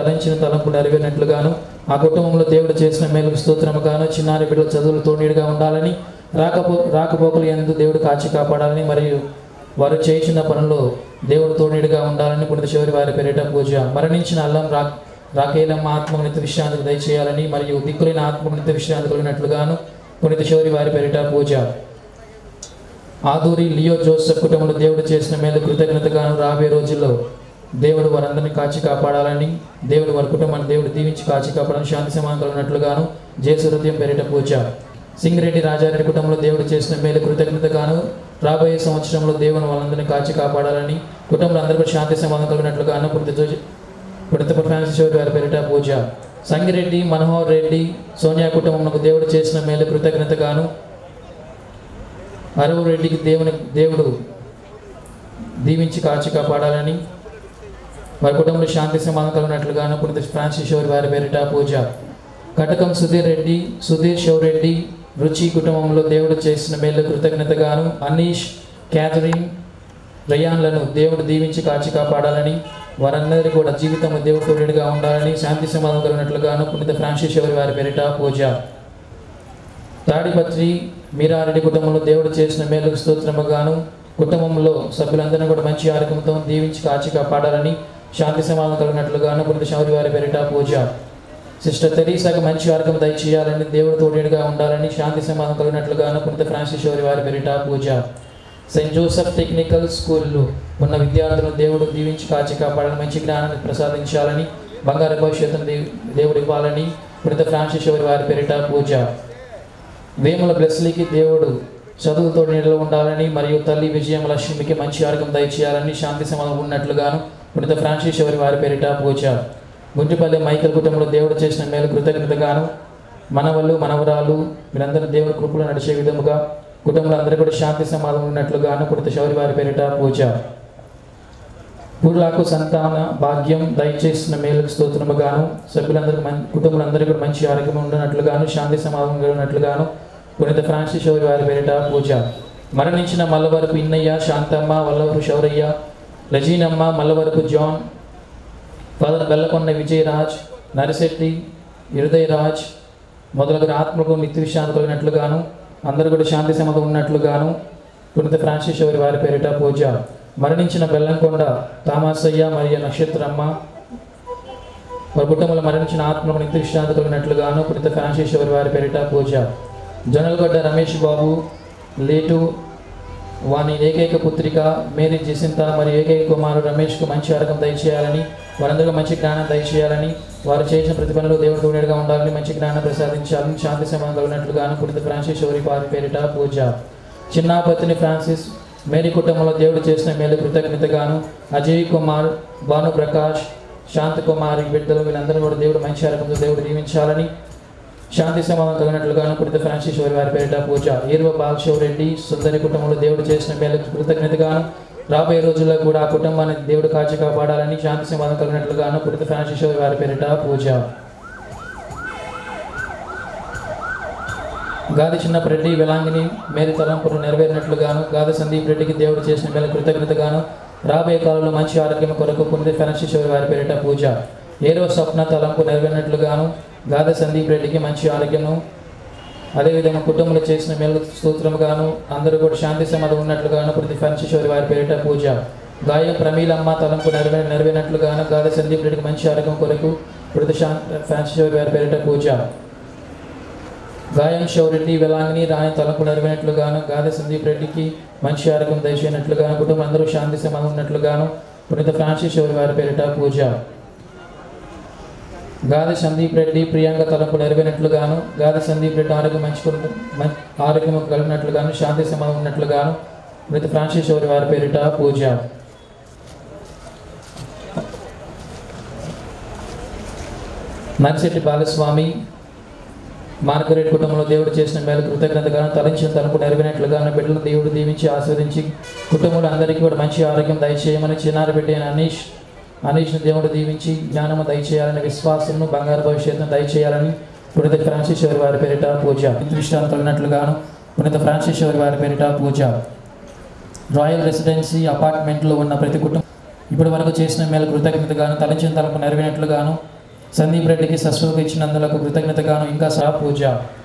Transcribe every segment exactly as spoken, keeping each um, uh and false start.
తలంచిన తలంపు నెరవేరినట్లుగాను ఆ కుటుంబంలో దేవుడు చేసిన మేలుకు స్తోత్రముగాను చిన్నారి బిడ్డల చదువులు తోడీడుగా ఉండాలని రాకపో రాకపోకలు ఎందు దేవుడు కాచి కాపాడాలని మరియు వారు చేయించిన పనుల్లో దేవుడు తోడీడుగా ఉండాలని పునిత చివరి వారి పేరిట పూజ. మరణించిన అల్లం రా రాకేలమ్మ ఆత్మనిత విశ్రాంతికి దయచేయాలని మరియు దిక్కులైన ఆత్మనిత విశ్రాంతి కలిగినట్లుగాను పునిత చివరి వారి పేరిట పూజ. ఆదూరి లియో జోసెఫ్ కుటుంబంలో దేవుడు చేసిన మేలు కృతజ్ఞతగాను రాబోయే రోజుల్లో దేవుడు వారందరినీ కాచి కాపాడాలని దేవుడు వారి కుటుంబాన్ని దేవుడు దీవించి కాచి కాపాడాలని శాంతి సమాధానం కలిగినట్లుగాను జేసు హృదయం పేరిట పూజ. సింగిరెడ్డి రాజారెడ్డి కుటుంబంలో దేవుడు చేసిన మేలు కృతజ్ఞతగాను రాబోయే సంవత్సరంలో దేవుని వాళ్ళందరినీ కాచి కాపాడాలని కుటుంబంలో అందరికీ శాంతి సమాధానం కలిగినట్లుగాను పునిత పునిత ఫ్రాన్సిస్ వారి పేరిట పూజ. సంగిరెడ్డి మనోహర్ రెడ్డి సోనియా కుటుంబంలో దేవుడు చేసిన మేలు కృతజ్ఞతగాను అరవు రెడ్డికి దేవుని దేవుడు దీవించి కాచి కాపాడాలని వారి కుటుంబంలో శాంతి సమాధానం కలిగినట్లుగాను పునిత ఫ్రాన్సిస్ వారి పేరిట పూజ. కటకం సుధీర్ రెడ్డి సుధీర్ షౌరెడ్డి రుచి కుటుంబంలో దేవుడు చేసిన మేలు కృతజ్ఞతగాను అనీష్ క్యాథరిన్ రయాన్లను దేవుడు దీవించి కాచి కాపాడాలని వారందరికీ కూడా జీవితంలో దేవుడు తోడుగా ఉండాలని శాంతి సమాధానం కలిగినట్లుగాను పునిత ఫ్రాన్సిస్ వారి పేరిట పూజ. తాడిపత్రి మీరారెడ్డి కుటుంబంలో దేవుడు చేసిన మేలుకు స్తోత్రముగాను కుటుంబంలో సభ్యులందరినీ కూడా మంచి ఆరోగ్యంతో దీవించి కాచి కాపాడాలని శాంతి సమాధానం కలిగినట్లుగాను పునిత శౌరి వారి పేరిట పూజ. సిస్టర్ తెరీసాకు మంచి ఆరోగ్యం దయచేయాలని దేవుడు తోడుగా ఉండాలని శాంతి సమాధానం కలిగినట్లుగాను పునిత ఫ్రాన్సిస్ వారి పేరిట పూజ. సెయింట్ జోసెఫ్ టెక్నికల్ స్కూల్లో ఉన్న విద్యార్థులను దేవుడు దీవించి కాచి కాపాడాలని మంచి జ్ఞానాన్ని ప్రసాదించాలని బంగారు భవిష్యత్తును దేవుడు ఇవ్వాలని పునిత ఫ్రాన్సిస్ వారి పేరిట పూజ. వేముల బ్లెస్లీకి దేవుడు చదువుతో నీడలో ఉండాలని మరియు తల్లి విజయం లక్ష్మికి మంచి ఆరోగ్యం దయచేయాలని శాంతి సమాధానం ఉన్నట్లుగాను పునిత ఫ్రాన్సిస్ వారి పేరిట పూజ. గుంటిపల్లి మైకల్ కుటుంబంలో దేవుడు చేసిన మేలు కృతజ్ఞతగాను మనవళ్ళు మనవరాలు వీరందరూ దేవుడి కృపలో నడిచే విధముగా కుటుంబంలో అందరూ కూడా శాంతి సమాధానం ఉన్నట్లుగాను పునిత శౌరి వారి పేరిట పూజ. పూర్లాకు సంతాన భాగ్యం దయచేసిన మేలుకు స్తోత్రముగాను సభ్యులందరికీ మం కుటుంబాలందరికీ కూడా మంచి ఆరోగ్యం ఉన్నట్లుగాను శాంతి సమాధానం ఉన్నట్లుగాను పునిత ఫ్రాన్సిస్ శౌరి వారి పేరిట పూజ. మరణించిన మల్లవరపు ఇన్నయ్య శాంతమ్మ వల్లవరు శౌరయ్య లజీనమ్మ మల్లవరపు జాన్ ఫాదర్ బెల్లకొండ విజయరాజ్ నరిశెట్టి హృదయరాజ్ మొదలగు ఆత్మకు నిత్య విశ్రాంతి కలిగినట్లుగాను అందరూ కూడా శాంతి సమాధానం ఉన్నట్లుగాను పునిత ఫ్రాన్సిస్ వారి పేరిట పూజ. మరణించిన బెల్లంకొండ తామాసయ్య మరియు నక్షత్రమ్మ వారి కుటుంబంలో మరణించిన ఆత్మకు నిత్య విశ్రాంతి కలిగినట్లుగాను పునిత ఫ్రాన్సిస్ వారి పేరిట పూజ. జొన్నలగడ్డ రమేష్ బాబు లేటు వాని ఏకైక పుత్రిక మేరీ జసింత మరియు ఏకైక కుమారుడు రమేష్కు మంచి ఆరోగ్యం దయచేయాలని వారందరికీ మంచి జ్ఞానం దయచేయాలని వారు చేసిన ప్రతిభలో దేవుడు తోడుగా ఉండాలని మంచి జ్ఞానం ప్రసాదించాలని శాంతి సమాధానం కలిగినట్లుగాను పునిత ఫ్రాన్సిస్ వారి పేరిట పూజ. చిన్నాపతిని ఫ్రాన్సిస్ మేరీ కుటుంబంలో దేవుడు చేసిన మేలు కృతజ్ఞతగాను అజయ్ కుమార్ భాను ప్రకాష్ శాంతి కుమార్ బిడ్డలు వీళ్ళందరూ కూడా దేవుడు మంచి ఆరోగ్యంతో దేవుడు దీవించాలని శాంతి సమాధానం కలిగినట్లుగాను పునిత ఫ్రాన్సిస్ వారి పేరిట పూజ. ఈర్వ బాలశివరెడ్డి సుందరి కుటుంబంలో దేవుడు చేసిన మేలు కృతజ్ఞతగాను రాబోయే రోజుల్లో కూడా ఆ కుటుంబాన్ని దేవుడు కాచి కాపాడాలని శాంతి సమాధానం కలిగినట్లుగాను పునిత ఫ్రాన్సిస్ వారి పేరిట పూజ. గాది చిన్నపరెడ్డి వెలాంగిని మేరీ తలంపులు నెరవేరినట్లుగాను గాది సందీప్ రెడ్డికి దేవుడు చేసిన మేలు కృతజ్ఞతగాను రాబోయే కాలంలో మంచి ఆరోగ్యం కొరకు పునిత ఫ్రాన్సిస్ వారి పేరిట పూజ. ఏరో స్వప్న తలంపు నెరవేరినట్లుగాను గాది సందీప్ రెడ్డికి మంచి ఆరోగ్యము అదేవిధంగా కుటుంబంలో చేసిన మేలు స్తోత్రముగాను అందరూ కూడా శాంతి సమాధానం ఉన్నట్లుగాను పునిత ఫ్రాన్సిస్ వారి పేరిట పూజ. గాయం ప్రమీలమ్మ తలంపు నెరవే నెరవేరినట్లుగాను గాది సందీప్ రెడ్డికి మంచి ఆరోగ్యం కొరకు పునిత ఫ్రాన్సిస్ వారి పేరిట పూజ. గాయం శౌరెడ్డి వెలాంగిని రాణి తలంపు నెరవేరినట్లుగాను గాది సందీప్ రెడ్డికి మంచి ఆరోగ్యం దయచేయనట్లుగాను కుటుంబం అందరూ శాంతి సమాధానం ఉన్నట్లుగాను పునిత ఫ్రాన్సిస్ వారి పేరిట పూజ. గాది సందీప్ రెడ్డి ప్రియాంక తలంపు నెరవేరినట్లుగాను గాది సందీప్ రెడ్డి ఆరోగ్యం మంచి ఆరోగ్యం కలిగినట్లుగాను శాంతి సమాధానం ఉన్నట్లుగాను పునిత ఫ్రాన్సిస్ వారి పేరిట పూజ. నరిశెట్టి బాలస్వామి మార్గరెడ్డి కుటుంబంలో దేవుడు చేసిన మేలు కృతజ్ఞతగాను తలంచిన తలంపు నెరవేరినట్లుగాను బిడ్డలను దేవుడు దీవించి ఆస్వాదించి కుటుంబంలో అందరికీ కూడా మంచి ఆరోగ్యం దయచేయమని చిన్నారి బిడ్డ అయిన అనీష్ అనీష్ను దేవుడు దీవించి జ్ఞానము దయచేయాలని విశ్వాసము బంగారు భవిష్యత్తును దయచేయాలని పునిత ఫ్రాన్సిస్ వారి పేరిట పూజ. విశ్రాంతి కలిగినట్లుగాను పునిత ఫ్రాన్సిస్ వారి పేరిట పూజ. రాయల్ రెసిడెన్సీ అపార్ట్మెంట్లో ఉన్న ప్రతి కుటుంబం ఇప్పటి వరకు చేసిన మేలు కృతజ్ఞతగాను తలంచిన తలంపు నెరవేరినట్లుగాను సందీప్ రెడ్డికి సస్సుకు ఇచ్చినందులకు కృతజ్ఞతగాను ఇంకా సహా పూజ.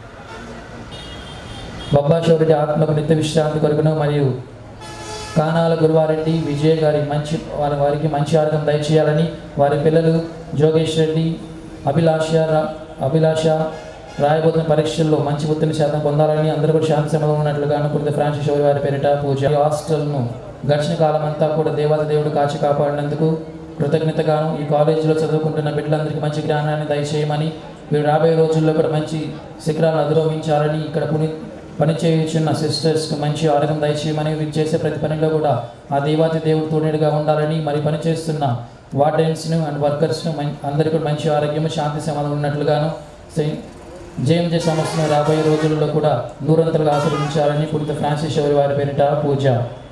బొబ్బాశివరెడ్డి ఆత్మకు నిత్య విశ్రాంతి కొరకును మరియు కానాల గురువారెడ్డి విజయ్ గారి మంచి వారి వారికి మంచి ఆరోగ్యం దయచేయాలని, వారి పిల్లలు జోగేష్ రెడ్డి అభిలాష అభిలాష రాయబోతున్న పరీక్షల్లో మంచి ఉత్తీర్ణ శాతం పొందాలని, అందరూ కూడా శాంతి సమాధానం ఉన్నట్లుగాను పునీత ఫ్రాన్సిస్ శౌరి వారి పేరిట పూజ. హాస్టల్ను గడిచిన కాలం అంతా కూడా దేవాది దేవుడు కాచి కాపాడినందుకు కృతజ్ఞతగాను, ఈ కాలేజీలో చదువుకుంటున్న బిడ్డలందరికీ మంచి జ్ఞానాన్ని దయచేయమని, వీరు రాబోయే రోజుల్లో కూడా మంచి శిఖరాలను అధిరోహించాలని, ఇక్కడ పుని పనిచేయుచున్న సిస్టర్స్కి మంచి ఆరోగ్యం దయచేయమని, వీరు చేసే ప్రతి పనిలో కూడా ఆ దేవాది దేవుడు తోడుగా ఉండాలని, మరి పనిచేస్తున్న వార్డెన్స్ను అండ్ వర్కర్స్ను అందరికీ కూడా మంచి ఆరోగ్యము శాంతి సమాధానం ఉన్నట్లుగాను, జేఎంజే సంస్థను రాబోయే రోజుల్లో కూడా నూరంతలుగా ఆశీర్వదించాలని పునీత ఫ్రాన్సిస్ శౌరి వారి పేరిట పూజ.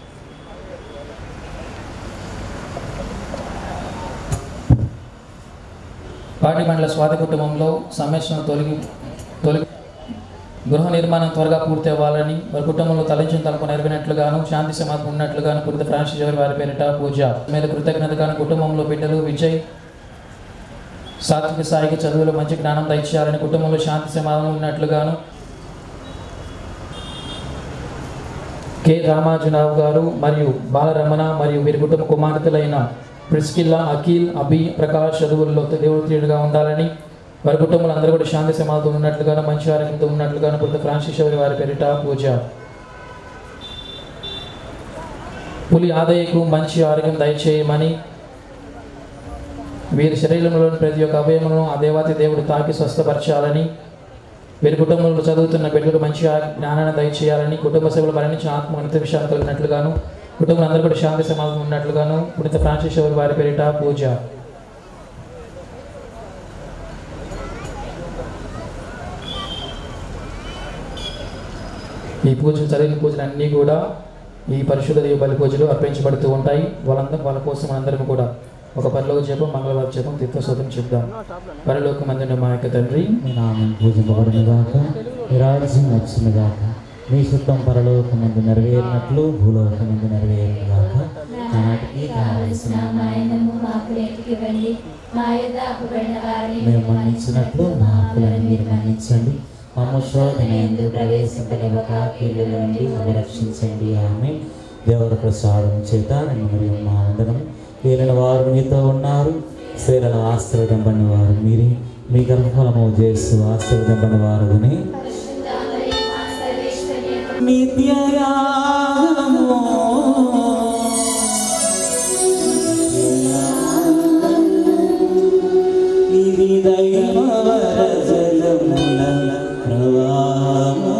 పార్టీ మండల స్వాతి కుటుంబంలో సమస్యను తొలగి తొలగి గృహ నిర్మాణం త్వరగా పూర్తి అవ్వాలని, వారి కుటుంబంలో తలంచిన తలకు నెరవేరినట్లుగాను శాంతి సమాధానం ఉన్నట్లుగాను పునీత ఫ్రాన్సిస్ శౌరి వారి పేరిట పూజ. మీద కృతజ్ఞతగాను కుటుంబంలో బిడ్డలు విజయ్ సాత్విక సాయికి చదువులో మంచి జ్ఞానం దయచేయాలని, కుటుంబంలో శాంతి సమాధానం ఉన్నట్లుగాను కె రామాజురావు గారు మరియు బాలరమణ మరియు వీరి కుటుంబ కుమార్తెలైన ప్రిస్కిల్లా, అఖిల్, అభి, ప్రకాష్ చదువుల్లో దేవుడు తీరుగా ఉండాలని, వారి కుటుంబంలో అందరూ కూడా శాంతి సమాధానం ఉన్నట్లుగాను మంచి ఆరోగ్యంతో ఉన్నట్లుగాను పునీత ఫ్రాన్సిస్ శౌరి వారి పేరిట పూజ. పులి ఆదయకు మంచి ఆరోగ్యం దయచేయమని, వీరి శరీరంలోని ప్రతి ఒక్క అవయములను ఆ దేవాతి దేవుడు తాకి స్వస్థపరచాలని, వీరి కుటుంబంలో చదువుతున్న బిడ్డలకు మంచి జ్ఞానాన్ని దయచేయాలని, కుటుంబ సభ్యులు మరణించిన ఆత్మ నిత్య విషయాలు కలిగినట్లుగాను, కుటుంబం అందరూ కూడా శాంతి సమాధానం ఉన్నట్లుగాను పునీత ఫ్రాన్సిస్ శౌరి వారి పేరిట పూజ. ఈ పూజలు చదివిన పూజలు అన్నీ కూడా ఈ పరిశుద్ధ దేవ బలి పూజలు అర్పించబడుతూ ఉంటాయి. వాళ్ళందరూ వాళ్ళ కోసం మనందరం కూడా ఒక పరలోక జపం, మంగళవారం జపం, తీర్థశోధం చెప్దాం. పరలోక మందున మా యొక్క తండ్రి, మీ నామం పూజింపబడునుగాక, మీ రాజ్యం వచ్చునుగాక, మీ చిత్తం పరలోకమందు నెరవేరినట్లు భూలోకమందు నెరవేరునుగాక. నాటికి కావలసిన మాయనము మాకు ఇవ్వండి, మా యొద్ద అప్పుబడిన వారిని మేము మన్నించినట్లు మా హక్కులను మీరు మన్నించండి, మమ్మ శోధనయందు ప్రవేశింపనివ్వక కీడుల నుండి మమ్మల్ని రక్షించండి. ఆమె దేవర ప్రసాదం చేత మరియు మా వందనం. ఏలిన వారు మీతో ఉన్నారు, స్త్రీలను ఆశీర్వదింపని వారు మీరే, మీ గర్భఫలము చేస్తూ ఆశీర్వదింపని వారుని ఇది దైవవర జలముల ప్రవాహము.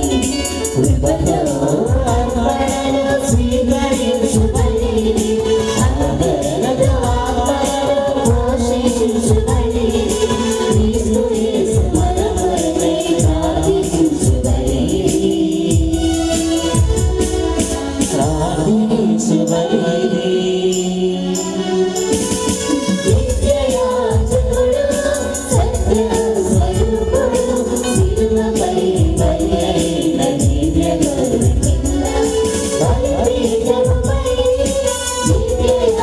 Swigari Shubali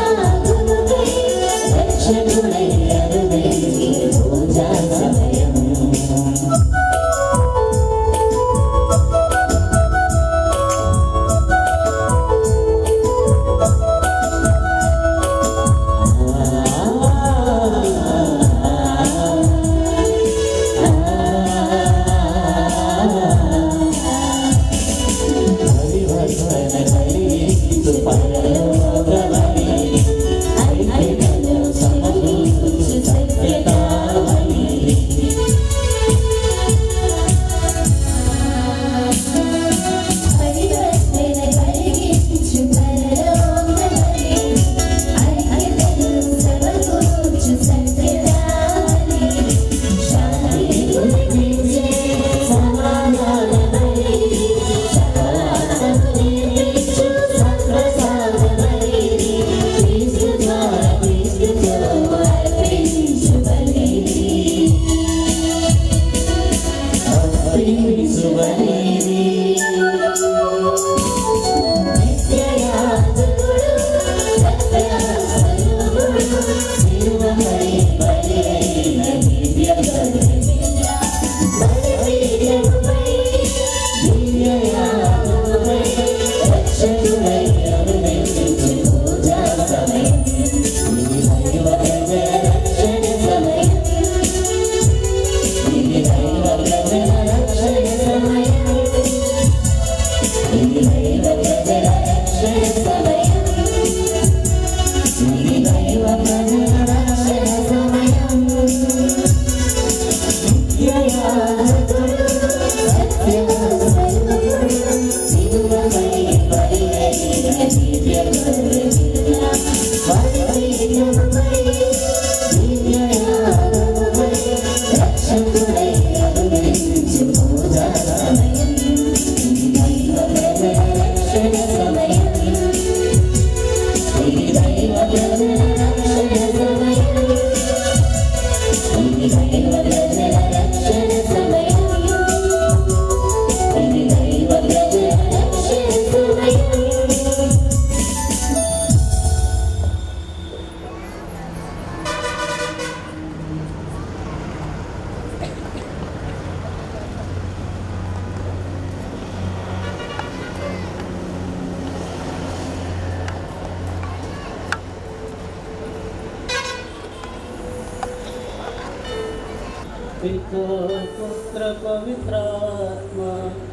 पिता पुत्र पवित्रात्मा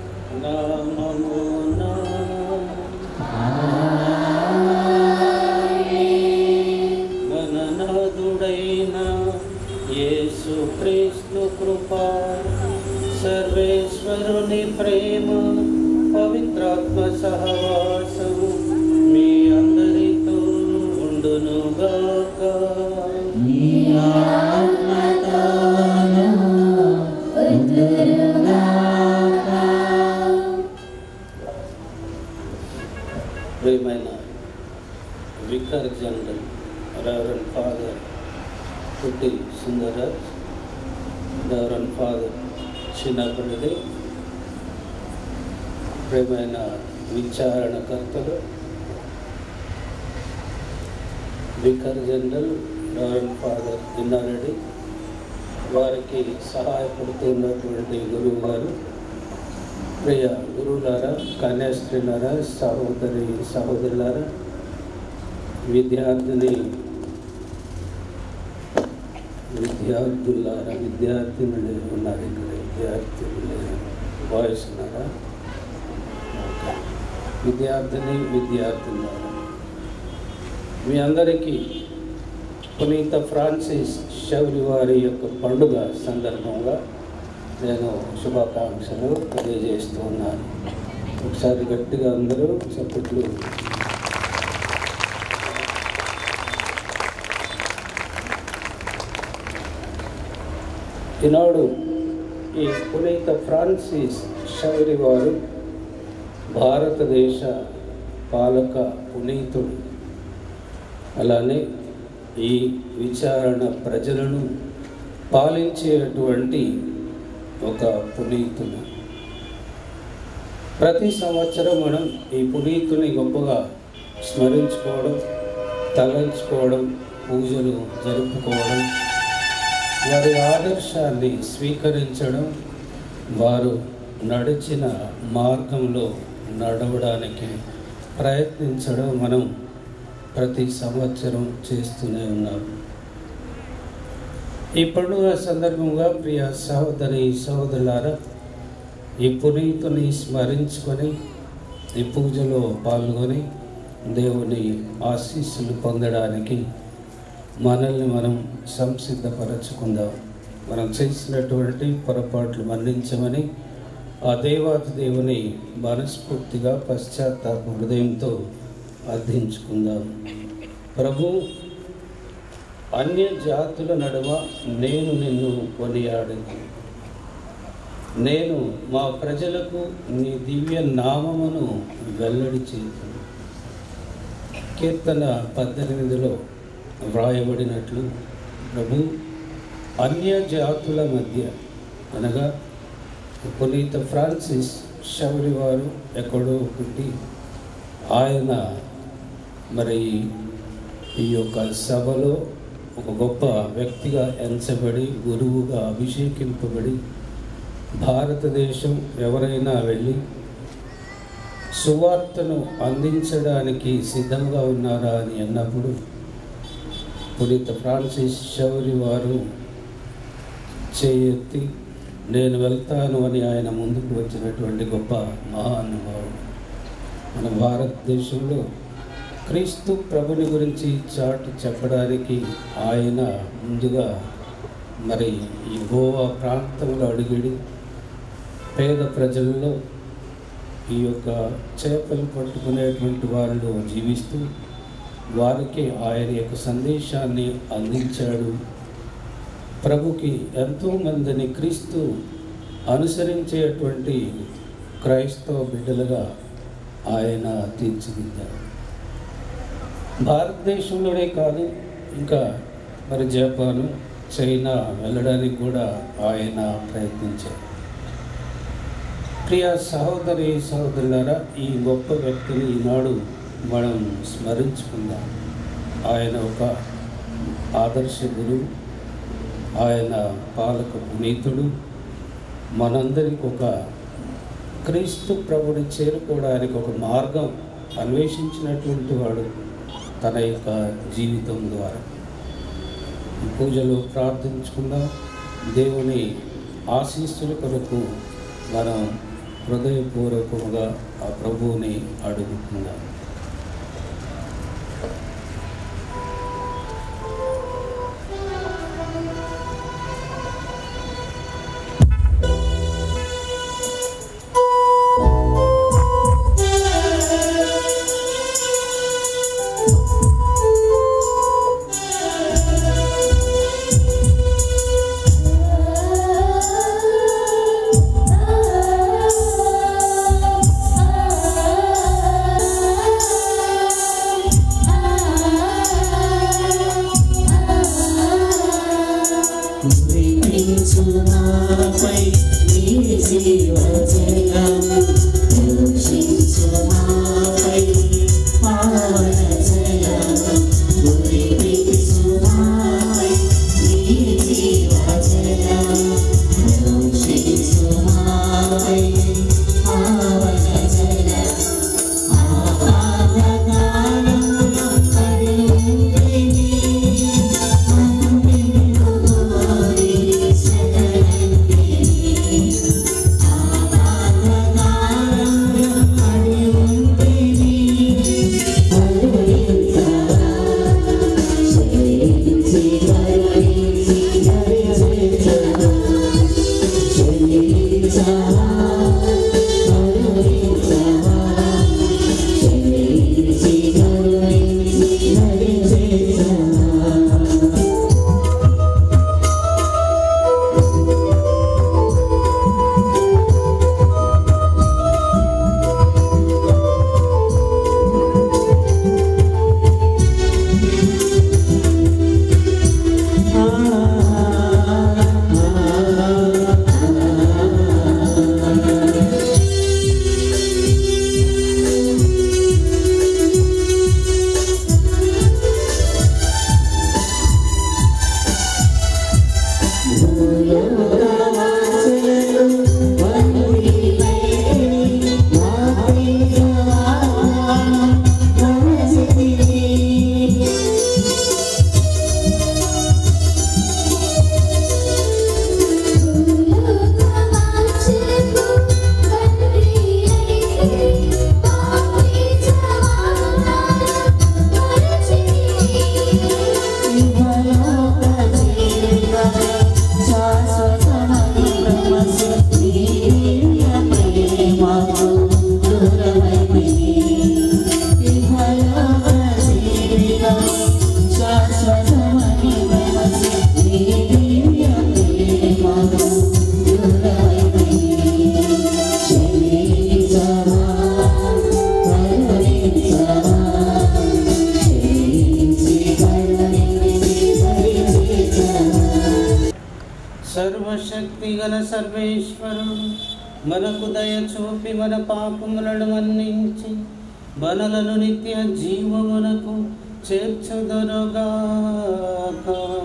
नाममुना गणनाथुडैन యేసు క్రీస్తు కృప సర్వేశ్వరుని ప్రేమ పవిత్రాత్మ సహవాసం మీ అందరితో ఉండునుగాక. ప్రియమైన వికార్ జనరల్ రెవరెండ్ ఫాదర్ పుట్టి సుందరరాజ్, రెవరెండ్ ఫాదర్ చిన్నప్పటిది, ప్రియమైన విచారణకర్తలు vicar general reverend father Innareddy, వారికి సహాయపడుతున్నటువంటి గురువు గారు, ప్రియ గురువులారా, కన్యాస్త్రీలారా, సహోదరి సహోదరులారా, విద్యార్థిని విద్యార్థులారా, విద్యార్థినులు ఉన్నారు ఇక్కడ, విద్యార్థులు బాయ్స్ ఉన్నారా? విద్యార్థిని విద్యార్థులారా, మీ అందరికీ పునీత ఫ్రాన్సిస్ శౌరి వారి యొక్క పండుగ సందర్భంగా నేను శుభాకాంక్షలు తెలియజేస్తూ ఉన్నాను. ఒకసారి గట్టిగా అందరూ చప్పట్లు. ఈనాడు ఈ పునీత ఫ్రాన్సిస్ శౌరి వారు భారతదేశ పాలక పునీతుడు, అలానే ఈ విచారణ ప్రజలను పాలించేటువంటి ఒక పునీతుడు. ప్రతి సంవత్సరం మనం ఈ పునీతుని గొప్పగా స్మరించుకోవడం, తలంచుకోవడం, పూజలు జరుపుకోవడం, వారి ఆదర్శాన్ని స్వీకరించడం, వారు నడిచిన మార్గంలో నడవడానికి ప్రయత్నించడం మనం ప్రతి సంవత్సరం చేస్తూనే ఉన్నాం. ఈ పండుగ సందర్భంగా ప్రియ సహోదరి సహోదరులారా, ఈ పునీతుని స్మరించుకొని ఈ పూజలో పాల్గొని దేవుని ఆశీస్సులు పొందడానికి మనల్ని మనం సంసిద్ధపరచుకుందాం. మనం చేసినటువంటి పొరపాట్లు మన్నించమని ఆ దేవాతి దేవుని మనస్ఫూర్తిగా పశ్చాత్తాప హృదయంతో అర్థించుకుందాం. ప్రభు, అన్య జాతుల నడుమ నేను నిన్ను కొనియాడను, నేను మా ప్రజలకు నీ దివ్య నామమును వెల్లడి చేతును. కీర్తన పద్దెనిమిదిలో వ్రాయబడినట్లు ప్రభు అన్య జాతుల మధ్య, అనగా పునీత ఫ్రాన్సిస్ షవరి వారు ఎక్కడో పుట్టి ఆయన మరి ఈ యొక్క సభలో ఒక గొప్ప వ్యక్తిగా ఎంచబడి గురువుగా అభిషేకింపబడి భారతదేశం ఎవరైనా వెళ్ళి సువార్తను అందించడానికి సిద్ధంగా ఉన్నారా అని అన్నప్పుడు పునీత ఫ్రాన్సిస్ షవరి వారు చేయెత్తి నేను వెళ్తాను అని ఆయన ముందుకు వచ్చినటువంటి గొప్ప మహానుభావుడు. మన భారతదేశంలో క్రీస్తు ప్రభుని గురించి చాటి చెప్పడానికి ఆయన ముందుగా మరి ఈ గోవా ప్రాంతంలో అడిగిడి పేద ప్రజల్లో ఈ యొక్క చేపలు పట్టుకునేటువంటి వాళ్ళు జీవిస్తూ వారికి ఆయన యొక్క సందేశాన్ని అందించాడు. ప్రభుకి ఎంతోమందిని క్రీస్తు అనుసరించేటువంటి క్రైస్తవ బిడ్డలుగా ఆయన తీర్చిదిద్దారు. భారతదేశంలోనే కాదు, ఇంకా మరి జపాను, చైనా వెళ్ళడానికి కూడా ఆయన ప్రయత్నించారు. ప్రియ సహోదరి సహోదరులారా, ఈ గొప్ప వ్యక్తిని ఈనాడు మనం స్మరించుకుందాం. ఆయన ఒక ఆదర్శ గురువు, ఆయన పాలక పునీతుడు, మనందరికి ఒక క్రీస్తు ప్రభుని చేరుకోవడానికి ఒక మార్గం అన్వేషించినటువంటి వాడు తన యొక్క జీవితం ద్వారా. పూజలో ప్రార్థించుకుందాం. దేవుని ఆశీస్సుల కొరకు మనం హృదయపూర్వకంగా ఆ ప్రభువుని అడుగుకుందాం. Ah శాశ్వతమని మనసు నీ దివ్య ప్రేమను యుగమై క్షమించవా కరుణించవా క్షమించి కరుణించి భరించవా. సర్వశక్తి గల సర్వేశ్వరుడు మనకు దయ చూపి మన పాపములను మన్నించి మనలను నిత్య జీవమునకు చేర్చుదురుగాక.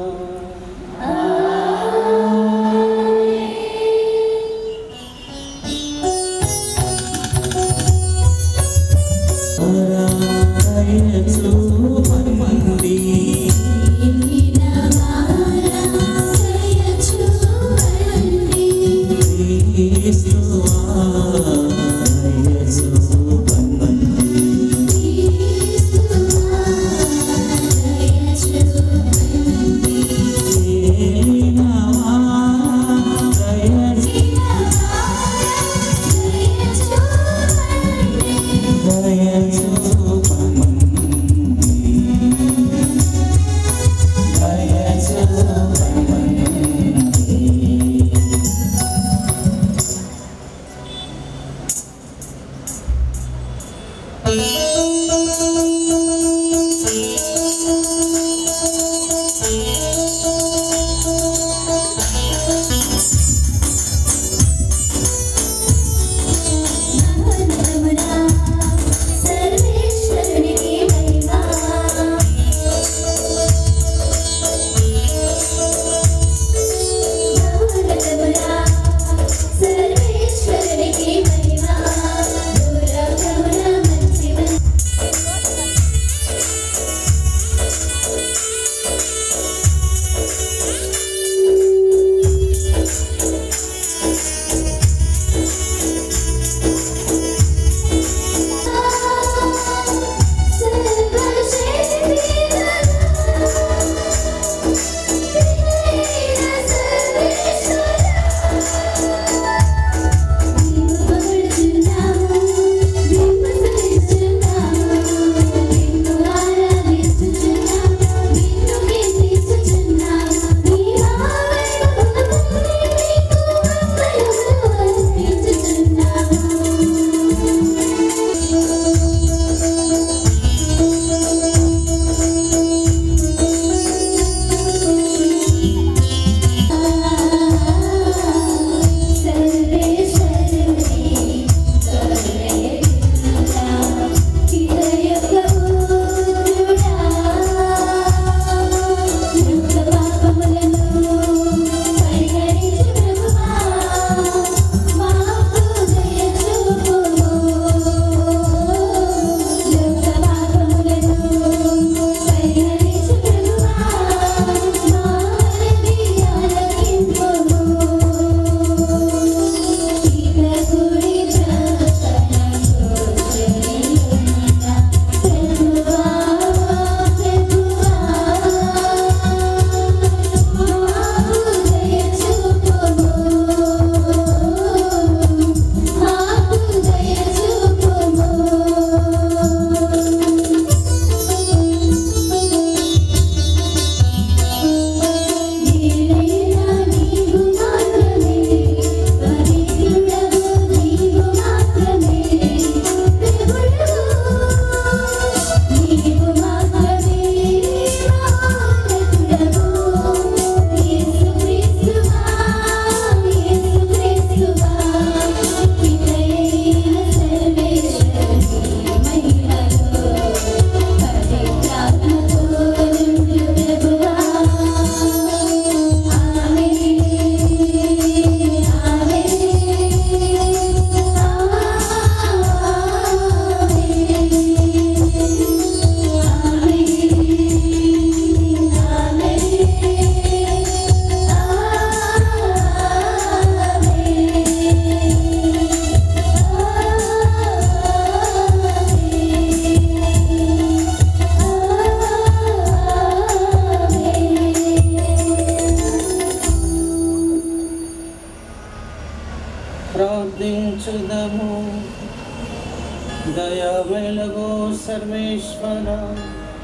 ప్రార్థించుదము. దయామయులగు సర్వేశ్వర,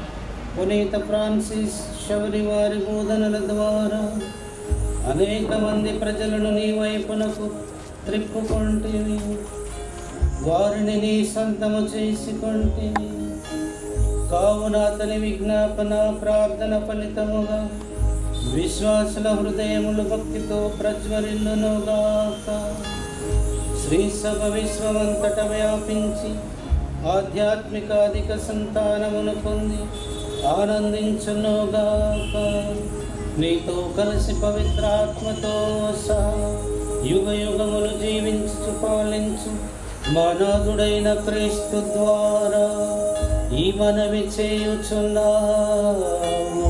పునీత ఫ్రాన్సిస్ శబరి వారి బోధనల ద్వారా అనేక మంది ప్రజలను నీ వైపునకు త్రిప్పుకొంటివి, వారిని నీ సొంతము చేసుకొంటివి. కావున అతని విజ్ఞాపన ప్రార్థన ఫలితముగా విశ్వాసుల హృదయములు భక్తితో ప్రజ్వరిల్లునుగాక. శ్రీ సభ విశ్వమంతట వ్యాపించి ఆధ్యాత్మిక అధిక సంతానమును పొంది ఆనందించునుగాక. నీతో కలిసి పవిత్రాత్మతో సహా యుగ యుగములు జీవించు పాలించు మా నాథుడైన క్రీస్తు ద్వారా ఈ మనవి చేయుచున్నాము.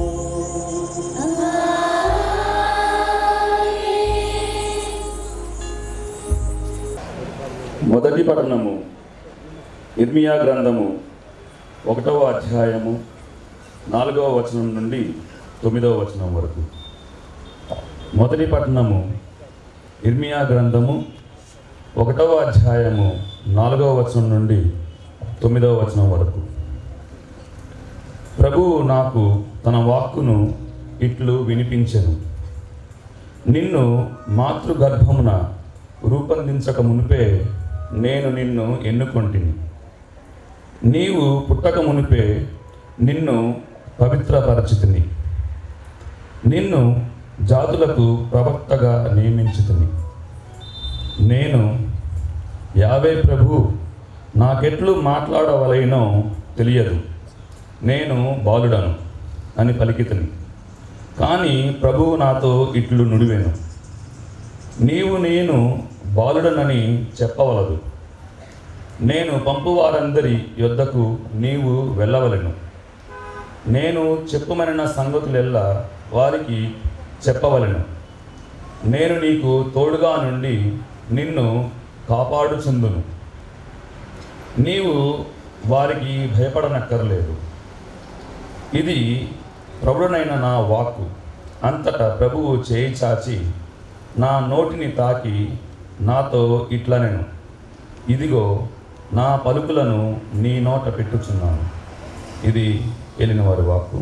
మొదటి పఠనము ఇర్మియా గ్రంథము ఒకటవ అధ్యాయము నాలుగవ వచనం నుండి తొమ్మిదవ వచనం వరకు. మొదటి పఠనము ఇర్మియా గ్రంథము ఒకటవ అధ్యాయము నాలుగవ వచనం నుండి తొమ్మిదవ వచనం వరకు. ప్రభువు నాకు తన వాక్కును ఇట్లు వినిపించెను. నిన్ను మాతృగర్భమున రూపొందించక మునిపే నేను నిన్ను ఎన్నుకొంటిని. నీవు పుట్టక మునిపే నిన్ను పవిత్రపరచితిని. నిన్ను జాతులకు ప్రవక్తగా నియమించితిని. నేను యావే ప్రభు నాకెట్లు మాట్లాడవలెనో తెలియదు, నేను బాలుడను అని పలికితిని. కానీ ప్రభువు నాతో ఇట్లు నుడివెను, నీవు నేను బాలుడనని చెప్పవలదు. నేను పంపువారందరి యొద్దకు నీవు వెళ్ళవలెను. నేను చెప్పుమనిన సంగతులెల్లా వారికి చెప్పవలెను. నేను నీకు తోడుగా నుండి నిన్ను కాపాడుచుందును. నీవు వారికి భయపడనక్కర్లేదు. ఇది ప్రభుడనైన నా వాక్కు. అంతటా ప్రభువు చేయి చాచి నా నోటిని తాకి నాతో ఇట్లనెను, ఇదిగో నా పలుకులను నీ నోట పెట్టుచున్నాను. ఇది వెళ్ళిన వారి వాక్కు.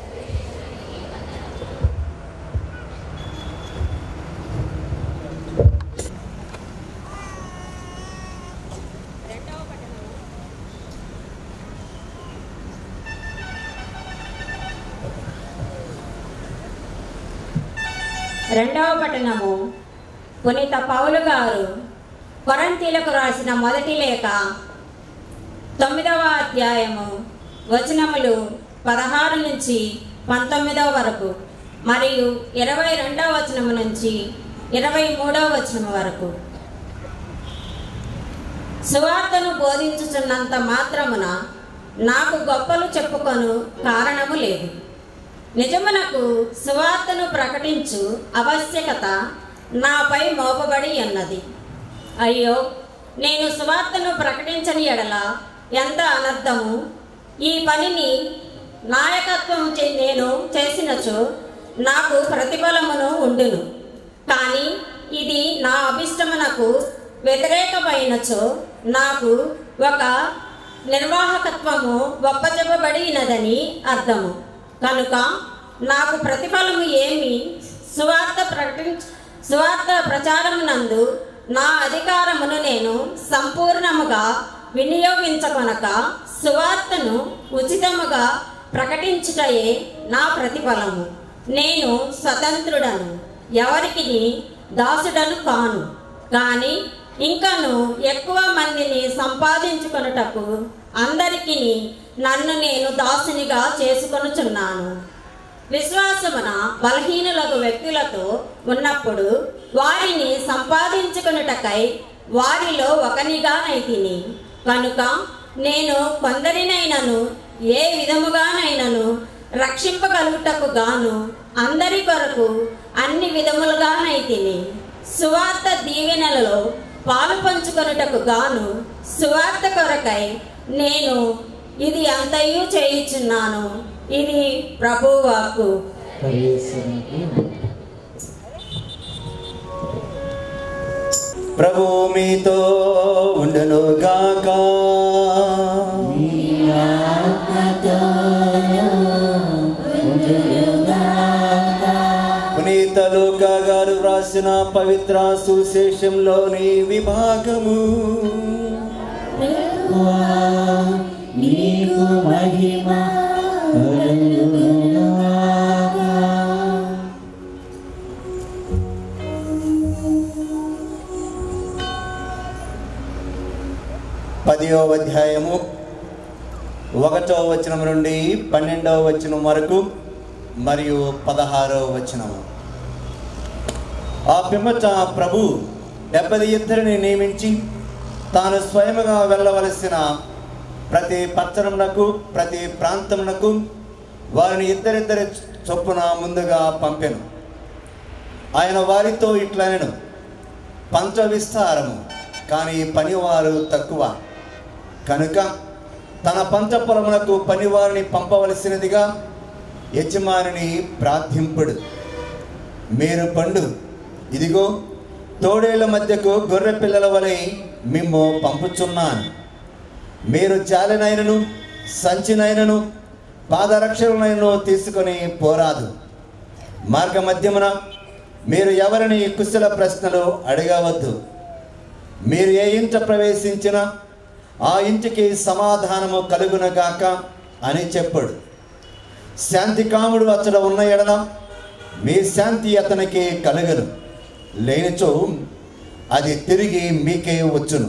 రెండవ పట్టణము పునీత పౌలు గారు కొరింథీయులకు రాసిన మొదటి లేఖ తొమ్మిదవ అధ్యాయము వచనములు పదహారు నుంచి పంతొమ్మిదవ వరకు మరియు ఇరవై రెండవ వచనము నుంచి ఇరవై మూడవ వచనము వరకు. సువార్తను బోధించుచున్నంత మాత్రమున నాకు గొప్పలు చెప్పుకొను కారణము లేదు. నిజమునకు సువార్తను ప్రకటించు ఆవశ్యకత నాపై మోపబడి ఉన్నది. అయ్యో, నేను సువార్తను ప్రకటించని ఎడల ఎంత అనర్థము! ఈ పనిని నాయకత్వం నేను చేసినచో నాకు ప్రతిఫలమును ఉండును. కానీ ఇది నా అభిష్టమునకు వ్యతిరేకమైనచో నాకు ఒక నిర్వాహకత్వము ఒప్పజెప్పబడినదని అర్థము. కనుక నాకు ప్రతిఫలము ఏమి? సువార్త ప్రకటించ సువార్త ప్రచారమునందు నా అధికారమును నేను సంపూర్ణముగా వినియోగించకొనక సువార్తను ఉచితముగా ప్రకటించుటయే నా ప్రతిఫలము. నేను స్వతంత్రుడను, ఎవరికి దాసుడను కాను. కానీ ఇంకను ఎక్కువ మందిని సంపాదించుకొనుటకు అందరికీ నన్ను నేను దాసునిగా చేసుకొనుచున్నాను. విశ్వాసమున బలహీనులకు వ్యక్తులతో ఉన్నప్పుడు వారిని సంపాదించుకొనుటకై వారిలో ఒకనిగానైతిని. కనుక నేను కొందరినైనను ఏ విధముగానైనను రక్షింపగలుగుటకు గాను అందరి కొరకు అన్ని విధములుగానైతిని. సువార్త దీవెనలలో పాలు పంచుకొనుటకు గాను సువార్త కొరకై నేను ఇది అంతయు చేయుచున్నాను. ఇది ప్రభువాకు. ప్రభు మీతో ఉండును గాక. మీ ఆత్మతోను పునీత లూకా గారు వ్రాసిన పవిత్ర సువిశేషంలోని విభాగము. నీకు మహిమ. పదివ అధ్యాయము ఒకటవ వచనం నుండి పన్నెండవ వచనం వరకు మరియు పదహారవ వచనము. ఆ పిమ్మట ప్రభు డెబ్బై ఇద్దరిని నియమించి తాను స్వయముగా వెళ్ళవలసిన ప్రతి పట్టణమునకు ప్రతి ప్రాంతమునకు వారిని ఇద్దరిద్దరి చొప్పున ముందుగా పంపెను. ఆయన వారితో ఇట్లనెను, పంచ విస్తారము, కానీ పనివారు తక్కువ. కనుక తన పంచ పొలమునకు పనివారిని పంపవలసినదిగా యజమానిని ప్రార్థింపుడు. మీరు పండు, ఇదిగో తోడేళ్ల మధ్యకు గొర్రె పిల్లల వలె మిమ్ము పంపుచున్నాను. మీరు జాలినైనను సంచినైనను పాదరక్షలనైనను తీసుకొని పోరాదు. మార్గ మధ్యమున మీరు ఎవరిని కుశల ప్రశ్నలు అడగవద్దు. మీరు ఏ ఇంట ప్రవేశించినా ఆ ఇంటికి సమాధానము కలుగునగాక అని చెప్పాడు. శాంతి కాముడు అతడు ఉన్న ఎడల మీ శాంతి అతనికి కలుగను, లేనిచో అది తిరిగి మీకే వచ్చును.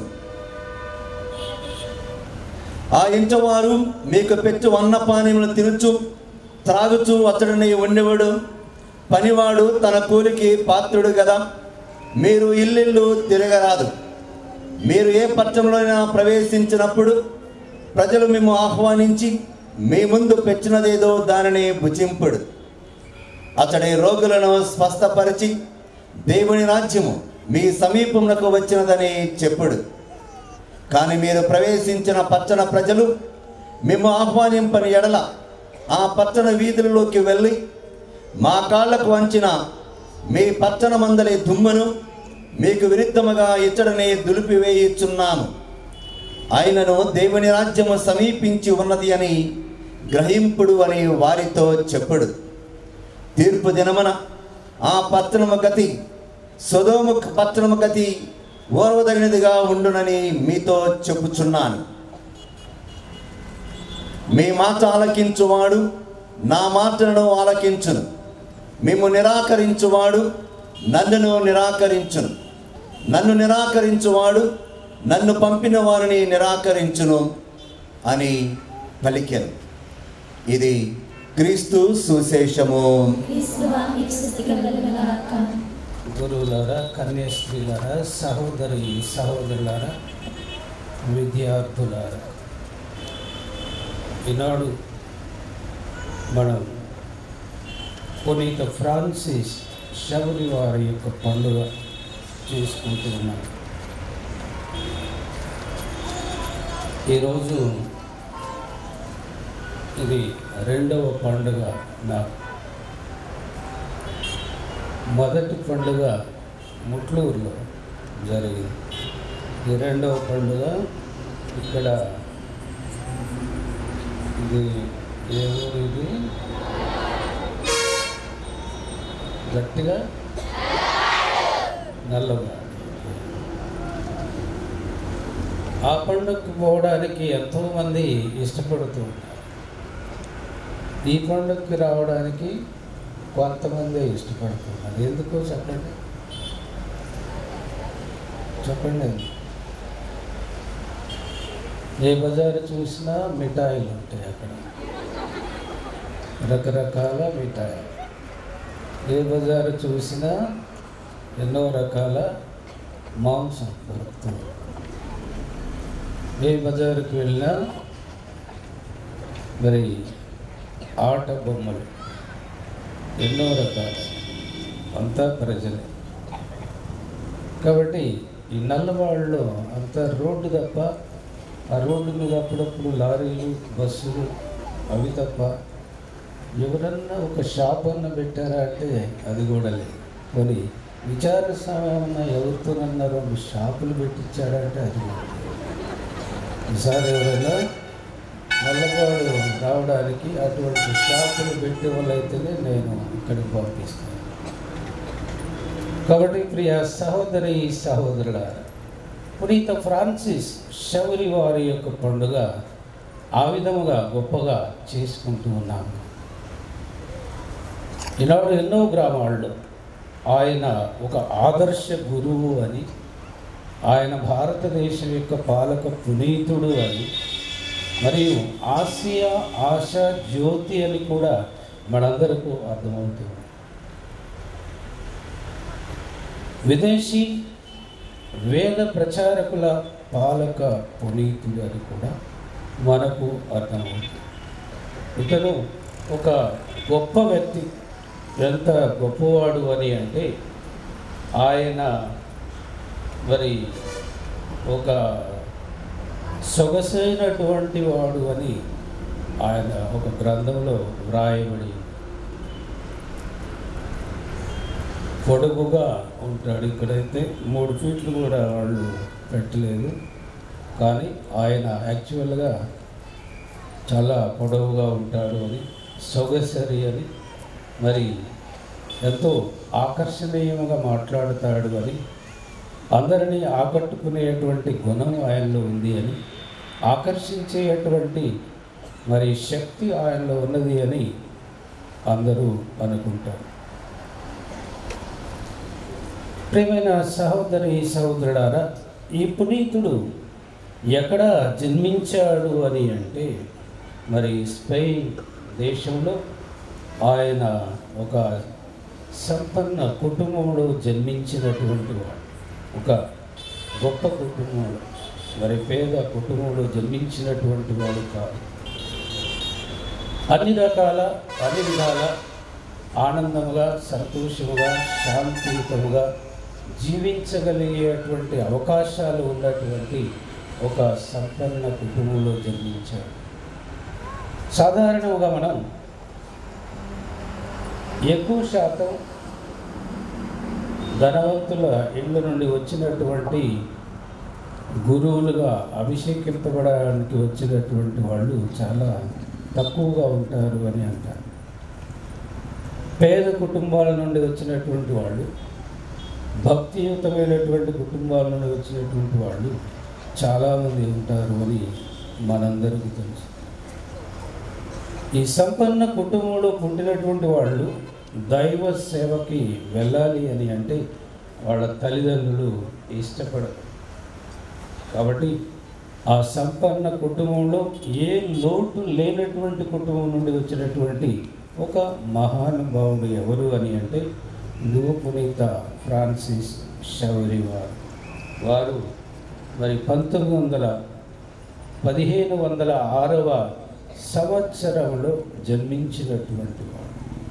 ఆ ఇంటి వారు మీకు పెట్టు అన్నపానీయులు తినుచు త్రాగుచు అతడిని ఉండేవాడు పనివాడు తన కూలికి పాత్రుడు కదా. మీరు ఇల్లిల్లు తిరగరాదు. మీరు ఏ పట్టణంలోనైనా ప్రవేశించినప్పుడు ప్రజలు మేము ఆహ్వానించి మీ ముందు పెట్టినదేదో దానిని భుజింపుడు. అతడి రోగులను స్వస్థపరిచి దేవుని రాజ్యము మీ సమీపమునకు వచ్చినదని చెప్పుడు. కానీ మీరు ప్రవేశించిన పట్టణ ప్రజలు మేము ఆహ్వానింపని ఎడల ఆ పట్టణ వీధులలోకి వెళ్ళి మా కాళ్లకు వంచిన మీ పట్టణమందలి దుమ్మును మీకు విరుద్ధముగా ఇతడిని దులిపివేయుచున్నాము. ఆయనను దేవుని రాజ్యము సమీపించి ఉన్నది అని గ్రహింపుడు అని వారితో చెప్పుడు. తీర్పు దినమున ఆ పట్టణము గతి సొదొమ పట్టణము గతి ఓర్వదగినదిగా ఉండునని మీతో చెప్పుచున్నాను. మీ మాట ఆలకించువాడు నా మాటలను ఆలకించును. మేము నిరాకరించువాడు నన్నును నిరాకరించును. నన్ను నిరాకరించువాడు నన్ను పంపిన వారిని నిరాకరించును అని పలికెను. ఇది క్రీస్తు సువిశేషము. గురువులారా, కన్యాస్త్రీలారా, సహోదరి సహోదరులారా, విద్యార్థులారా, ఈనాడు మనం పునీత ఫ్రాన్సిస్ శబరి వారి యొక్క పండుగ చేసుకుంటూ ఉన్నాం. ఈరోజు ఇది రెండవ పండుగ. నాకు మొదటి పండుగ ముట్లూరులో జరిగింది. ఇది రెండవ పండుగ ఇక్కడ. ఇది ఏ ఊరు? ఇది గట్టిగా నల్లగా. ఆ పండుగకు పోవడానికి ఎంతోమంది ఇష్టపడుతూ ఉంటారు. ఈ పండుగకి రావడానికి కొంతమంది ఇష్టపడుతున్నారు. ఎందుకో చెప్పండి చెప్పండి ఏ బజారు చూసినా మిఠాయిలు ఉంటాయి. అక్కడ రకరకాల మిఠాయిలు. ఏ బజారు చూసినా ఎన్నో రకాల మాంసం దొరుకుతుంది. ఏ బజారుకి వెళ్ళినా మరి ఆట బొమ్మలు ఎన్నో రకాలు, అంతా ప్రజలే. కాబట్టి ఈ నల్లవాళ్ళలో అంతా రోడ్డు తప్ప, ఆ రోడ్డు మీద అప్పుడప్పుడు లారీలు బస్సులు అవి తప్ప ఎవరన్నా ఒక షాప్ అన్న పెట్టారా అంటే అది కూడా లేదు. మరి విచార సమయమన్న ఎవరితోనన్నా రెండు షాపులు పెట్టించాడంటే అది కూడా ఈసారి ఎవరైనా నల్లపాడు రావడానికి అటువంటి షాపులు పెట్టే వాళ్ళైతేనే నేను ఇక్కడికి పంపిస్తాను. కాబట్టి ప్రియ సహోదరి సహోదరులారా, పునీత ఫ్రాన్సిస్ శౌరి వారి యొక్క పండుగ ఆ విధముగా గొప్పగా చేసుకుంటూ ఉన్నాము. ఈనాడు ఎన్నో గ్రామాల్లో ఆయన ఒక ఆదర్శ గురువు అని, ఆయన భారతదేశం యొక్క పాలక పునీతుడు అని, మరియు ఆసియా ఆశా జ్యోతి అని కూడా మనందరికీ అర్థమవుతుంది. విదేశీ వేద ప్రచారకుల పాలక పునీతుడు అని కూడా మనకు అర్థమవుతుంది. ఇతను ఒక గొప్ప వ్యక్తి. ఎంత గొప్పవాడు అని అంటే ఆయన మరి ఒక సొగసైనటువంటి వాడు అని ఆయన ఒక గ్రంథంలో వ్రాయబడి, పొడుగుగా ఉంటాడు. ఇక్కడైతే మూడు ఫీట్లు కూడా వాళ్ళు పెట్టలేదు, కానీ ఆయన యాక్చువల్గా చాలా పొడవుగా ఉంటాడు అని, సొగసరి అని, మరి ఎంతో ఆకర్షణీయంగా మాట్లాడతాడు అని, అందరినీ ఆకట్టుకునేటువంటి గుణం ఆయనలో ఉంది అని, ఆకర్షించేటువంటి మరి శక్తి ఆయనలో ఉన్నది అని అందరూ అనుకుంటారు. ప్రియమైన సహోదరి సహోదరుడారా, ఈ పునీతుడు ఎక్కడ జన్మించాడు అని అంటే మరి స్పెయిన్ దేశంలో ఆయన ఒక సంపన్న కుటుంబంలో జన్మించినటువంటి వాడు. ఒక గొప్ప కుటుంబంలో, మరి పేద కుటుంబంలో జన్మించినటువంటి వాడు కాదు. అన్ని రకాల అన్ని విధాల ఆనందముగా, సంతోషముగా, శాంతియుతముగా జీవించగలిగేటువంటి అవకాశాలు ఉన్నటువంటి ఒక సంపన్న కుటుంబంలో జన్మించాడు. సాధారణంగా మనం ఎక్కువ శాతం ధనవంతుల ఇళ్ళ నుండి వచ్చినటువంటి గురువులుగా అభిషేకింపబడడానికి వచ్చినటువంటి వాళ్ళు చాలా తక్కువగా ఉంటారు అని అంటారు. పేద కుటుంబాల నుండి వచ్చినటువంటి వాళ్ళు, భక్తియుతమైనటువంటి కుటుంబాల నుండి వచ్చినటువంటి వాళ్ళు చాలామంది ఉంటారు అని మనందరికీ తెలుసు. ఈ సంపన్న కుటుంబంలో పుట్టినటువంటి వాళ్ళు దైవ సేవకి వెళ్ళాలి అని అంటే వాళ్ళ తల్లిదండ్రులు ఇష్టపడరు. కాబట్టి ఆ సంపన్న కుటుంబంలో ఏ లోటు లేనటువంటి కుటుంబం నుండి వచ్చినటువంటి ఒక మహానుభావుడు ఎవరు అని అంటే పునీత ఫ్రాన్సిస్ శౌరి వారు. వారు మరి పంతొమ్మిది వందల పదిహేను వందల ఆరవ సంవత్సరంలో జన్మించినటువంటి వాడు.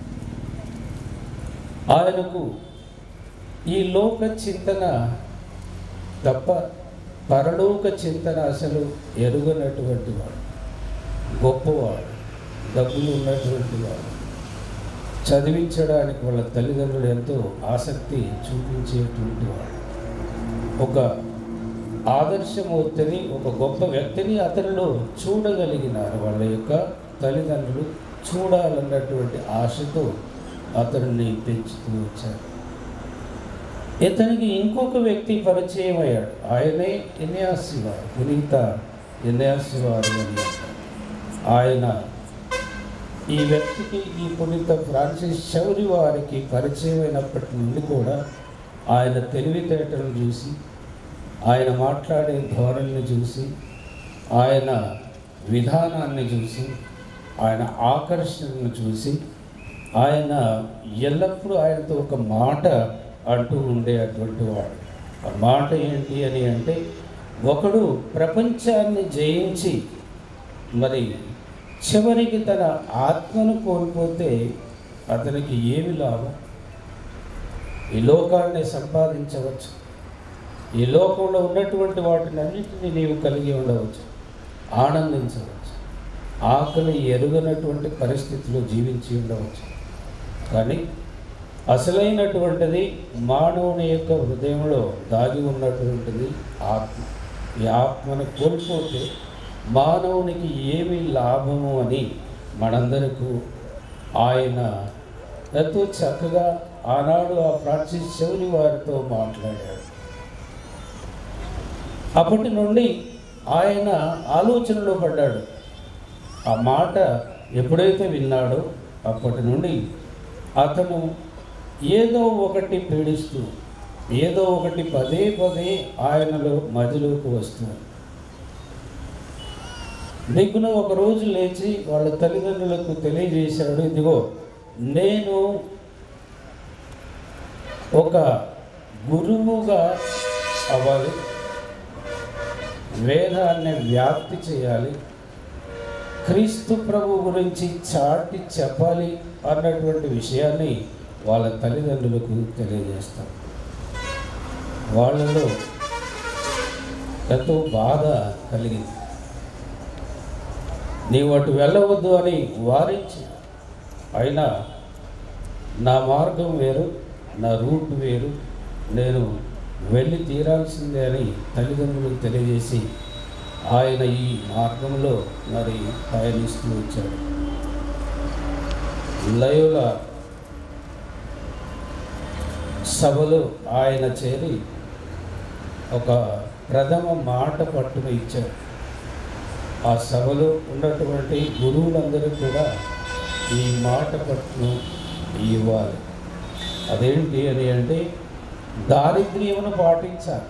ఆయనకు ఈ లోక చింతన తప్ప పరలోక చింతన అసలు ఎరుగనటువంటి వాడు. గొప్పవాడు, డబ్బులు ఉన్నటువంటి వాడు. చదివించడానికి వాళ్ళ తల్లిదండ్రులు ఎంతో ఆసక్తి చూపించేటువంటి వాడు. ఒక ఆదర్శమూర్తిని, ఒక గొప్ప వ్యక్తిని అతనిలో చూడగలిగినారు వాళ్ళ యొక్క తల్లిదండ్రులు. చూడాలన్నటువంటి ఆశతో అతనిని పెంచుతూ వచ్చారు. ఇతనికి ఇంకొక వ్యక్తి పరిచయం అయ్యాడు. ఆయనే ఇన్యాసి వారు, పునీత ఇన్యాసి వారు అని. ఆయన ఈ వ్యక్తికి, ఈ పునీత ఫ్రాన్సిస్ శౌరి వారికి పరిచయం అయినప్పటి నుండి కూడా ఆయన తెలివితేటలను చూసి, ఆయన మాట్లాడే ధోరణిని చూసి, ఆయన విధానాన్ని చూసి, ఆయన ఆకర్షణను చూసి, ఆయన ఎల్లప్పుడూ ఆయనతో ఒక మాట అంటూ ఉండేటువంటి వాడు. ఆ మాట ఏంటి అని అంటే, ఒకడు ప్రపంచాన్ని జయించి మరి చివరికి తన ఆత్మను కోల్పోతే అతనికి ఏమి లాభం? ఈ లోకాన్ని సంపాదించవచ్చు, ఈ లోకంలో ఉన్నటువంటి వాటిని అన్నింటినీ నీవు కలిగి ఉండవచ్చు, ఆనందించవచ్చు, ఆకలి ఎరుగనటువంటి పరిస్థితిలో జీవించి ఉండవచ్చు. కానీ అసలైనటువంటిది మానవుని యొక్క హృదయంలో దాగి ఉన్నటువంటిది ఆత్మ. ఈ ఆత్మను కోల్పోతే మానవునికి ఏమి లాభము అని మనందరికీ ఆయన ఎంతో చక్కగా ఆనాడు ఆ ఫ్రాన్సిస్ చౌరి వారితో మాట్లాడాడు. అప్పటి నుండి ఆయన ఆలోచనలో పడ్డాడు. ఆ మాట ఎప్పుడైతే విన్నాడో అప్పటి నుండి అతను ఏదో ఒకటి పీడిస్తూ ఏదో ఒకటి పదే పదే ఆయనలో మదిలోకి వస్తుంది. దిగున ఒకరోజు లేచి వాళ్ళ తల్లిదండ్రులకు తెలియజేశాడు, ఇదిగో నేను ఒక గురువుగా అవ్వాలి, వేదాన్ని వ్యాప్తి చేయాలి, క్రీస్తు ప్రభు గురించి చాటి చెప్పాలి అన్నటువంటి విషయాన్ని వాళ్ళ తల్లిదండ్రులకు తెలియజేస్తారు. వాళ్ళలో ఎంతో బాధ కలిగింది. నీవు అటు వెళ్ళవద్దు అని వారించి, అయినా నా మార్గం వేరు, నా రూట్ వేరు, నేను వెళ్ళి తీరాల్సిందే అని తల్లిదండ్రులకు తెలియజేసి ఆయన ఈ మార్గంలో మరి పయనిస్తూ వచ్చాడు. లయోలా సభలో ఆయన చేరి ఒక ప్రథమ మాట పట్టున ఇచ్చాడు. ఆ సభలో ఉన్నటువంటి గురువులందరూ కూడా ఈ మాట పట్టును ఇవ్వాలి. అదేంటి అని అంటే దారిద్ర్యమును పాటించాలి,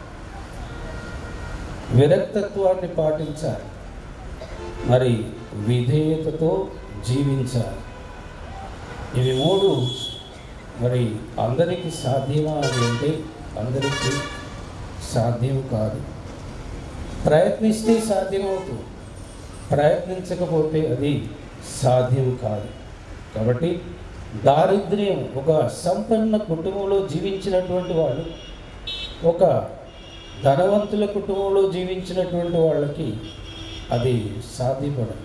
విరక్తత్వాన్ని పాటించాలి, మరి విధేయతతో జీవించాలి. ఇవి మూడు మరి అందరికీ సాధ్యమా అని అంటే అందరికీ సాధ్యం కాదు. ప్రయత్నిస్తే సాధ్యమవుతుంది, ప్రయత్నించకపోతే అది సాధ్యం కాదు. కాబట్టి దారిద్ర్యం ఒక సంపన్న కుటుంబంలో జీవించినటువంటి వాళ్ళు, ఒక ధనవంతుల కుటుంబంలో జీవించినటువంటి వాళ్ళకి అది సాధ్యపడదు.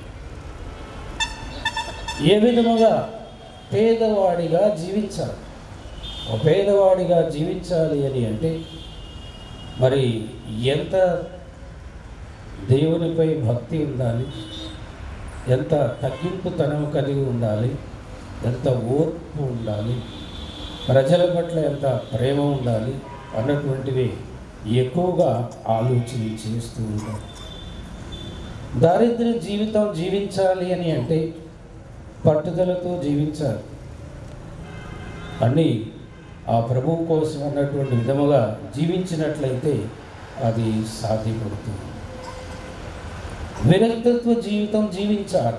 ఏ విధముగా పేదవాడిగా జీవించాలి. ఒక పేదవాడిగా జీవించాలి అని అంటే మరి ఎంత దేవునిపై భక్తి ఉండాలి, ఎంత తగ్గింపుతనం కలిగి ఉండాలి, ఎంత ఓర్పు ఉండాలి, ప్రజల పట్ల ఎంత ప్రేమ ఉండాలి అన్నటువంటివి ఎక్కువగా ఆలోచన చేస్తూ ఉంటారు. దారిద్ర్య జీవితం జీవించాలి అని అంటే పట్టుదలతో జీవించాలి. అన్నీ ఆ ప్రభువు కోసం అన్నటువంటి విధముగా జీవించినట్లయితే అది సాధ్యపడుతుంది. విరక్తత్వ జీవితం జీవించాలి.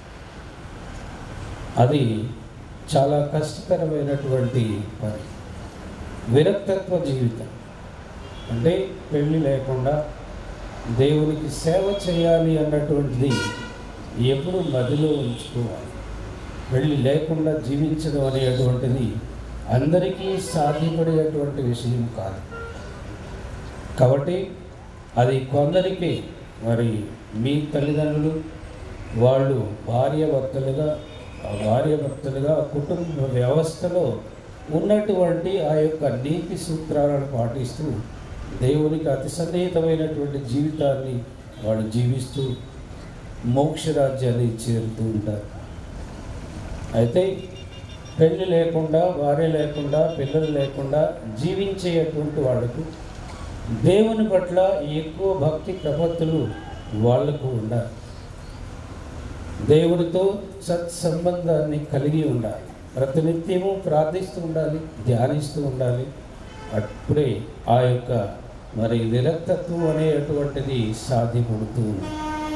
అది చాలా కష్టకరమైనటువంటి పని. విరక్తత్వ జీవితం అంటే పెళ్ళి లేకుండా దేవునికి సేవ చేయాలి అన్నటువంటిది ఎప్పుడు మదిలో ఉంచుకోవాలి. పెళ్ళి లేకుండా జీవించడం అనేటువంటిది అందరికీ సాధ్యపడేటువంటి విషయం కాదు. కాబట్టి అది కొందరికి, మరి మీ తల్లిదండ్రులు వాళ్ళు భార్యాభర్తలుగా భార్యాభర్తలుగా కుటుంబ వ్యవస్థలో ఉన్నటువంటి ఆ యొక్క నీతి సూత్రాలను పాటిస్తూ దేవునికి అతి సన్నిహితమైనటువంటి జీవితాన్ని వాళ్ళు జీవిస్తూ మోక్షరాజ్యాన్ని చేరుతూ ఉంటారు. అయితే పెళ్ళి లేకుండా, భార్య లేకుండా, పిల్లలు లేకుండా జీవించేటువంటి వాళ్లకు దేవుని పట్ల ఎక్కువ భక్తి ప్రపత్తులు వాళ్లకు ఉండాలి. దేవుడితో సత్సంబంధాన్ని కలిగి ఉండాలి. ప్రతినిత్యము ప్రార్థిస్తూ ఉండాలి, ధ్యానిస్తూ ఉండాలి. అప్పుడే ఆ యొక్క మరి విరక్తత్వం అనేటువంటిది సాధ్యపడుతూ ఉంది.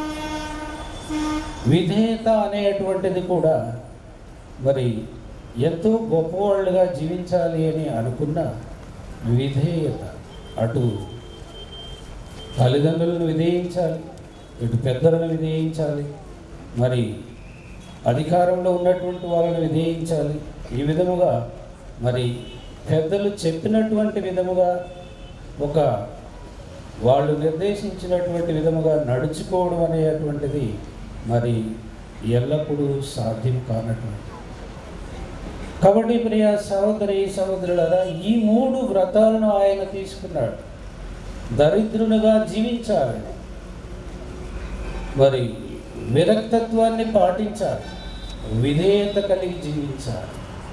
విధేయత అనేటువంటిది కూడా మరి ఎంతో గొప్పవాళ్ళుగా జీవించాలి అని అనుకున్న విధేయత, అటు తల్లిదండ్రులను విధేయించాలి, ఇటు పెద్దలను విధేయించాలి, మరి అధికారంలో ఉన్నటువంటి వాళ్ళని విధేయించాలి. ఈ విధముగా మరి పెద్దలు చెప్పినటువంటి విధముగా, ఒక వాళ్ళు నిర్దేశించినటువంటి విధముగా నడుచుకోవడం అనేటువంటిది మరి ఎల్లప్పుడూ సాధ్యం కానటువంటి. కాబట్టి ప్రియ సహోదరి సహోదరులారా, ఈ మూడు వ్రతాలను ఆయన తీసుకున్నాడు. దరిద్రునిగా జీవించాలి, మరి విరక్తత్వాన్ని పాటించాలి, విధేయత కలిగి జీవించాలి.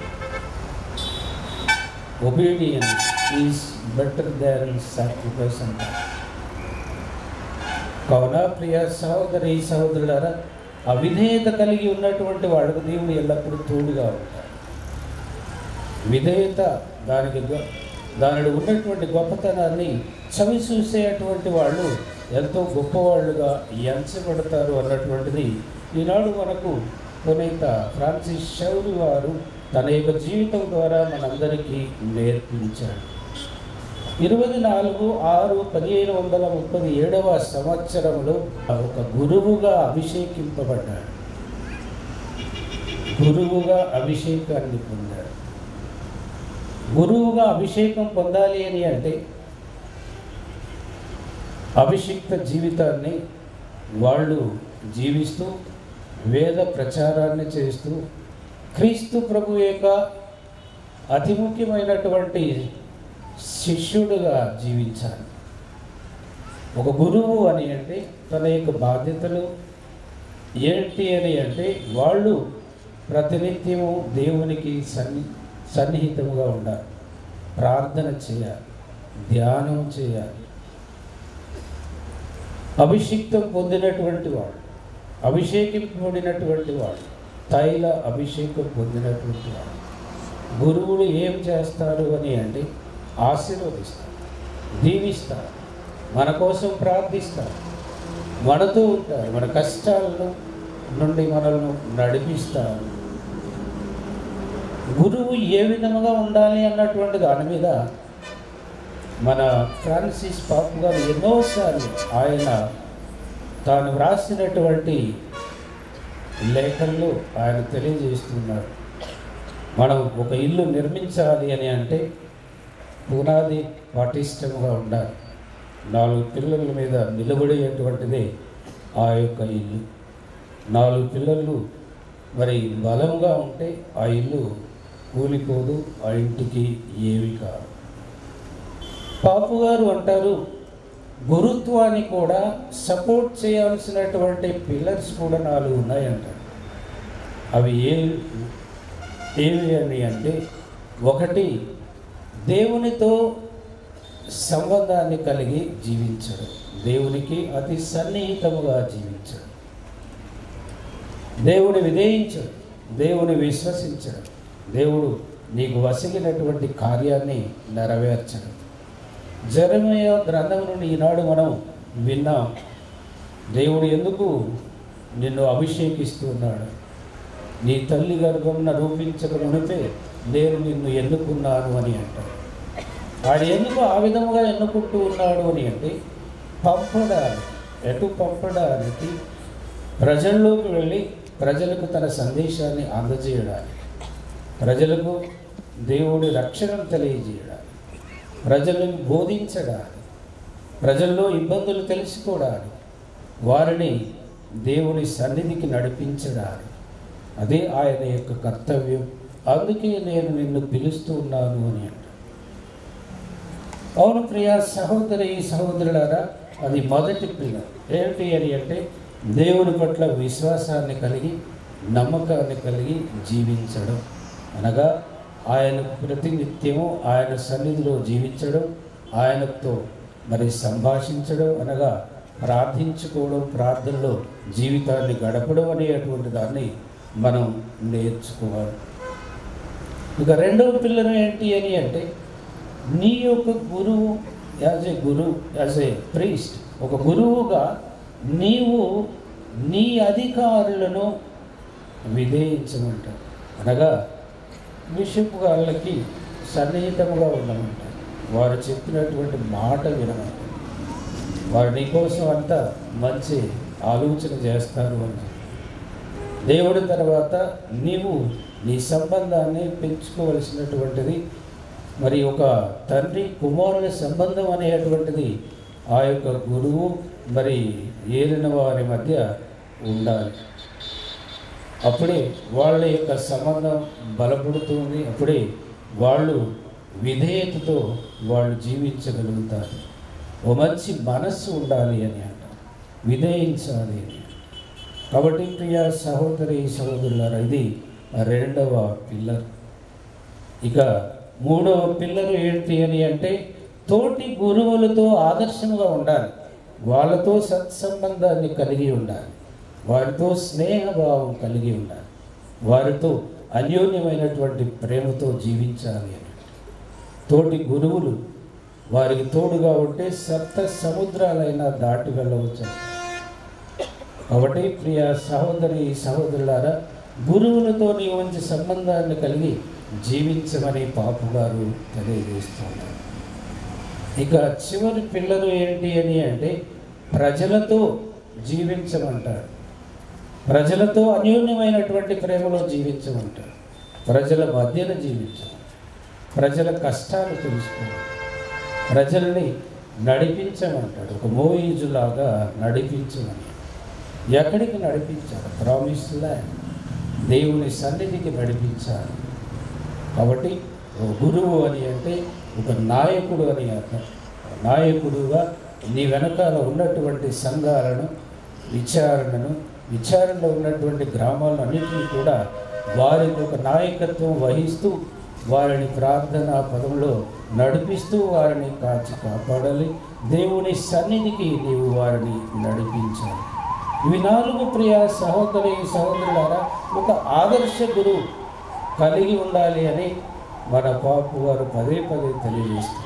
Obedience is better than sacrifice అంటారు. కావున ప్రియ సహోదరి సహోదరులారా, అవిధేయత కలిగి ఉన్నటువంటి వాడికి దేవుడు ఎల్లప్పుడూ తోడుగా ఉంటాడు. విధేయత దానికి దానిలో ఉన్నటువంటి గొప్పతనాన్ని చవి చూసేటువంటి వాళ్ళు ఎంతో గొప్పవాళ్ళుగా ఎంచబడతారు అన్నటువంటిది ఈనాడు మనకు పునీత ఫ్రాన్సిస్ షౌరి వారు తన యొక్క జీవితం ద్వారా మనందరికీ నేర్పించాడు. ఇరవై నాలుగు ఆరు పదిహేను వందల ముప్పై ఏడవ సంవత్సరంలో ఒక గురువుగా అభిషేకింపబడ్డాడు. గురువుగా అభిషేకాన్ని పొందాడు. గురువుగా అభిషేకం పొందాలి అని అంటే అభిషిక్త జీవితాన్ని వాళ్ళు జీవిస్తూ వేద ప్రచారాన్ని చేస్తూ క్రీస్తు ప్రభు యొక్క అతి ముఖ్యమైనటువంటి శిష్యుడుగా జీవించాలి. ఒక గురువు అని అంటే తన యొక్క బాధ్యతలు ఏంటి అని అంటే వాళ్ళు ప్రతినిత్యము దేవునికి సన్ని సన్నిహితముగా ఉండాలి, ప్రార్థన చేయాలి, ధ్యానం చేయాలి. అభిషిక్తం పొందినటువంటి వాడు, అభిషేకింపబడినటువంటి వాడు, తైల అభిషేకం పొందినటువంటి వాడు గురువులు ఏం చేస్తారు అని అంటే ఆశీర్వదిస్తారు, దీవిస్తారు, మన కోసం ప్రార్థిస్తారు, మనతో ఉంటారు, మన కష్టాలను నుండి మనల్ని నడిపిస్తారు. గురువు ఏ విధముగా ఉండాలి అన్నటువంటి దాని మీద మన ఫ్రాన్సిస్ పాపు గారు ఎన్నోసార్లు ఆయన తాను వ్రాసినటువంటి లేఖల్లో ఆయన తెలియజేస్తున్నాడు. మనం ఒక ఇల్లు నిర్మించాలి అని అంటే పునాది పటిష్టంగా ఉండాలి. నాలుగు పిల్లల మీద నిలబడేటువంటిదే ఆ యొక్క ఇల్లు. నాలుగు పిల్లలు మరి బలంగా ఉంటే ఆ ఇల్లు కూలిపోదు, ఆ ఇంటికి ఏమి కాదు. పాపు గారు అంటారు, గురుత్వాన్ని కూడా సపోర్ట్ చేయాల్సినటువంటి పిల్లర్స్ కూడా నాలుగు ఉన్నాయంటారు. అవి ఏ ఏవి అని అంటే, ఒకటి దేవునితో సంబంధాన్ని కలిగి జీవించడం, దేవునికి అతి సన్నిహితముగా జీవించడం, దేవుని విధేయించడం, దేవుని విశ్వసించడం, దేవుడు నీకు వసిగినటువంటి కార్యాన్ని నెరవేర్చడం. జెరెమయా గ్రంథం నుండి ఈనాడు మనం విన్నాం, దేవుడు ఎందుకు నిన్ను అభిషేకిస్తున్నాడు, నీ తల్లి గర్భమున రూపించక మునిపే నేను నిన్ను ఎన్నుకున్నాను అని అంటాడు. ఆయన ఎందుకు ఆ విధముగా ఎన్నుకుంటూ ఉన్నాడు అని అంటే, పంపడానికి, ఎటు పంపడానికి, ప్రజల్లోకి వెళ్ళి ప్రజలకు తన సందేశాన్ని అందజేయడానికి, ప్రజలకు దేవుడి రక్షణను తెలియజేయడానికి, ప్రజలను బోధించడానికి, ప్రజల్లో ఇబ్బందులు తెలుసుకోవడానికి, వారిని దేవుని సన్నిధికి నడిపించడానికి. అదే ఆయన యొక్క కర్తవ్యం. అందుకే నేను నిన్ను పిలుస్తూ ఉన్నాను అని అంట. అవును ప్రియ సహోదరి సహోదరులారా, అది మొదటి పిల్లర్ ఏంటి అని అంటే దేవుని పట్ల విశ్వాసాన్ని కలిగి నమ్మకాన్ని కలిగి జీవించడం, అనగా ఆయన ప్రతినిత్యము ఆయన సన్నిధిలో జీవించడం, ఆయనతో మరి సంభాషించడం, అనగా ప్రార్థించుకోవడం, ప్రార్థనలో జీవితాన్ని గడపడం అనేటువంటి దాన్ని మనం నేర్చుకోవాలి. ఇక రెండవ పిల్లలు ఏంటి అని అంటే, నీ యొక్క గురువు యాజ్ ఏ గురువు యాజ్ ఏ ప్రీస్ట్, ఒక గురువుగా నీవు నీ అధికారులను విధేయించమంటారు, అనగా బిషప్ గారికి సన్నిహితంగా ఉండమంటారు, వారు చెప్పినటువంటి మాట వినమంటారు, వారు నీకోసం అంతా మంచి ఆలోచన చేస్తారు అని. దేవుడి తర్వాత నీవు నీ సంబంధాన్ని పెంచుకోవలసినటువంటిది మరి ఒక తండ్రి కుమారుల సంబంధం అనేటువంటిది ఆ యొక్క గురువు మరి ఏలిన వారి మధ్య ఉండాలి. అప్పుడే వాళ్ళ యొక్క సంబంధం బలపడుతుంది, అప్పుడే వాళ్ళు విధేయతతో వాళ్ళు జీవించగలుగుతారు. ఓ మంచి మనస్సు ఉండాలి అని అంటారు, విధేయించాలి అని. కాబట్టి ప్రియ సహోదరి సహోదరులారా, ఇది రెండవ పిల్లర్. ఇక మూడవ పిల్లర్ ఏంటి అని అంటే తోటి గురువులతో ఆదర్శంగా ఉండాలి, వాళ్ళతో సత్సంబంధాన్ని కలిగి ఉండాలి, వారితో స్నేహభావం కలిగి ఉండాలి, వారితో అన్యోన్యమైనటువంటి ప్రేమతో జీవించాలి అని. తోటి గురువులు వారికి తోడుగా ఉంటే సప్త సముద్రాలైనా దాటి వెళ్ళవచ్చు. కాబట్టి ప్రియ సహోదరి సహోదరులారా, గురువులతో నీవు మంచి సంబంధాన్ని కలిగి జీవించమని పాపు గారు తెలియజేస్తున్నారు. ఇక చివరి పిల్లలు ఏంటి అని అంటే ప్రజలతో జీవించమంటారు, ప్రజలతో అన్యోన్యమైనటువంటి ప్రేమలో జీవించమంటారు, ప్రజల మధ్యన జీవించమంటారు, ప్రజల కష్టాలు తెలుసుకోవాలి, ప్రజల్ని నడిపించమంటాడు. ఒక మోయిజులాగా నడిపించమని. ఎక్కడికి నడిపించాలి? ప్రామిస్ ల్యాండ్, దేవుని సన్నిధికి నడిపించాలి. కాబట్టి ఒక గురువు అని అంటే ఒక నాయకుడు అని అర్థం. నాయకుడుగా నీ వెనకాల ఉన్నటువంటి సంఘాలను, విచారణను, విచారణలో ఉన్నటువంటి గ్రామాలను అన్నింటినీ కూడా వారికి ఒక నాయకత్వం వహిస్తూ వారిని ప్రార్థనా పదంలో నడిపిస్తూ వారిని కాచి కాపాడాలి. దేవుని సన్నిధికి నీవు వారిని నడిపించాలి. ఇవి నాలుగు ప్రియ సహోదరి సహోదరులారా ఒక ఆదర్శ గురువు కలిగి ఉండాలి అని మన పాపు వారు పదే పదే తెలియజేస్తారు.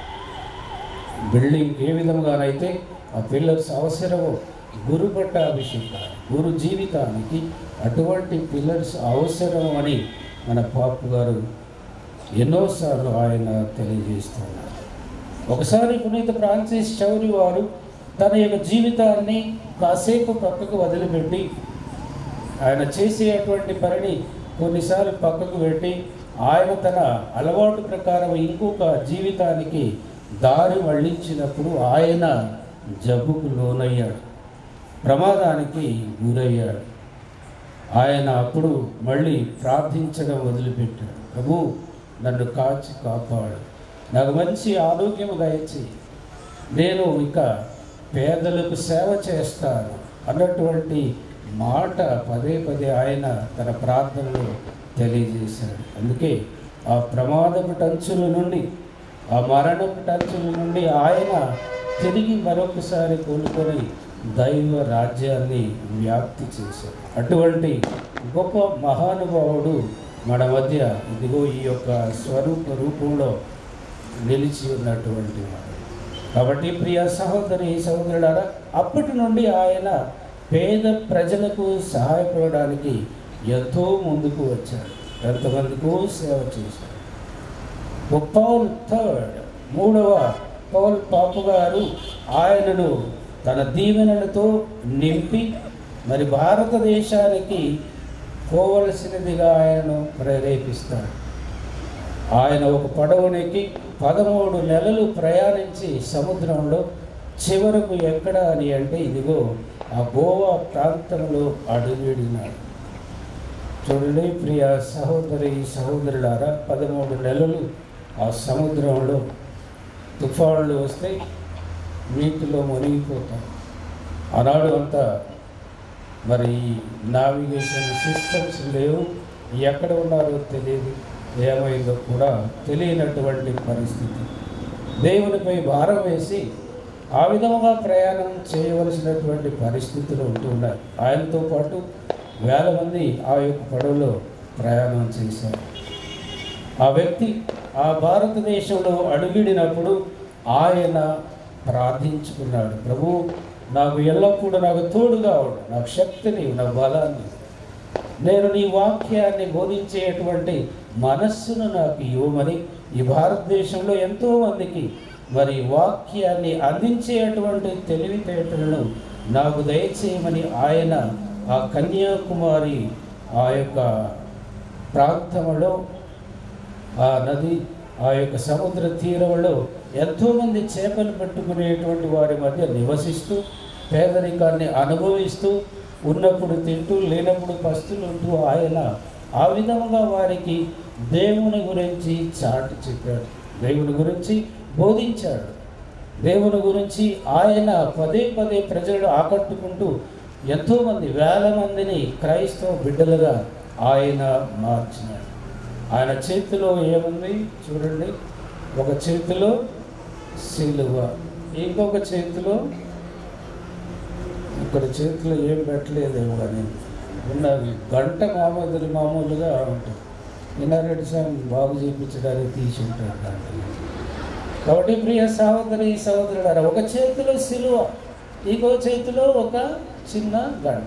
బిల్డింగ్ ఏ విధంగానైతే ఆ పిల్లర్స్ అవసరమో గురు పట్టాభిషేకాలు, గురు జీవితానికి అటువంటి పిల్లర్స్ అవసరం అని మన పాపు గారు ఎన్నోసార్లు ఆయన తెలియజేస్తున్నారు. ఒకసారి పునీత ఫ్రాన్సిస్ చౌరి వారు తన యొక్క జీవితాన్ని కాసేపు పక్కకు వదిలిపెట్టి ఆయన చేసేటువంటి పనిని కొన్నిసార్లు పక్కకు పెట్టి ఆయన తన అలవాటు ప్రకారం ఇంకొక జీవితానికి దారి మళ్ళించినప్పుడు ఆయన జబ్బుకు లోనయ్యాడు, ప్రమాదానికి గురయ్యాడు. ఆయన అప్పుడు మళ్ళీ ప్రార్థించడం వదిలిపెట్టాడు. ప్రభు, నన్ను కాచి కాపాడు, నాకు మంచి ఆరోగ్యం దయచేయి, నేను ఇక పేదలకు సేవ చేస్తాను అన్నటువంటి మాట పదే పదే ఆయన తన ప్రార్థనలో తెలియజేశాడు. అందుకే ఆ ప్రమాదపు టంచుల నుండి, ఆ మరణపు టంచుల నుండి ఆయన తిరిగి మరొకసారి కోలుకొని దైవ రాజ్యాన్ని వ్యాప్తి చేశాడు. అటువంటి గొప్ప మహానుభావుడు మన మధ్య ఇదిగో ఈ యొక్క స్వరూప రూపంలో నిలిచి ఉన్నటువంటి వాడు. కాబట్టి ప్రియ సహోదరి సహోదరులారా, అప్పటి నుండి ఆయన పేద ప్రజలకు సహాయపడడానికి ఎంతో ముందుకు వచ్చాడు, ఎంతమందికో సేవ చేశాడు. పౌల్ థర్డ్ మూడవ పౌల్ పాపు గారు ఆయనను తన దీవెనలతో నింపి మరి భారతదేశానికి పోవలసినదిగా ఆయనను ప్రేరేపిస్తాడు. ఆయన ఒక పడవనెక్కి పదమూడు నెలలు ప్రయాణించి సముద్రంలో చివరకు ఎక్కడ అని అంటే ఇదిగో ఆ గోవా ప్రాంతంలో అడుగుడినాడు. చూడండి ప్రియ సహోదరి సహోదరులారా, పదమూడు నెలలు ఆ సముద్రంలో తుఫాన్లు వస్తే నీటిలో మునిగిపోతాం. ఆనాడు అంతా మరి నావిగేషన్ సిస్టమ్స్ లేవు, ఎక్కడ ఉన్నారో తెలియదు, ఏమైందో కూడా తెలియనటువంటి పరిస్థితి. దేవునిపై భారం వేసి ఆ విధంగా ప్రయాణం చేయవలసినటువంటి పరిస్థితులు ఉంటున్నాయి. ఆయనతో పాటు వేల మంది ఆ యొక్క పడవలో ప్రయాణం చేశారు. ఆ వ్యక్తి ఆ భారతదేశంలో అడుగిడినప్పుడు ఆయన ప్రార్థించుకున్నాడు, ప్రభు, నాకు ఎల్లప్పుడూ నాకు తోడుగా ఉండు, నాకు శక్తిని, నా బలాన్ని, నేను నీ వాక్యాన్ని బోధించేటువంటి మనస్సును నాకు ఇవ్వమని ఈ భారతదేశంలో ఎంతోమందికి మరి వాక్యాన్ని అందించేటువంటి తెలివితేటలను నాకు దయచేయమని ఆయన ఆ కన్యాకుమారి ఆ యొక్క ప్రాంతంలో ఆ నది ఆ యొక్క సముద్ర తీరంలో ఎంతోమంది చేపలు పట్టుకునేటువంటి వారి మధ్య నివసిస్తూ పేదరికాన్ని అనుభవిస్తూ ఉన్నప్పుడు తింటూ లేనప్పుడు పస్తులు ఉంటూ ఆయన ఆ విధంగా వారికి దేవుని గురించి చాటి చెప్పాడు, దేవుని గురించి బోధించాడు. దేవుని గురించి ఆయన పదే పదే ప్రజలను ఆకట్టుకుంటూ ఎంతోమంది వేల మందిని క్రైస్తవ బిడ్డలుగా ఆయన మార్చినాడు. ఆయన చేతిలో ఏముంది చూడండి, ఒక చేతిలో సిలువ, ఇంకొక చేతిలో, ఇక్కడ చేతిలో ఏం పెట్టలేదేమో కానీ ఉన్నది గంట మామూలు మామూలుగా ఉంటుంది. ఇన్నారెడ్డి సార్ బాగు చేయించడానికి తీసి ఉంటాడు దాంట్లో. కాబట్టి ప్రియ సహోదరి సహోదరులారా, ఒక చేతిలో సిలువ, ఇంకో చేతిలో ఒక చిన్న గంట.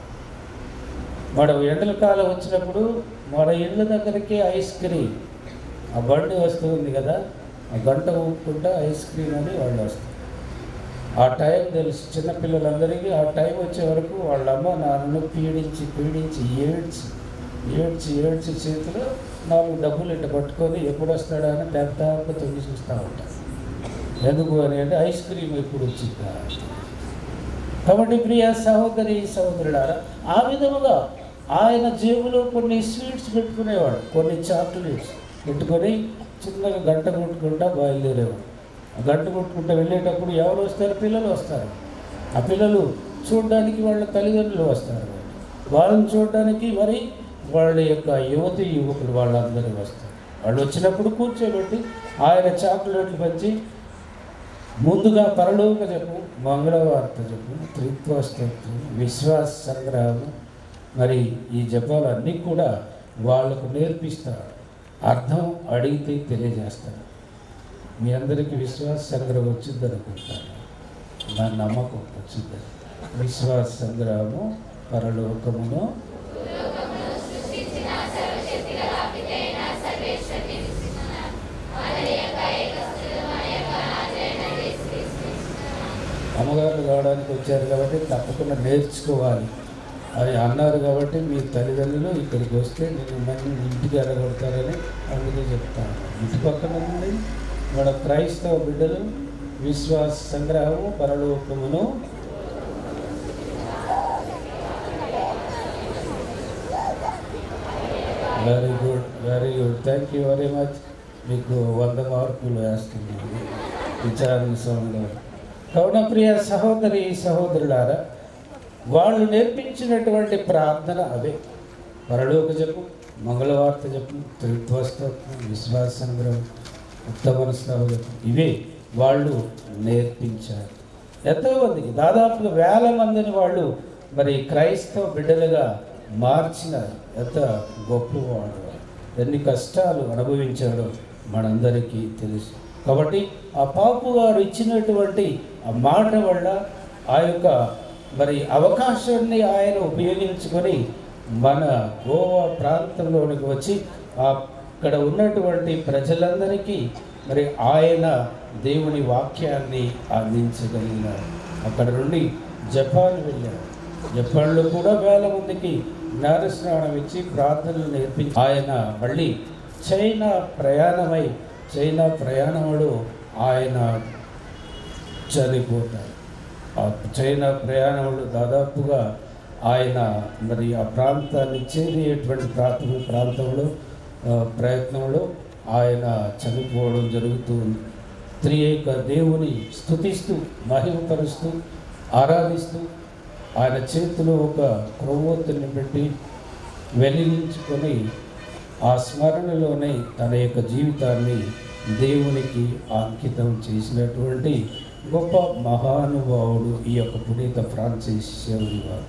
మన ఎండల కాలం వచ్చినప్పుడు మన ఇళ్ళ దగ్గరికి ఐస్ క్రీమ్ ఆ బండి వస్తుంది కదా, ఆ గంట ఊపుకుంటా ఐస్ క్రీమ్ అని వాళ్ళు వస్తారు. ఆ టైం తెలుసు చిన్నపిల్లలందరికీ. ఆ టైం వచ్చే వరకు వాళ్ళ అమ్మ నాన్నను పీడించి పీడించి ఏడ్చి ఏడ్చి ఏడ్చి చేతిలో నాలుగు డబ్బులు ఇట్ట పట్టుకొని ఎప్పుడు వస్తాడా అని పెద్ద తొంగి చూస్తూ ఉంటారు. ఎందుకు అని అంటే ఐస్ క్రీమ్ ఎప్పుడు వచ్చిందా. కాబట్టి ప్రియ సహోదరి సహోదరులారా, ఆ విధముగా ఆయన జేబులో కొన్ని స్వీట్స్ పెట్టుకునేవాడు, కొన్ని చాక్లెట్స్ పెట్టుకొని చిన్నగా గంట కొట్టుకుంటా బయలుదేరేవాడు. ఆ గంట కొట్టుకుంటూ వెళ్ళేటప్పుడు ఎవరు వస్తారు? పిల్లలు వస్తారు. ఆ పిల్లలు చూడడానికి వాళ్ళ తల్లిదండ్రులు వస్తారు. వాళ్ళని చూడడానికి మరి వాళ్ళ యొక్క యువతి యువకులు వాళ్ళందరూ వస్తారు. వాళ్ళు వచ్చినప్పుడు కూర్చోబెట్టి ఆయన చాక్లెట్లు పంచి ముందుగా పరలోక చెప్పు, మంగళవార్త చెప్పు, త్రిత్వస్తత్వం, విశ్వాస సంగ్రహము, మరి ఈ జపాలన్నీ కూడా వాళ్ళకు నేర్పిస్తాడు. అర్థం అడిగితే తెలియజేస్తాడు. మీ అందరికీ విశ్వాస సంగ్రహం వచ్చింది అనుకుంటాను, నా నమ్మకం వచ్చింది. విశ్వాస సంగ్రహము పరలోకమును అమ్మగారు కావడానికి వచ్చారు కాబట్టి తప్పకుండా నేర్చుకోవాలి అని అన్నారు. కాబట్టి మీ తల్లిదండ్రులు ఇక్కడికి వస్తే నేను మంది ఇంటికి ఎరగొడతారని అందుకే చెప్తాను. ఇంటి పక్కన ఉంది మన క్రైస్తవ బిడ్డలు విశ్వాస సంగ్రహము పరలోకమును very good very good thank you very much. మీకు వంద మార్కులు వేస్తుంది విచారణ సమయంలో. కావున ప్రియ సహోదరి సహోదరులారా, వాళ్ళు నేర్పించినటువంటి ప్రార్థన అవే. పరలోక జపం, మంగళవార్త జపం, త్రిత్వస్తత్వం, విశ్వాస సంగ్రహం, ఉత్తమనస్తవ జపం, ఇవే వాళ్ళు నేర్పించారు. ఎంతోమందికి దాదాపుగా వేల మందిని వాళ్ళు మరి క్రైస్తవ బిడ్డలుగా మార్చినారు. ఎంత గొప్పవాడు, ఎన్ని కష్టాలు అనుభవించాడో మనందరికీ తెలుసు. కాబట్టి ఆ పాపు గారు ఇచ్చినటువంటి ఆ మాట వల్ల ఆ యొక్క మరి అవకాశాన్ని ఆయన ఉపయోగించుకొని మన గోవా ప్రాంతంలోనికి వచ్చి అక్కడ ఉన్నటువంటి ప్రజలందరికీ మరి ఆయన దేవుని వాక్యాన్ని అందించగలిగినారు. అక్కడ నుండి జపాన్ వెళ్ళారు. జపాన్లో కూడా వేల మందికి జ్ఞానస్నానం ఇచ్చి ప్రార్థనలు నేర్పించి ఆయన మళ్ళీ చైనా ప్రయాణమై చైనా ప్రయాణంలో ఆయన చనిపోతారు. ఆ చైనా ప్రయాణంలో దాదాపుగా ఆయన మరి ఆ ప్రాంతాన్ని చేరేటువంటి ప్రాంతం ప్రాంతంలో ప్రయత్నంలో ఆయన చనిపోవడం జరుగుతుంది. త్రియేక దేవుని స్తుతిస్తూ మహిమపరుస్తూ ఆరాధిస్తూ ఆయన చేతిలో ఒక క్రొవ్వొత్తిని పెట్టి వెలిగించుకొని ఆ స్మరణలోనే తన యొక్క జీవితాన్ని దేవునికి అంకితం చేసినటువంటి గొప్ప మహానుభావుడు ఈ యొక్క పునీత ఫ్రాన్సిస్ సేవరి వారు.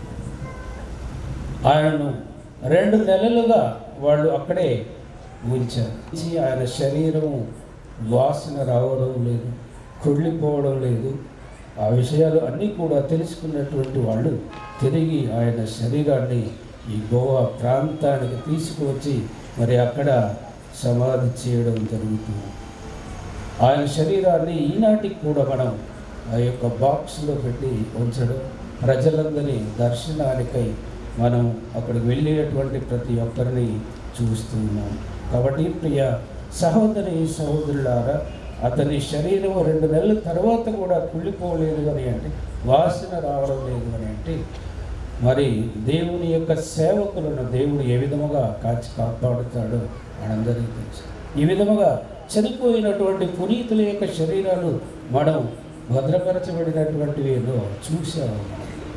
ఆయనను రెండు నెలలుగా వాళ్ళు అక్కడే ఉంచారు. ఆయన శరీరం వాసన రావడం లేదు, కుళ్ళిపోవడం లేదు. ఆ విషయాలు అన్నీ కూడా తెలుసుకున్నటువంటి వాళ్ళు తిరిగి ఆయన శరీరాన్ని ఈ గోవా ప్రాంతానికి తీసుకువచ్చి మరి అక్కడ సమాధి చేయడం జరుగుతుంది. ఆయన శరీరాన్ని ఈనాటికి కూడా మనం ఆ యొక్క బాక్స్లో పెట్టి ఉంచడం, ప్రజలందరి దర్శనానికై మనం అక్కడికి వెళ్ళేటువంటి ప్రతి ఒక్కరిని చూస్తున్నాం. కాబట్టి ప్రియ సహోదరి సహోదరులారా, అతని శరీరం రెండు నెలల తర్వాత కూడా కుళ్ళిపోలేదు అని అంటే, వాసన రావడం లేదు అని అంటే, మరి దేవుని యొక్క సేవకులను దేవుడు ఏ విధముగా కాచి కాపాడుతాడో మనందరికీ తెలుసు. ఈ విధముగా చనిపోయినటువంటి పునీతుల యొక్క శరీరాలు మనం భద్రపరచబడినటువంటివి ఏదో చూసాము.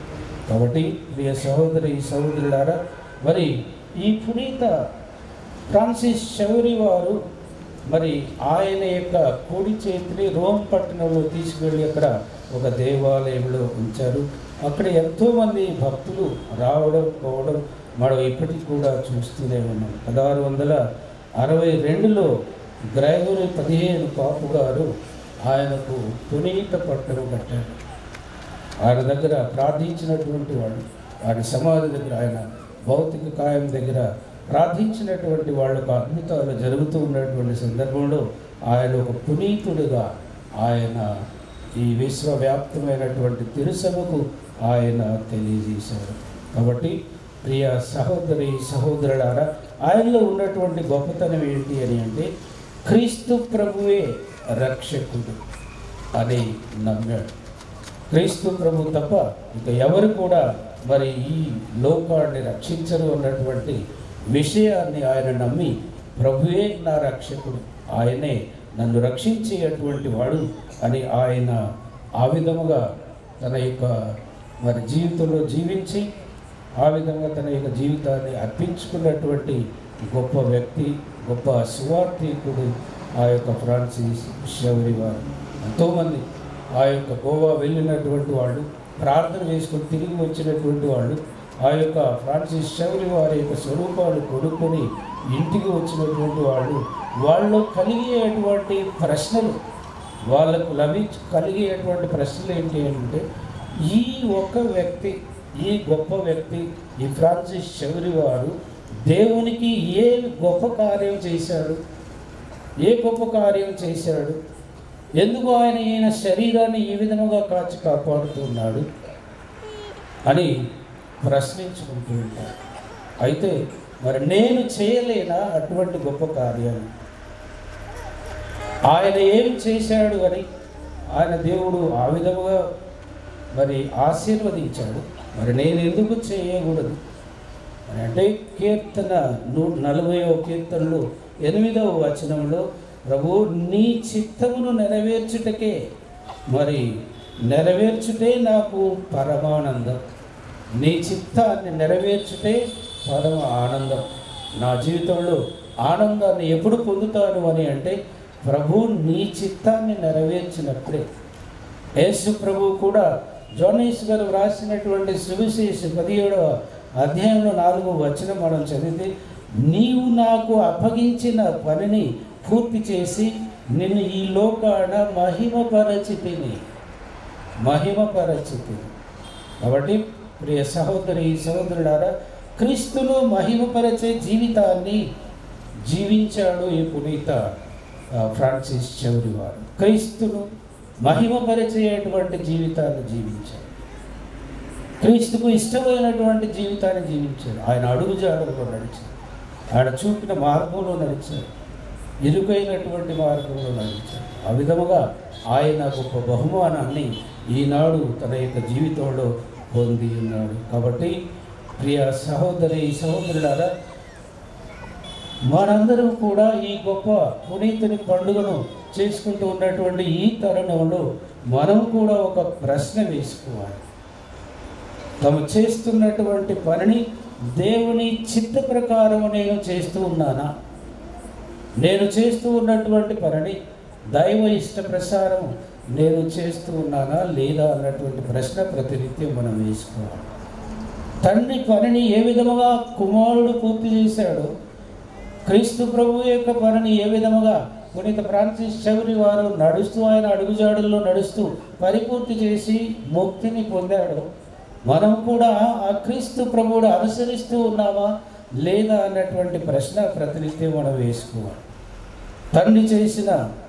కాబట్టి ప్రియ సహోదరి సహోదరులారా, మరి ఈ పునీత ఫ్రాన్సిస్ షవరి వారు మరి ఆయన యొక్క కుడి చేతిని రోమ్ పట్టణంలో తీసుకువెళ్ళి అక్కడ ఒక దేవాలయంలో ఉంచారు. అక్కడ ఎంతోమంది భక్తులు రావడం పోవడం మనం ఇప్పటికి కూడా చూస్తూనే ఉన్నాం. పదహారు వందల అరవై రెండులో గ్రెగరీ పదిహేను పాపు గారు ఆయనకు పునీత పట్టణం కట్టాడు. ఆయన దగ్గర ప్రార్థించినటువంటి వాళ్ళు, ఆయన సమాధి దగ్గర, ఆయన భౌతిక కాయం దగ్గర ప్రార్థించినటువంటి వాళ్ళకు అద్భుతాలు జరుగుతూ ఉన్నటువంటి సందర్భంలో ఆయన ఒక పునీతుడిగా ఆయన ఈ విశ్వవ్యాప్తమైనటువంటి తిరుసభకు ఆయన తెలియజేశారు. కాబట్టి ప్రియ సహోదరి సహోదరులారా, ఆయనలో ఉన్నటువంటి గొప్పతనం ఏంటి అని అంటే క్రీస్తు ప్రభువే రక్షకుడు అని నమ్మాడు. క్రీస్తు ప్రభు తప్ప ఇక ఎవరు కూడా మరి ఈ లోకాన్ని రక్షించరు అన్నటువంటి విషయాన్ని ఆయన నమ్మి ప్రభువే నా రక్షకుడు, ఆయనే నన్ను రక్షించేటువంటి వాడు అని ఆయన ఆ విధముగా తన యొక్క మరి జీవితంలో జీవించి ఆ విధంగా తన యొక్క జీవితాన్ని అర్పించుకున్నటువంటి గొప్ప వ్యక్తి, గొప్ప సువార్థికుడు ఆ యొక్క ఫ్రాన్సిస్ షవరి వారు. ఎంతోమంది ఆ యొక్క గోవా వెళ్ళినటువంటి వాళ్ళు, ప్రార్థన చేసుకొని తిరిగి వచ్చినటువంటి వాళ్ళు ఆ యొక్క ఫ్రాన్సిస్ షవరి వారి యొక్క స్వరూపాలు కొనుక్కొని ఇంటికి వచ్చినటువంటి వాళ్ళు, వాళ్ళు కలిగేటువంటి ప్రశ్నలు, వాళ్ళకు లభించి కలిగేటువంటి ప్రశ్నలు ఏంటి అంటే, ఈ ఒక్క వ్యక్తి, ఈ గొప్ప వ్యక్తి, ఈ ఫ్రాన్సిస్ షవరి వారు దేవునికి ఏ గొప్ప కార్యం చేశాడు, ఏ గొప్ప కార్యం చేశాడు, ఎందుకు ఆయన ఈయన శరీరాన్ని ఈ విధంగా కాచి కాపాడుతున్నాడు అని ప్రశ్నించుకుంటూ ఉంటారు. అయితే మరి నేను చేయలేనా అటువంటి గొప్ప కార్యాలు? ఆయన ఏం చేశాడు అని ఆయన దేవుడు ఆ విధముగా మరి ఆశీర్వదించాడు. మరి నేను ఎందుకు చేయకూడదు అని అంటే కీర్తన నూ నలభైవ కీర్తనలో ఎనిమిదవ వచనంలో, ప్రభు నీ చిత్తమును నెరవేర్చుటకే, మరి నెరవేర్చుటే నాకు పరమానందం, నీ చిత్తాన్ని నెరవేర్చుటే పరమ ఆనందం. నా జీవితంలో ఆనందాన్ని ఎప్పుడు పొందుతాను అని అంటే ప్రభు నీ చిత్తాన్ని నెరవేర్చినప్పుడే. యేసు ప్రభు కూడా జోనీస్ గారు వ్రాసినటువంటి సువిశేష పదిహేడవ అధ్యాయంలో నాలుగో వచనం మనం చదివితే, నీవు నాకు అప్పగించిన పనిని పూర్తి చేసి నిన్ను ఈ లోకాన మహిమపరచితిని మహిమపరచితిని కాబట్టి ప్రియ సహోదరి సహోదరులారా, క్రీస్తును మహిమపరచే జీవితాన్ని జీవించాడు ఈ పునీత ఫ్రాన్సిస్ షవరి వారు. క్రీస్తును మహిమపరిచేటువంటి జీవితాన్ని జీవించాడు, క్రీస్తుకు ఇష్టమైనటువంటి జీవితాన్ని జీవించాడు. ఆయన అడుగుజాడల్లో నడిచాడు, ఆయన చూపిన మార్గంలో నడిచాడు, ఇరుకైనటువంటి మార్గంలో నడిచాడు. ఆ విధముగా ఆయన గొప్ప బహుమానాన్ని ఈనాడు తన యొక్క జీవితంలో పొంది ఉన్నాడు. కాబట్టి ప్రియ సహోదరి సహోదరులారా, మనందరం కూడా ఈ గొప్ప పునీతుని పండుగను చేసుకుంటూ ఉన్నటువంటి ఈ తరుణంలో మనం కూడా ఒక ప్రశ్న వేసుకోవాలి. తాము చేస్తున్నటువంటి పనిని దేవుని చిత్త ప్రకారం నేను చేస్తూ ఉన్నానా, నేను చేస్తూ ఉన్నటువంటి పనిని దైవ ఇష్ట ప్రసారం నేను చేస్తూ ఉన్నానా లేదా అన్నటువంటి ప్రశ్న ప్రతినిత్యం మనం వేసుకోవాలి. తండ్రి పనిని ఏ విధముగా కుమారుడు పూర్తి చేశాడో, క్రీస్తు ప్రభు యొక్క పనిని ఏ విధముగా పునీత ఫ్రాన్సిస్ షవరి వారు నడుస్తూ ఆయన అడుగుజాడుల్లో నడుస్తూ పరిపూర్తి చేసి ముక్తిని పొందాడు, మనం కూడా ఆ క్రీస్తు ప్రభువును అనుసరిస్తూ ఉన్నామా లేదా అన్నటువంటి ప్రశ్న ప్రతినిత్యం మనం వేసుకోవాలి. తండ్రి చేసిన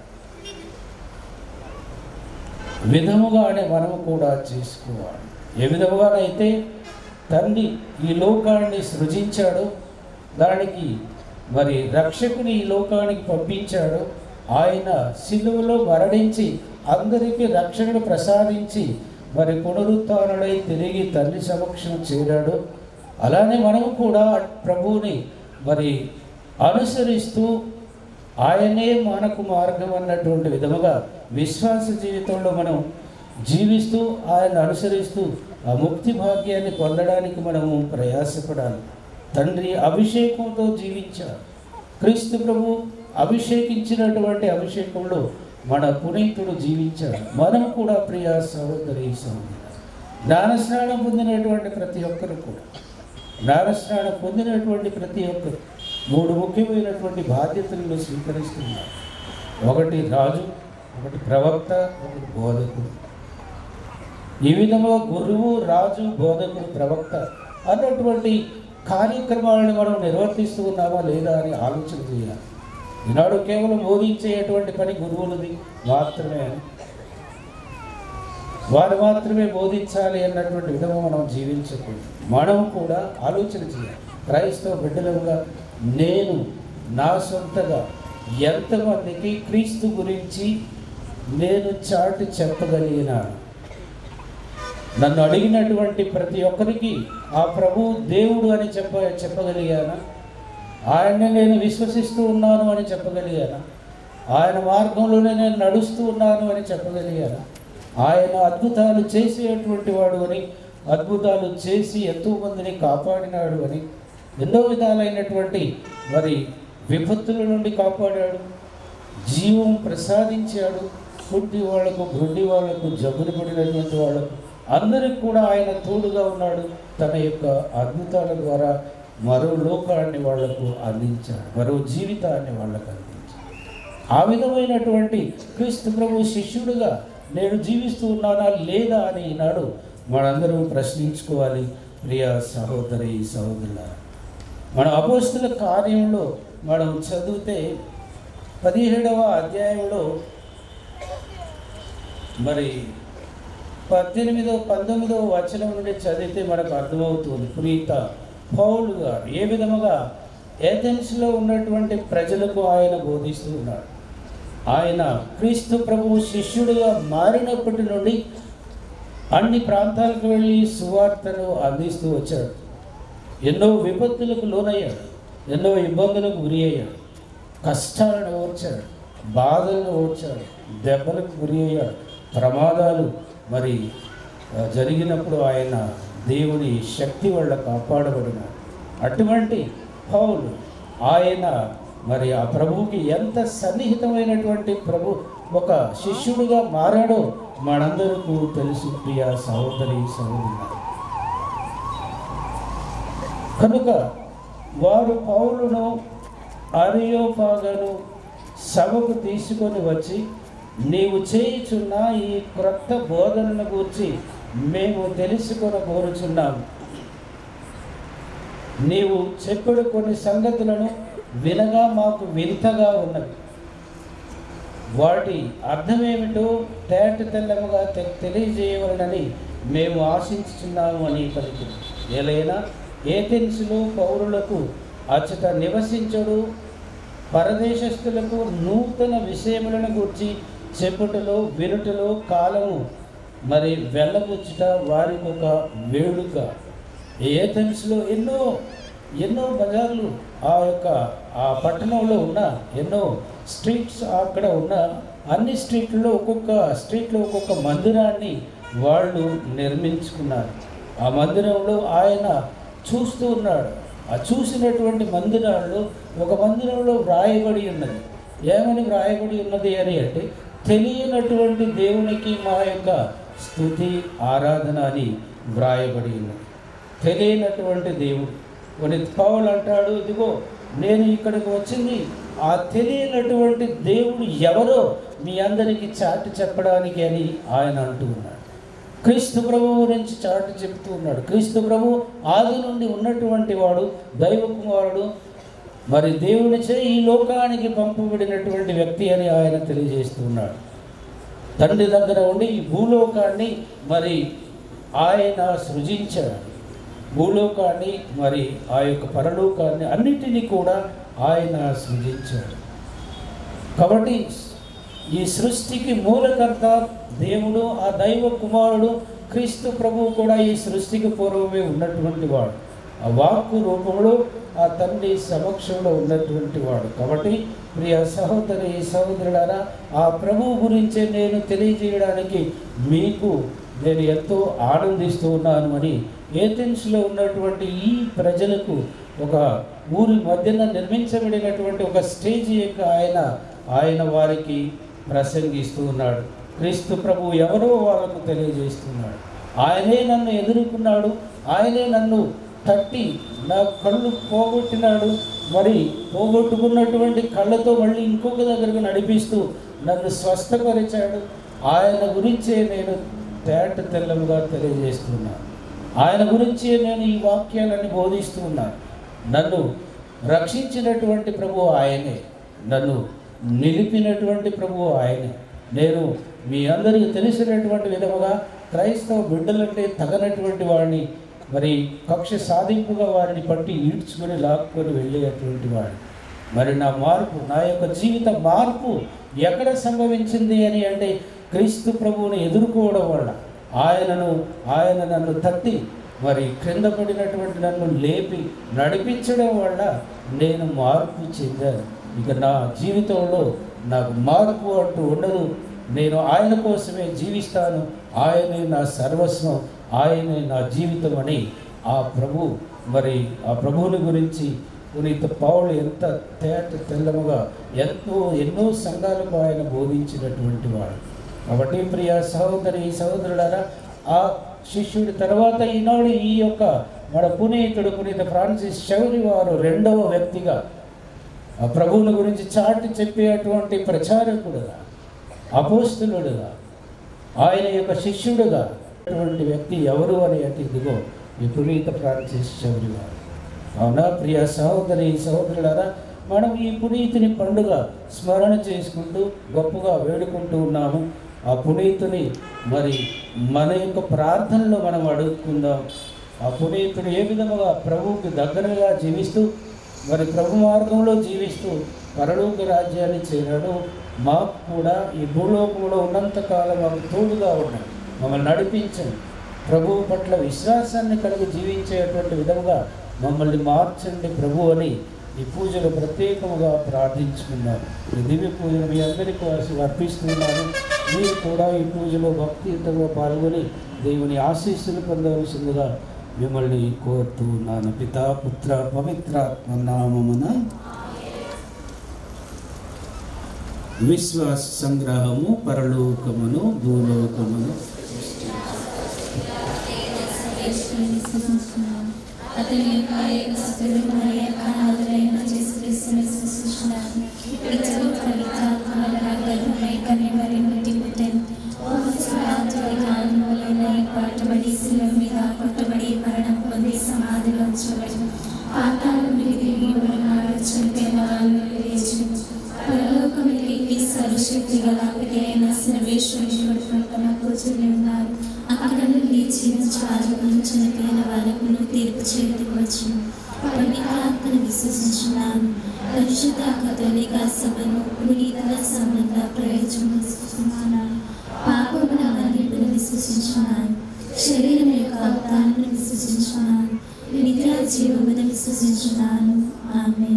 విధముగానే మనము కూడా చేసుకోవాలి. ఏ విధముగానైతే తండ్రి ఈ లోకాన్ని సృజించాడో, దానికి మరి రక్షకుని ఈ లోకానికి పంపించాడు, ఆయన సిలువలో మరణించి అందరికీ రక్షణను ప్రసాదించి మరి పునరుత్థానుడై తిరిగి తల్లి సమక్షం చేరాడు. అలానే మనము కూడా ప్రభువుని మరి అనుసరిస్తూ ఆయనే మనకు మార్గం అన్నటువంటి విధముగా విశ్వాస జీవితంలో మనం జీవిస్తూ ఆయన అనుసరిస్తూ ఆ ముక్తి భాగ్యాన్ని పొందడానికి మనము ప్రయాసపడాలి. తండ్రి అభిషేకంతో జీవించారు. క్రీస్తు ప్రభు అభిషేకించినటువంటి అభిషేకంలో మన పునీతుడు జీవించాడు. మనం కూడా ప్రియ సహోదరి సహోదరు, జ్ఞానస్నానం పొందినటువంటి ప్రతి ఒక్కరు కూడా జ్ఞానస్నానం పొందినటువంటి ప్రతి ఒక్కరు మూడు ముఖ్యమైనటువంటి బాధ్యతలను స్వీకరిస్తున్నారు. ఒకటి రాజు, ఒకటి ప్రవక్త, ఒకటి బోధకుడు. ఈ విధంగా గురువు, రాజు, బోధకుడు, ప్రవక్త అన్నటువంటి కార్యక్రమాలను మనం నిర్వర్తిస్తూ ఉన్నామా లేదా అని ఆలోచన చేయాలి. ఈనాడు కేవలం బోధించేటువంటి పని గురువులది మాత్రమే, వారు మాత్రమే బోధించాలి అన్నటువంటి విధంగా మనం జీవించకూడదు. మనం కూడా ఆలోచన చేయాలి. క్రైస్తవ బిడ్డలుగా నేను నా సొంతగా ఎంతమందికి క్రీస్తు గురించి నేను చాటి చెప్పగలిగినాను? నన్ను అడిగినటువంటి ప్రతి ఒక్కరికి ఆ ప్రభు దేవుడు అని చెప్ప చెప్పగలిగానా? ఆయన్ని నేను విశ్వసిస్తూ ఉన్నాను అని చెప్పగలిగానా? ఆయన మార్గంలోనే నేను నడుస్తూ ఉన్నాను అని చెప్పగలిగానా? ఆయన అద్భుతాలు చేసేటువంటి వాడు అని, అద్భుతాలు చేసి ఎంతో మందిని కాపాడినాడు అని, ఎన్నో విధాలైనటువంటి మరి విపత్తుల నుండి కాపాడాడు, జీవం ప్రసాదించాడు, పుట్టి వాళ్లకు, గుడ్డి వాళ్లకు, జబ్బులు పడినటువంటి వాళ్లకు అందరికి కూడా ఆయన తోడుగా ఉన్నాడు. తన యొక్క అద్భుతాల ద్వారా మరో లోకాన్ని వాళ్లకు అందించాడు, మరో జీవితాన్ని వాళ్ళకు అందించాడు. ఆ విధమైనటువంటి క్రీస్తు ప్రభు శిష్యుడుగా నేను జీవిస్తూ ఉన్నానా లేదా అని ఈనాడు మనందరూ ప్రశ్నించుకోవాలి. ప్రియ సహోదరి సహోదరులారా, మన అపోస్తుల కార్యంలో మనం చదివితే పదిహేడవ అధ్యాయంలో మరి పద్దెనిమిదవ పంతొమ్మిదవ వచనం నుండి చదివితే మనకు అర్థమవుతుంది. ప్రీత పౌలు గారు ఏ విధముగా ఏథెన్స్లో ఉన్నటువంటి ప్రజలకు ఆయన బోధిస్తూ ఉన్నాడు. ఆయన క్రీస్తు ప్రభువు శిష్యుడిగా మారినప్పటి నుండి అన్ని ప్రాంతాలకు వెళ్ళి సువార్తను అందిస్తూ వచ్చాడు. ఎన్నో విపత్తులకు లోనయ్యాడు, ఎన్నో ఇబ్బందులకు గురి అయ్యాడు, కష్టాలను ఓర్చాడు, బాధలను ఓర్చాడు, దెబ్బలకు గురి అయ్యాడు, ప్రమాదాలు మరి జరిగినప్పుడు ఆయన దేవుని శక్తి వల్ల కాపాడబడినాడు. అటువంటి పౌలు ఆయన మరి ఆ ప్రభువుకి ఎంత సన్నిహితమైనటువంటి ప్రభు ఒక శిష్యుడిగా మారాడో మనందరికీ తెలుసు. ప్రియ సహోదరి సహోదరులారా, కనుక వారు పౌలును అరియోపాగను సభకు తీసుకొని వచ్చి, నీవు చేయుచున్న ఈ క్రొత్త బోధనను గురించి మేము తెలుసుకొని కోరుచున్నాము. నీవు చెప్పిన కొన్ని సంగతులను వినగా మాకు వింతగా ఉన్నవి. వాటి అర్థమేమిటో తేట తెల్లముగా తెలియజేయవలనని మేము ఆశించుచున్నాము అని పలికింది. ఏలైనా ఏథెన్సులో పౌరులకు అచ్చట నివసించడు పరదేశస్థులకు నూతన విషయములను గురించి చెప్పుటలో వినుటలో కాలము మరి వెళ్ళబుచ్చుట వారికి ఒక వేడుక. ఏథెన్స్లో ఎన్నో ఎన్నో బజార్లు, ఆ యొక్క ఆ పట్టణంలో ఉన్న ఎన్నో స్ట్రీట్స్, అక్కడ ఉన్న అన్ని స్ట్రీట్లలో ఒక్కొక్క స్ట్రీట్లో ఒక్కొక్క మందిరాన్ని వాళ్ళు నిర్మించుకున్నారు. ఆ మందిరంలో ఆయన చూస్తూ ఉన్నాడు. ఆ చూసినటువంటి మందిరాల్లో ఒక మందిరంలో వ్రాయబడి ఉన్నది. ఏమని వ్రాయబడి ఉన్నది అని అంటే, తెలియనటువంటి దేవునికి మా యొక్క స్తుతి ఆరాధన అని వ్రాయబడి ఉన్నది. తెలియనటువంటి దేవుడు. కొన్ని పౌలు అంటాడు, ఇదిగో నేను ఇక్కడికి వచ్చింది ఆ తెలియనటువంటి దేవుడు ఎవరో మీ అందరికీ చాటి చెప్పడానికి అని ఆయన అంటూ ఉన్నాడు. క్రీస్తు ప్రభువు గురించి చాటి చెప్తూ ఉన్నాడు. క్రీస్తు ప్రభు ఆది నుండి ఉన్నటువంటి వాడు, దైవ కుమారుడు, మరి దేవునిచే ఈ లోకానికి పంపబడినటువంటి వ్యక్తి అని ఆయన తెలియజేస్తూ ఉన్నాడు. తండ్రి దగ్గర ఉండి ఈ భూలోకాన్ని మరి ఆయన సృజించాడు. భూలోకాన్ని మరి ఆ యొక్క పరలోకాన్ని అన్నిటినీ కూడా ఆయన సృజించాడు. కాబట్టి ఈ సృష్టికి మూలకర్త దేవుడు, ఆ దైవ కుమారుడు క్రీస్తు ప్రభువు కూడా ఈ సృష్టికి పూర్వమే ఉన్నటువంటి వాడు. ఆ వాక్కు రూపంలో ఆ తండ్రి సమక్షంలో ఉన్నటువంటి వాడు. కాబట్టి ప్రియ సహోదరి సహోదరులారా, ఆ ప్రభువు గురించే నేను తెలియజేయడానికి మీకు నేను ఎంతో ఆనందిస్తూ ఉన్నాను అని ఏథెన్స్లో ఉన్నటువంటి ఈ ప్రజలకు ఒక ఊరి మధ్యన నిర్మించబడినటువంటి ఒక స్టేజ్ యొక్క ఆయన ఆయన వారికి ప్రసంగిస్తూ ఉన్నాడు. క్రీస్తు ప్రభు ఎవరో వాళ్ళకు తెలియజేస్తున్నాడు. ఆయనే నన్ను ఎదుర్కొన్నాడు, ఆయనే నన్ను తట్టి నా కళ్ళు పోగొట్టినాడు, మరి పోగొట్టుకున్నటువంటి కళ్ళతో మళ్ళీ ఇంకొక దగ్గరకు నడిపిస్తూ నన్ను స్వస్థపరిచాడు. ఆయన గురించే నేను తేట తెల్లముగా తెలియజేస్తున్నాను. ఆయన గురించే నేను ఈ వాక్యాలను బోధిస్తూ ఉన్నాను. నన్ను రక్షించినటువంటి ప్రభు ఆయనే, నన్ను నిలిపినటువంటి ప్రభు ఆయనే. నేను మీ అందరికీ తెలిసినటువంటి విధముగా క్రైస్తవ బిడ్డలంటే తగనటువంటి వాడిని, మరి కక్ష సాధింపుగా వారిని పట్టి ఈడ్చుకొని లాక్కొని వెళ్ళేటువంటి వాడిని. మరి నా మార్పు, నా యొక్క జీవిత మార్పు ఎక్కడ సంభవించింది అని అంటే క్రీస్తు ప్రభువుని ఎదుర్కోవడం వల్ల, ఆయనను ఆయన నన్ను తట్టి మరి క్రింద పడినటువంటి నన్ను లేపి నడిపించడం వల్ల నేను మార్పు చెందాను. ఇక నా జీవితంలో నాకు మార్పు అంటూ ఉండదు. నేను ఆయన కోసమే జీవిస్తాను. ఆయనే నా సర్వస్వం, ఆయనే నా జీవితం అని ఆ ప్రభు మరి ఆ ప్రభువుని గురించి పునీత పౌలు ఎంత తేట తెల్లముగా ఎంతో ఎన్నో సంఘాలకు ఆయన బోధించినటువంటి వాడు. కాబట్టి ప్రియ సహోదరి సహోదరులారా, ఆ శిష్యుడి తర్వాత ఈనాడు ఈ యొక్క మన పునీతుడు పునీత ఫ్రాన్సిస్ చౌరి వారు రెండవ వ్యక్తిగా ఆ ప్రభువుని గురించి చాటి చెప్పేటువంటి ప్రచారకుడుగా, అపోస్తులుడుగా, ఆయన యొక్క శిష్యుడుగా అటువంటి వ్యక్తి ఎవరు అని అంటే ఇదిగో ఈ పునీత ఫ్రాన్సిస్ చౌరి వారు. అవునా ప్రియ సహోదరి సహోదరులారా, మనం ఈ పునీతుని పండుగ స్మరణ చేసుకుంటూ గొప్పగా వేడుకుంటూ ఉన్నాము. ఆ పునీతుని మరి మన యొక్క ప్రార్థనలో మనం అడుగుకుందాం. ఆ పునీతుడు ఏ విధముగా ప్రభువుకి దగ్గరగా జీవిస్తూ మరి ప్రభు మార్గంలో జీవిస్తూ పరలోక రాజ్యాన్ని చేరాడు. మాకు కూడా ఈ భూలోకంలో ఉన్నంతకాలం మాకు తోడుగా ఉన్నాడు, మమ్మల్ని నడిపించండి. ప్రభువు పట్ల విశ్వాసాన్ని కలిగి జీవించేటువంటి విధముగా మమ్మల్ని మార్చండి ప్రభు అని ఈ పూజలు ప్రత్యేకముగా ప్రార్థించుకున్నారు. ఈ దివ్య పూజలు మీ అందరికీ అర్పిస్తున్నాను. మీరు కూడా ఈ పూజలో భక్తియుతంగా పాల్గొని దేవుని ఆశీస్సులు పొందవలసిందిగా మిమ్మల్ని కోరుతూ ఉన్నాను. పితా పుత్ర పవిత్రాత్మ నామమున. విశ్వాస సంగ్రహము పరలోకమును భూలోకమును అతని యొక్క ఏక స్వరూపమైన అనాథులైన యేసుక్రీస్తుని సృష్టించినారు. ఇతడు పవిత్రాత్మ వలన గర్భమై కన్యమరి నుండి పుట్టెను. ఓ మత్స్యరాజుని కాలంలోనైన ఏర్పాటుబడి శిలువ మీద కొట్టబడి మరణం పొంది సమాధిలో ఉంచబడి పాతాళమునికి తిరిగి మరణాలు చనిపోయిన వాళ్ళను లేచెను. పరలోకమునికి ఎక్కి సర్వశక్తి గల పితైన సర్వేశ్వరుని కొడుకును తమ కూర్చుని ఉన్నారు. అక్కడ నుండి జీవించాలను చనిపోయిన వాళ్ళకు తీర్పు చేయడానికి వచ్చును. పవిత్రాత్మను విశ్వసించున్నాను. పరిశుద్ధ కథోలిక సభను పునీతుల సంబంధ ప్రయోజనం విశ్వసిస్తున్నాను. పాపముల మన్నిపును విశ్వసించున్నాను. శరీరం యొక్క అవతారాన్ని విశ్వసించున్నాను. నిత్య జీవమును విశ్వసించున్నాను. ఆమేన్.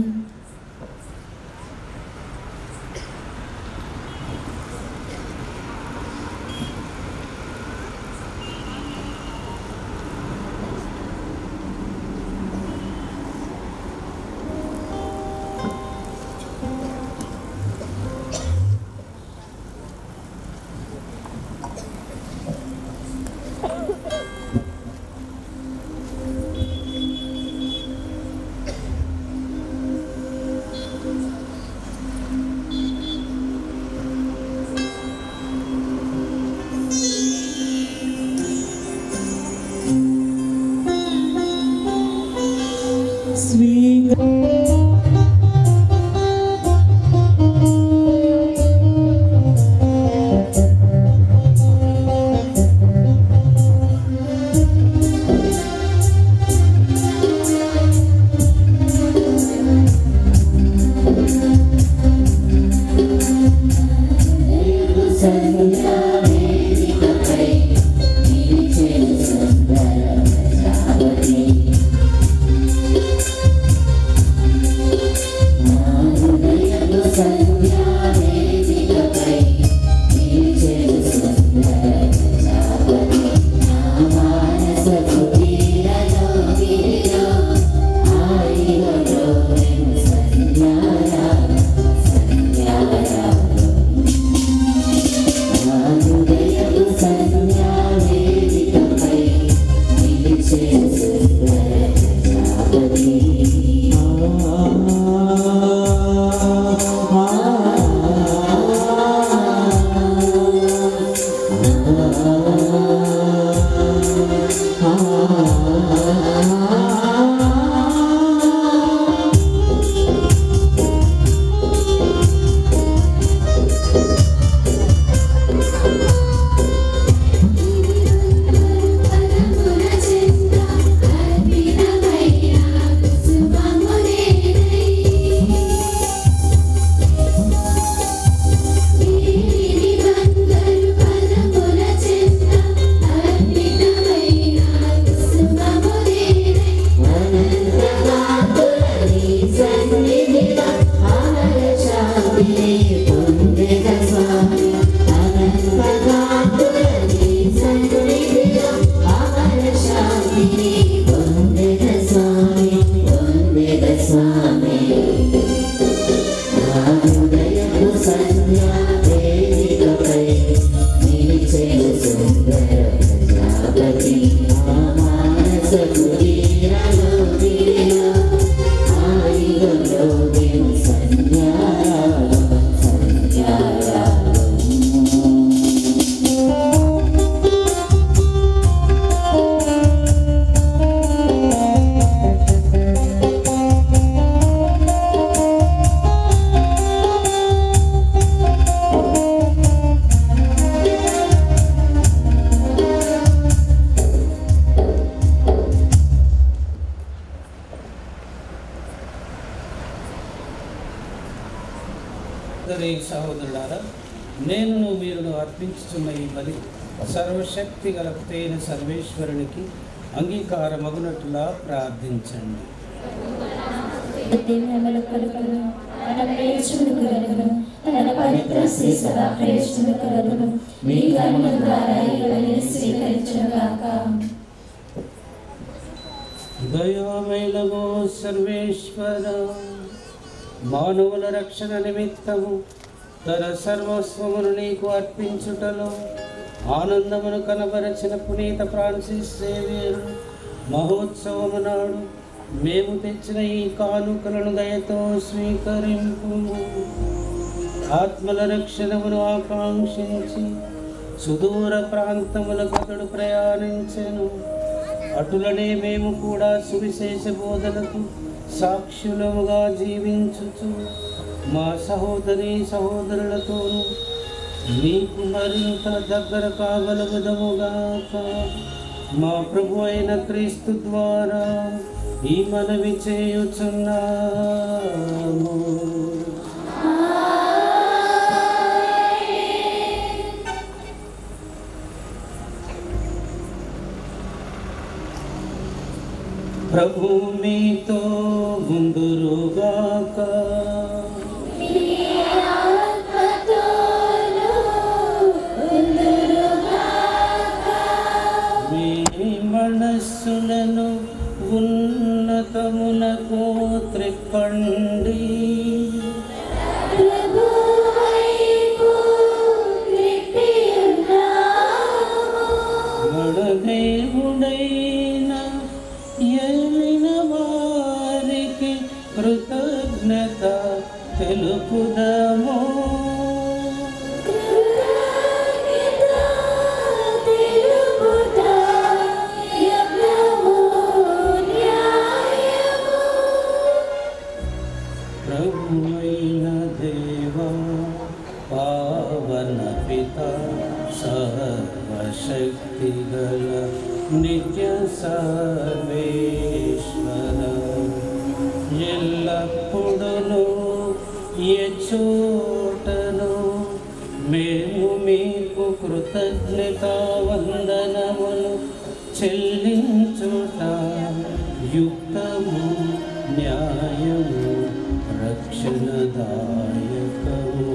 Thank you. సహోదరులారా, నేను మీరు అర్పించుతున్న ఈ బలి సర్వశక్తి గల తేన సర్వేశ్వరునికి అంగీకారమగునట్లా ప్రార్థించండి. దయామయులగో సర్వేశ్వర, మానవుల రక్షణ నిమిత్తము తన సర్వస్వమును నీకు అర్పించుటలో ఆనందమును కనబరచిన పునీత ఫ్రాన్సిస్ సేవియర్ మహోత్సవము నాడు మేము తెచ్చిన ఈ కానుకలను దయతో స్వీకరింపు. ఆత్మల రక్షణమును ఆకాంక్షించి సుదూర ప్రాంతములకు అతడు ప్రయాణించెను. అటులనే మేము కూడా సువిశేష బోధనకు సాక్షులముగా జీవించుచు మా సహోదరి సహోదరులతోనూ నీకు మరింత దగ్గర కాగలుగుదముగాక. మా ప్రభు అయిన క్రీస్తు ద్వారా ఈ మనవి చేయుచున్నాము. ప్రభు మీతో ఉందురుగాక. మీ మనస్సులను ఉన్నతమునకు త్రిప్పండి. మన దేవుడైన ఏలిన వారికి కృతజ్ఞత తెలుపుదము. ప్రభువైన దేవా, పావన పిత, సర్వశక్తి గల నిత్య సర్వేశ్వర, ఎల్లప్పుడూ ఎచోటను మేము మీకు కృతజ్ఞతా వందనములు చెల్లించుట యుక్తము, న్యాయము, రక్షణదాయకము.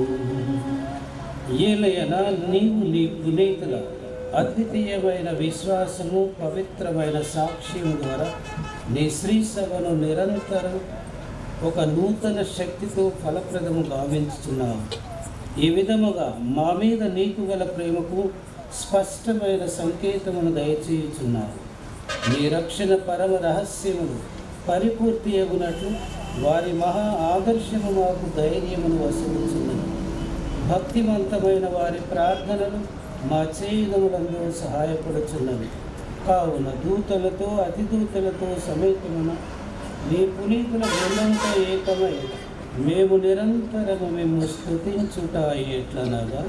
ఏలయన నీవు నీ పునీతుల అద్వితీయమైన విశ్వాసము, పవిత్రమైన సాక్ష్యం ద్వారా నీ శ్రీ సభను నిరంతరం ఒక నూతన శక్తితో ఫలప్రదము గావించుతున్నావు. ఈ విధముగా మా మీద నీకు గల ప్రేమకు స్పష్టమైన సంకేతమును దయచేయుచున్నావు. నీ రక్షణ పరమ రహస్యములు పరిపూర్తి అగునట్లు వారి మహా ఆదర్శము మాకు ధైర్యమును వసూలుచున్నది. భక్తివంతమైన వారి ప్రార్థనలు మా చేయుదములందు సహాయపడుచున్నవి. కావున దూతలతో అతిదూతలతో సమేతమున నీ పునీతుల బృందంతో ఏకమై మేము నిరంతరము మేము స్తుతించుట ఎట్లనగా,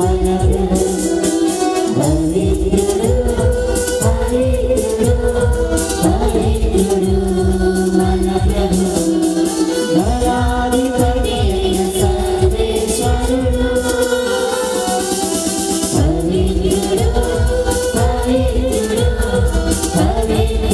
పవిత్రుడు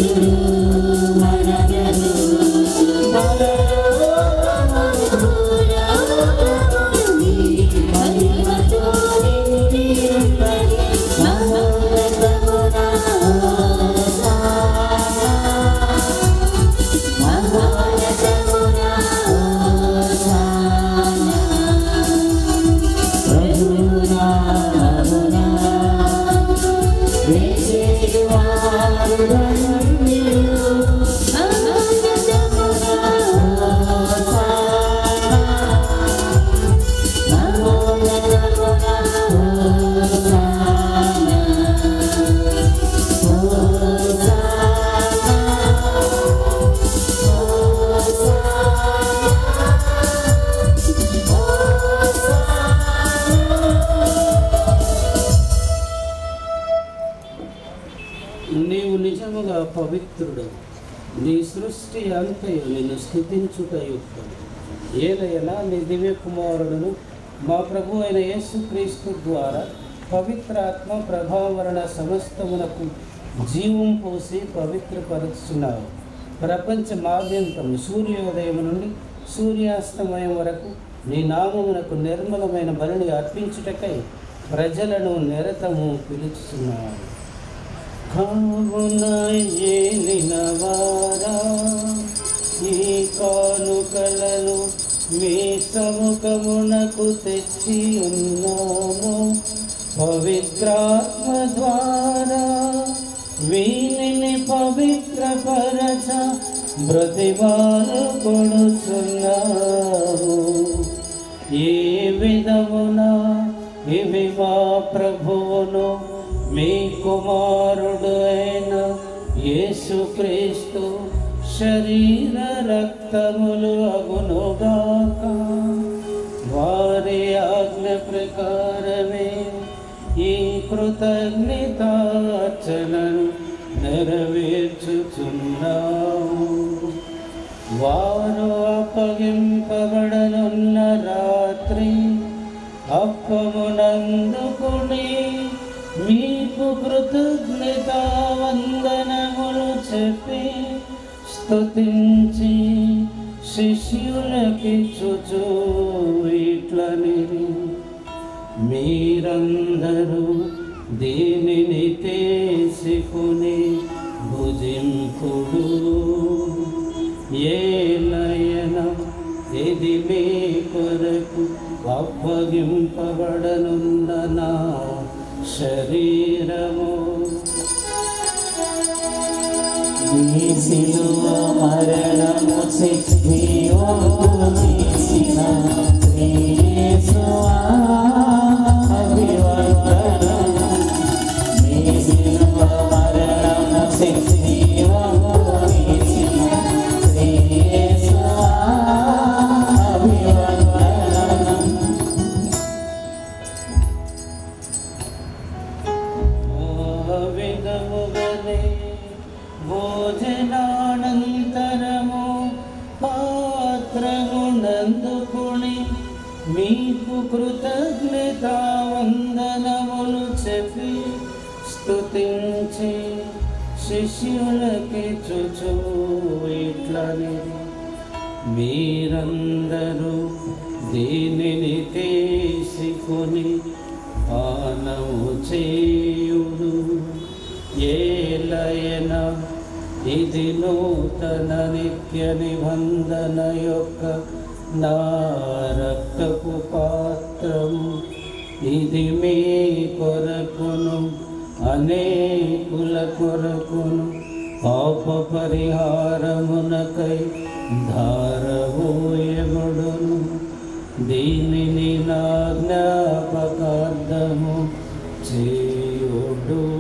నీవు నిజముగా పవిత్రుడు, నీ సృష్టి అంతయు నిన్ను స్థుతించుట యుక్తం. ఏదైనా నీ దివ్య కుమారుడును మా ప్రభు అయిన యేసుక్రీస్తు ద్వారా పవిత్రాత్మ ప్రభావం వలన సమస్తమునకు జీవం పోసి పవిత్రపరుచున్నావు. ప్రపంచమాద్యంతం సూర్యోదయం నుండి సూర్యాస్తమయం వరకు నీ నామమునకు నిర్మలమైన బలిని అర్పించుటకై ప్రజలను నిరతము పిలుచుతున్నావు. కావున ఏలినవారా, ఈ కానుకలను మీ సముఖమునకు తెచ్చి ఉన్నాము. పవిత్రాత్మ ద్వారా వీనిని పవిత్రపరచ బ్రతిమాలు కొడుచున్నాము. ఏ విధమున ఇవి మా ప్రభువును మీ కుమారుడు అయిన యేసుక్రీస్తు శరీర రక్తములు అగునుగాక. వారి ఆజ్ఞ ప్రకారమే ఈ కృతజ్ఞతార్చనను నెరవేర్చుచున్నాము. వారు అప్పగింపబడనున్న రాత్రి అప్పమునందుకుని మీకు కృతజ్ఞతా వందనములు చెప్పి స్తుతించి శిష్యులకిచ్చుచు ఇట్లనిరి, మీరందరూ దీనిని తీసుకుని భుజింపుడు. ఏలయన ఇది మీ కొరకు అప్పగింపబడనున్న నా శరీరము. నీ శిలువ మరణము శిక్షింపు చేసిన యేసువా అభివందనం. నీ శిలువ మరణము శిక్షింపు చేసిన యేసువా అభివందనం. విధముగనే భోజనానంతరము పాత్రమునందుకుని మీకు కృతజ్ఞతా వందనములు చెప్పి స్తుతించి శిష్యులకిచ్చుచు ఇట్లనిరి, మీరందరూ దీనిని తీసుకుని పానము చేయుడు. ఏలయన ఇది నూతన నిత్య నిబంధన యొక్క నా రక్తపు పాత్రము. ఇది మీ కొరకును అనేకుల కొరకును పాప పరిహారమునకై ధారవోయబడును. దీనిని నా జ్ఞాపకార్థము చేయుడు.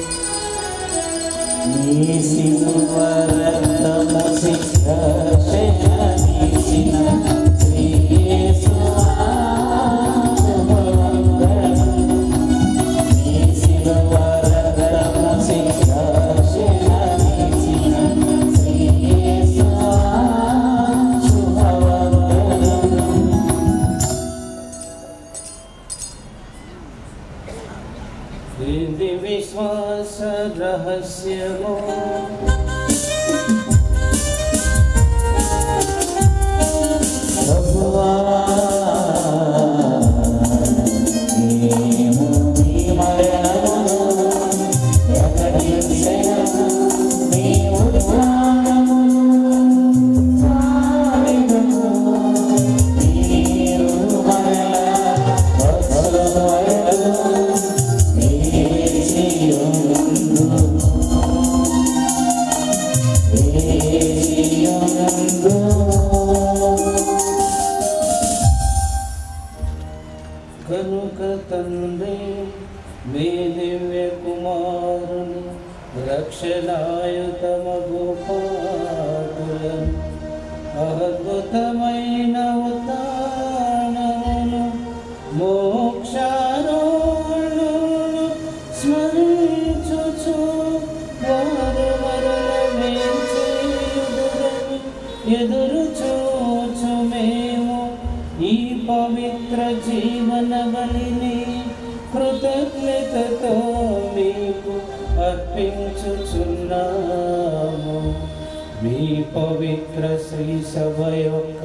నీ శిలువ రక్తము శిక్ష శేషించిన శ్రీ యేసువా శుభవందనం. నీ శిలువ రక్తము శిక్ష శేషించిన శ్రీ యేసువా శుభవందనం. ఇది విశ్వాస రహస్యము. ఎదురు చూచు మేము ఈ పవిత్ర జీవన బలిని కృతజ్ఞతతో మీకు అర్పించుచున్నాము. మీ పవిత్ర శ్రీ సభ యొక్క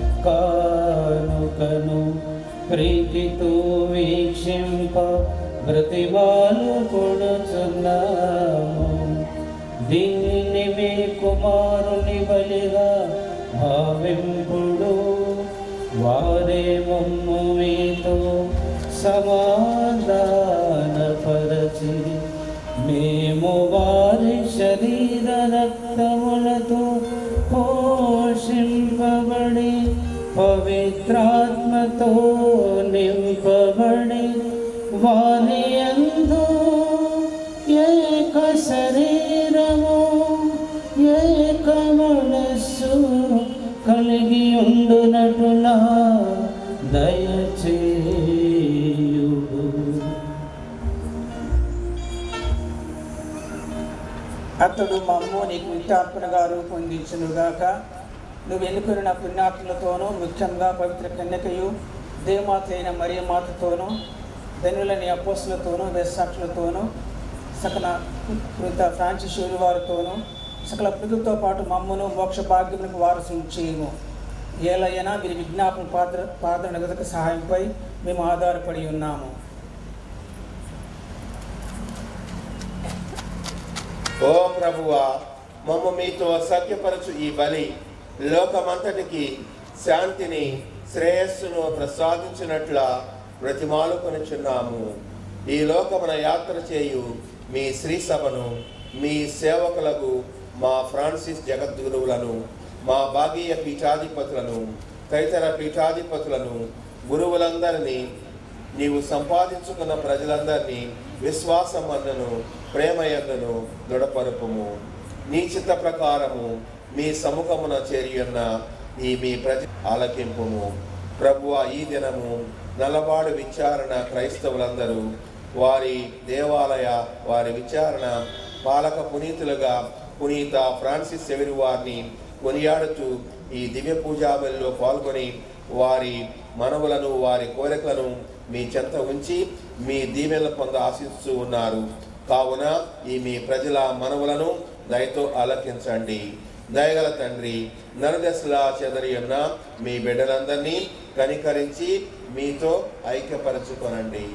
కానుకను ప్రీతితో వీక్షింప ప్రతిభాలు కొడుచున్నాము. దీనిని మీ కుమారుని బలిగా భావింపుడు. వారే మమ్ము మీతో సమాధానపరచి మేము వారి శరీర రక్తములతో పోషింపబడి పవిత్రాత్మతో నింపబడి వారి యందు ఏక శరీరము ఏక మనస్సు కలిగి ఉండునటులా దయచేయుడు. అతడు మమ్ము నీకు విత్తాత్మగా రూపొందించునుగాక. నువ్వు ఎన్నుకున్న పుణ్యాత్మలతోనూ ముఖ్యంగా పవిత్ర కన్యకయు దేవమాత అయిన మరియ మాతతోనూ ధనులని అపోస్తులతోనూ వేసాక్షులతోనూ సకల కృత ఫ్రాన్సిస్యూలు వారితోనూ సకల ప్రజలతో పాటు మమ్మను మోక్ష భాగ్యములకు వారసులు చేయము. ఏలైనా వీరి విజ్ఞాపన పాత్ర పాత్ర నగదక సహాయంపై మేము ఆధారపడి ఉన్నాము. ఓ ప్రభువా, మమ్మ మీతో సత్యపరచు ఈ బలి లోకమంతటికి శాంతిని శ్రేయస్సును ప్రసాదించినట్ల బ్రతిమాలుకొనుచున్నాము. ఈ లోకమున యాత్ర చేయు మీ శ్రీ సభను, మీ సేవకులకు మా ఫ్రాన్సిస్ జగద్గురువులను, మా భాగీయ పీఠాధిపతులను, తదితర పీఠాధిపతులను, గురువులందరినీ, నీవు సంపాదించుకున్న ప్రజలందరినీ విశ్వాసమందును ప్రేమయందును దృఢపరుపుము. నీ చిత్త ప్రకారము మీ సముఖమున చేరియున్న ఈ మీ ప్రజ ఆలకింపుము. ప్రభువా, ఈ దినము నల్లబాడు విచారణ క్రైస్తవులందరూ వారి దేవాలయ వారి విచారణ పాలక పునీతులుగా పునీత ఫ్రాన్సిస్ సెవెరి వారిని కొనియాడుతూ ఈ దివ్య పూజాబలిలో పాల్గొని వారి మనవులను వారి కోరికలను మీ చెంత ఉంచి మీ దీవెనలు పొంద ఆశిస్తూ ఉన్నారు. కావున ఈ మీ ప్రజల మనవులను దయతో ఆలకించండి. దయగల తండ్రి, నలుదశలా చెదరి ఉన్న మీ బిడ్డలందరినీ కనికరించి మీతో ఐక్యపరచుకొనండి.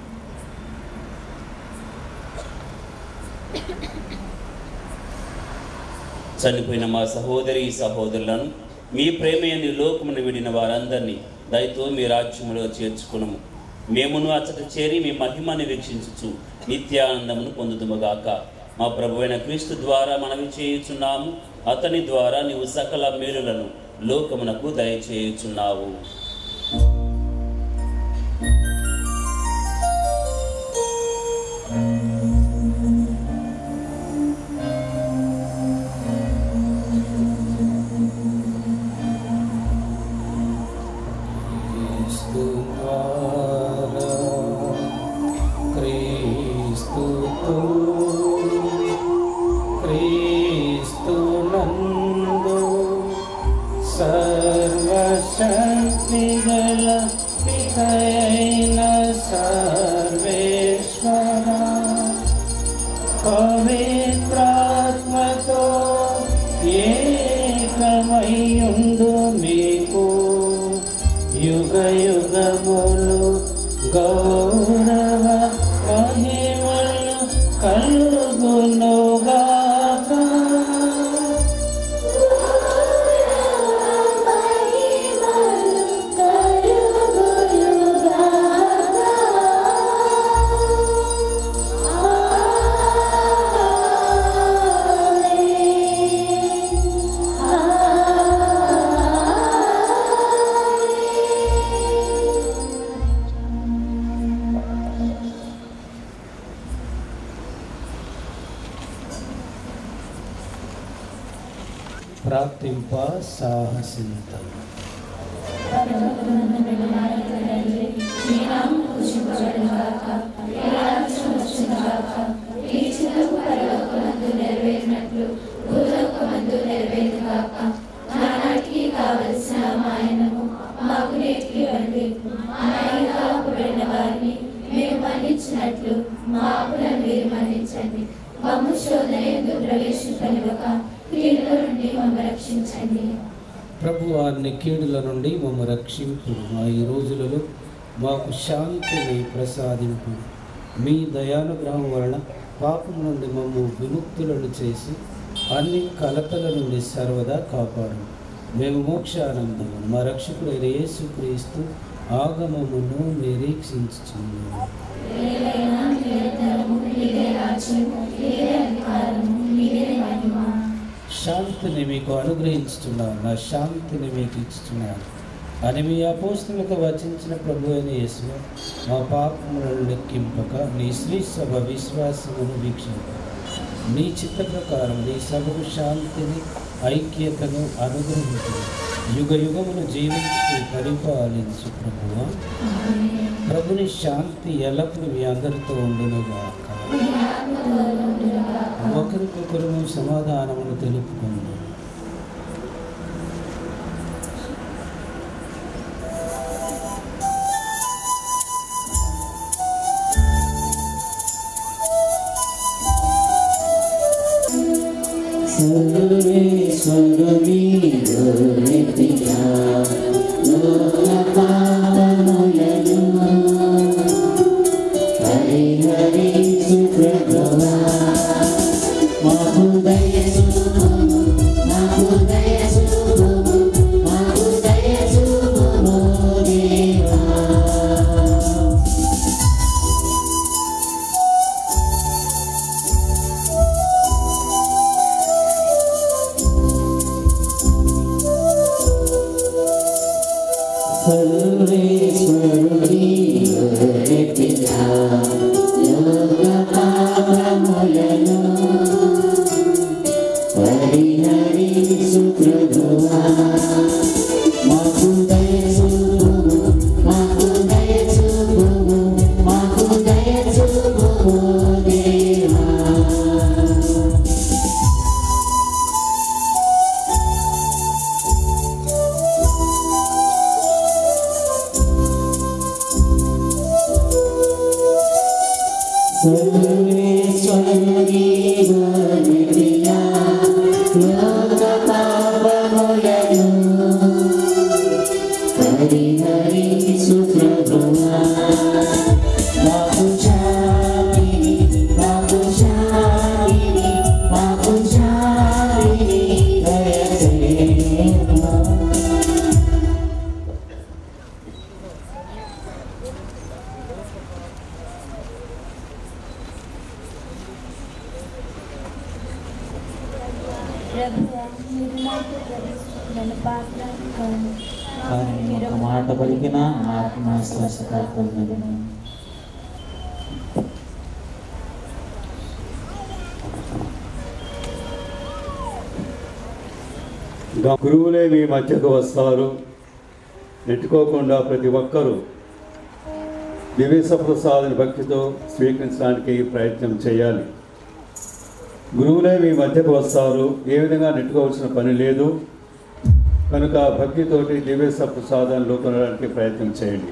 చనిపోయిన మా సహోదరి సహోదరులను మీ ప్రేమయని లోకమును విడిన వారందరినీ దయతో మీ రాజ్యములో చేర్చుకునము. మేమును అచ్చట చేరి మీ మహిమని వీక్షించుచు నిత్యానందమును పొందుదుముగాక. మా ప్రభువైన క్రీస్తు ద్వారా మనవి చేయుచున్నాము. అతని ద్వారా నీవు సకల మేలులను లోకమునకు దయచేయుచున్నావు. సర్వశక్తిగల పితయైన సర్వేశ్వర పవిత్రాత్మతో ఏకమయ్యుండు మీకు యుగ యుగములు గౌరవ మహిమలు కలుగునుగాక. ప్రార్థింప సాహసింతం. నెరవేరినట్లు భూలోకమందు నెరవేరుగాక. దృష్టికి వదిలేపు. అనాయకులైన వారిని మేము మన్నించినట్లు మా అప్పులను మీరు మన్నించండి. మమ్ము శోధన యందు ప్రవేశింపనివ్వక కీడుల నుండి మమ్ము రక్షించండి. ప్రభు వారిని కీడుల నుండి మమ్ము రక్షింపు. మా ఈ రోజులలో మాకు శాంతిని ప్రసాదింపు. మీ దయానుగ్రహం వలన పాపం నుండి మమ్ము విముక్తులను చేసి అన్ని కలతల నుండి సర్వదా కాపాడు. మేము మోక్షానందము మా రక్షకుడైన యేసుక్రీస్తు ఆగమమును నిరీక్షించుచున్నాము. శాంతిని మీకు అనుగ్రహించుతున్నాను, నా శాంతిని మీకు ఇచ్చుతున్నాను అని మీ అపోస్తులతో వచించిన ప్రభు అయిన యేసు మా పాపములను లెక్కింపక నీ శ్రీ సభ విశ్వాసమును వీక్షింప నీ చిత్త ప్రకారం నీ సభకు శాంతిని ఐక్యతను అనుగ్రహించు. యుగ యుగమును జీవించి పరిపాలించు ప్రభువా. ప్రభుని శాంతి ఎల్లప్పుడూ మీ అందరితో ఉండునుగాక. ఒకరికొకరు సమాధానమును తెలుపుకుందు. ఒక మాట పలికిన ఆత్మ స్వస్థపడుతున్నది. గురువులే మీ మధ్యకు వస్తారు. నెట్టుకోకుండా ప్రతి ఒక్కరూ దివేశ ప్రసాదని భక్తితో స్వీకరించడానికి ప్రయత్నం చేయాలి. గురువులే మీ మధ్యకు వస్తారు, ఏ విధంగా నెట్టుకోవాల్సిన పని లేదు కనుక భక్తితోటి దివేశ ప్రసాదంలో కొనడానికి ప్రయత్నం చేయండి.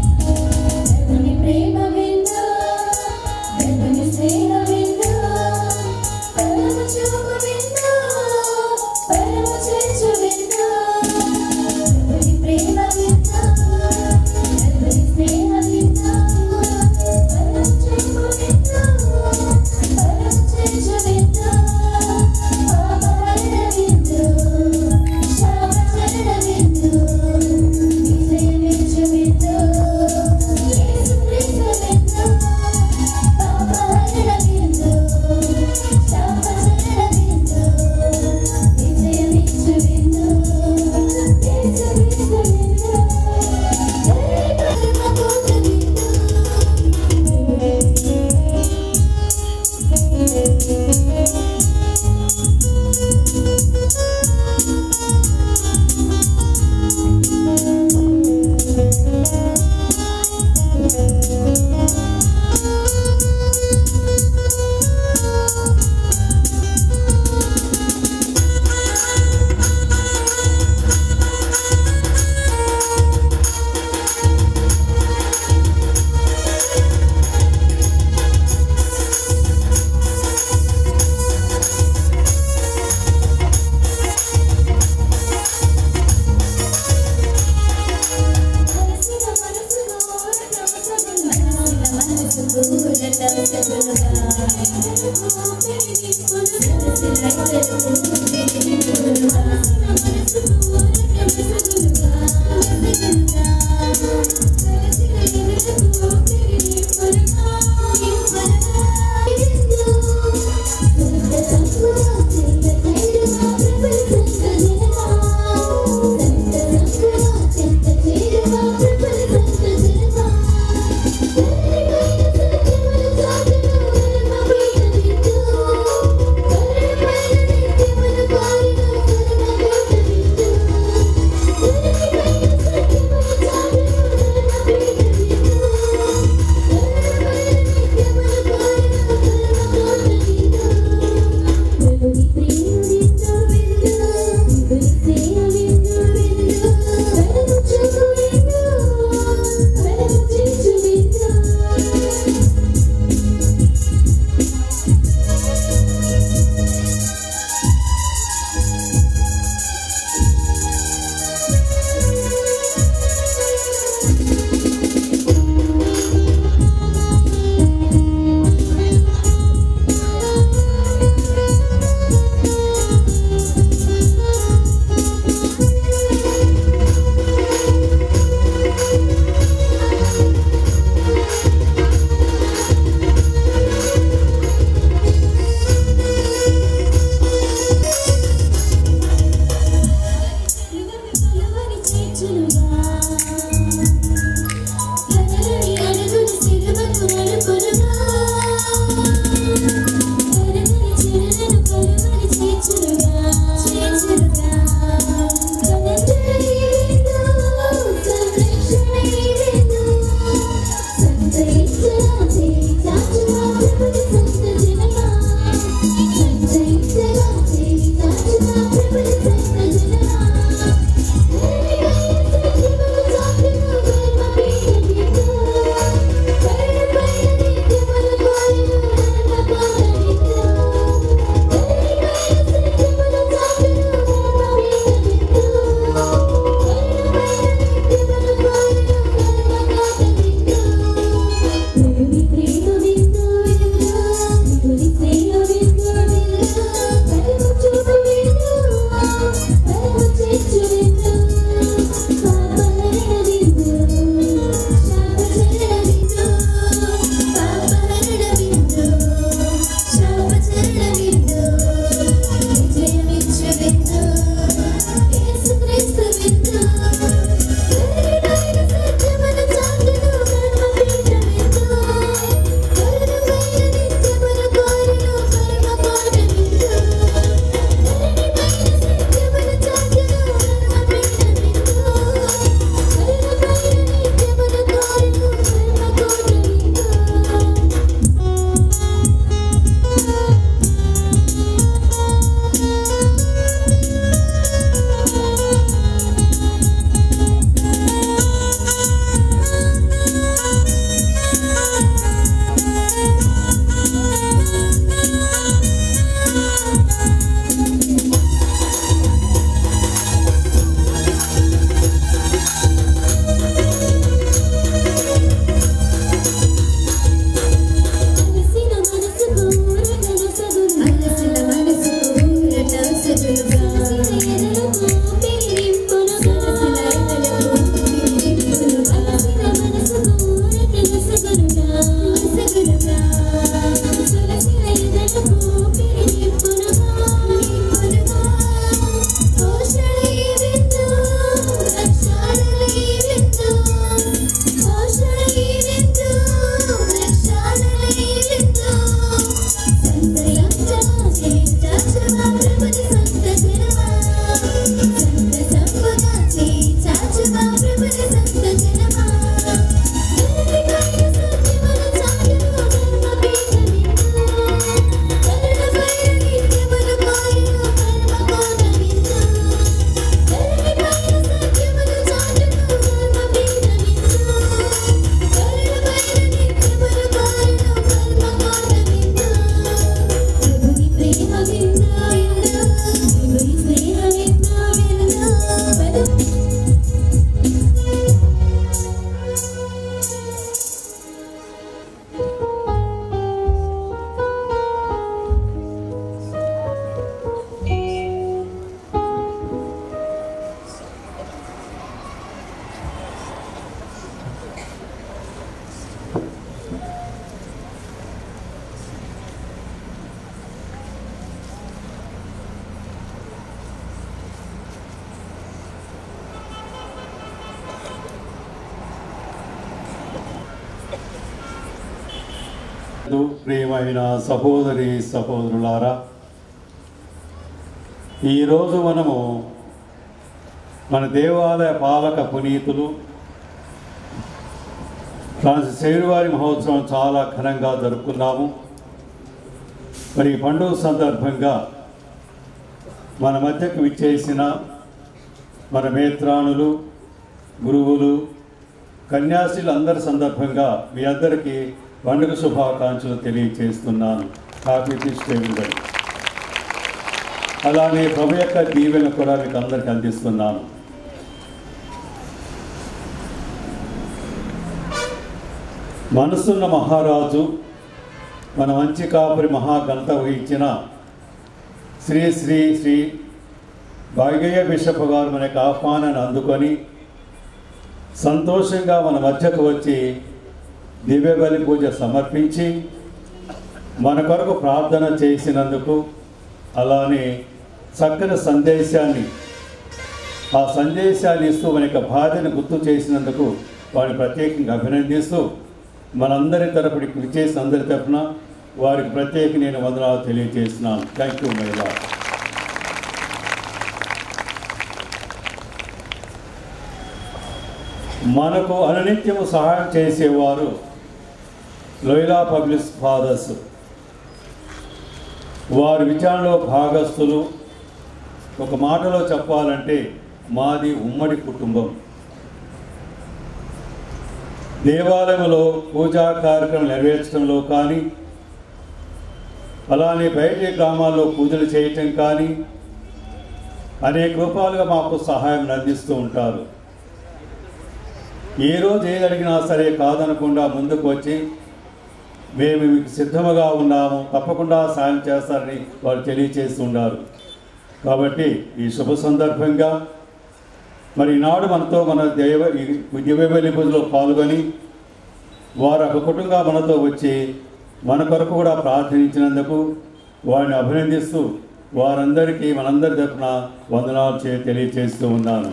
ప్రేమ విందు, స్నేహ విందు Thank you. ప్రియమైన సహోదరి సహోదరులారా, ఈరోజు మనము మన దేవాలయ పాలక పునీతులు ఫ్రాన్సిస్ సేవియర్ వారి మహోత్సవం చాలా ఘనంగా జరుపుకున్నాము. మరి ఈ పండుగ సందర్భంగా మన మధ్యకు విచ్చేసిన మన మేత్రానులు, గురువులు, కన్యాశ్రీలు అందరి సందర్భంగా మీ అందరికీ పండుగ శుభాకాంక్షలు తెలియజేస్తున్నాను. Happy feast everybody. అలానే ప్రభు యొక్క దీవెన కూడా మీకు అందరికీ అందిస్తున్నాను. మనసున్న మహారాజు, మన మంచి కాపురి మహాఘనత వహించిన శ్రీ శ్రీ శ్రీ భాగ్యయ్య బిషప్ గారు మన యొక్క ఆహ్వానాన్ని అందుకొని సంతోషంగా మన మధ్యకు వచ్చి దివ్య బలి పూజ సమర్పించి మన కొరకు ప్రార్థన చేసినందుకు, అలానే చక్కని సందేశాన్ని ఆ సందేశాన్ని ఇస్తూ మన యొక్క బాధను గుర్తు చేసినందుకు వారిని ప్రత్యేకంగా అభినందిస్తూ మనందరి తరపున విచ్చేసిన అందరి తరపున వారికి ప్రత్యేక నేను వందనాలు తెలియజేస్తున్నాను. Thank you my lord. మనకు అనునిత్యము సహాయం చేసేవారు లోయలా పబ్లిక్ ఫాదర్స్. వారి విచారణలో భాగస్థులు. ఒక మాటలో చెప్పాలంటే మాది ఉమ్మడి కుటుంబం. దేవాలయంలో పూజా కార్యక్రమం నెరవేర్చడంలో కానీ, అలానే బయటి గ్రామాల్లో పూజలు చేయటం కానీ అనేక రూపాలుగా మాకు సహాయం అందిస్తూ ఉంటారు. ఏ రోజు ఏది అడిగినా సరే కాదనకుండా ముందుకు వచ్చి మేము మీకు సిద్ధముగా ఉన్నాము, తప్పకుండా సాయం చేస్తారని వారు తెలియచేస్తున్నారు. కాబట్టి ఈ శుభ సందర్భంగా మరి ఈనాడు మనతో మన దేవ దివ్య బలి పూజలో పాల్గొని వారు ఒక కుటుంబంగా మనతో వచ్చి మన కొరకు కూడా ప్రార్థించినందుకు వారిని అభినందిస్తూ వారందరికీ మనందరి తరపున వందనాలు చే తెలియచేస్తూ ఉన్నాను.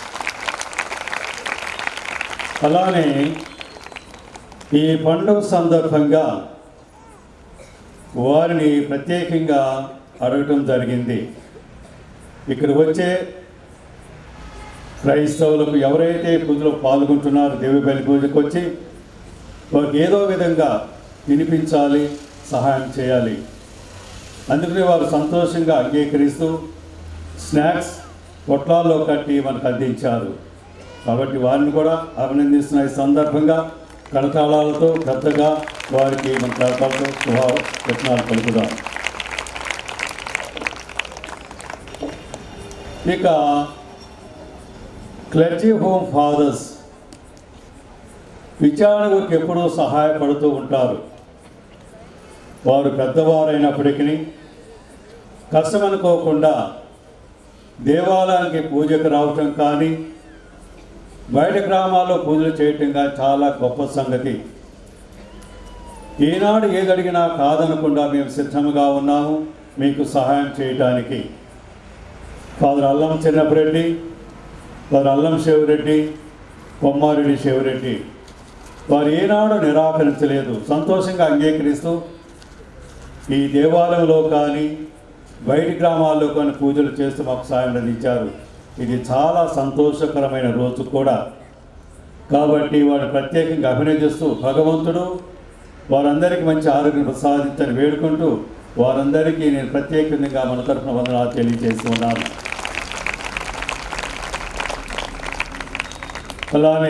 అలానే ఈ పండుగ సందర్భంగా వారిని ప్రత్యేకంగా అడగటం జరిగింది. ఇక్కడ వచ్చే క్రైస్తవులకు ఎవరైతే పూజలో పాల్గొంటున్నారో దివ్య బలి పూజకు వచ్చి వారికి ఏదో విధంగా వినిపించాలి, సహాయం చేయాలి. అందుకని వారు సంతోషంగా అంగీకరిస్తూ స్నాక్స్ పొట్లాల్లో కట్టి మనకు అందించారు. కాబట్టి వారిని కూడా అభినందిస్తున్న ఈ సందర్భంగా కరతాళాలతో పెద్దగా వారికి మన కరతాలతో శుభాకాంక్షలు పలుకుదాం. ఇక క్లర్జీ హోమ్ ఫాదర్స్ విచారణకు ఎప్పుడూ సహాయపడుతూ ఉంటారు. వారు పెద్దవారైనప్పటికీ కష్టమనుకోకుండా దేవాలయానికి పూజకు రావటం కానీ, బయట గ్రామాల్లో పూజలు చేయటం కానీ చాలా గొప్ప సంగతి. ఈనాడు ఏది అడిగినా కాదనకుండా మేము సిద్ధంగా ఉన్నాము మీకు సహాయం చేయటానికి. ఫాదర్ అల్లం చిన్నపరెడ్డి, ఫాదర్ అల్లం శివరెడ్డి, కొమ్మారెడ్డి శివరెడ్డి వారు ఏనాడు నిరాకరించలేదు. సంతోషంగా అంగీకరిస్తూ ఈ దేవాలయంలో కానీ బయటి గ్రామాల్లో కానీ పూజలు చేస్తూ మాకు సాయం అందించారు. ఇది చాలా సంతోషకరమైన రోజు కూడా. కాబట్టి వారు ప్రత్యేకంగా అభినందిస్తూ భగవంతుడు వారందరికీ మంచి ఆరోగ్యం ప్రసాదించని వేడుకుంటూ వారందరికీ నేను ప్రత్యేకంగా మన తరఫున వందనాలు తెలియజేస్తున్నాను. అలానే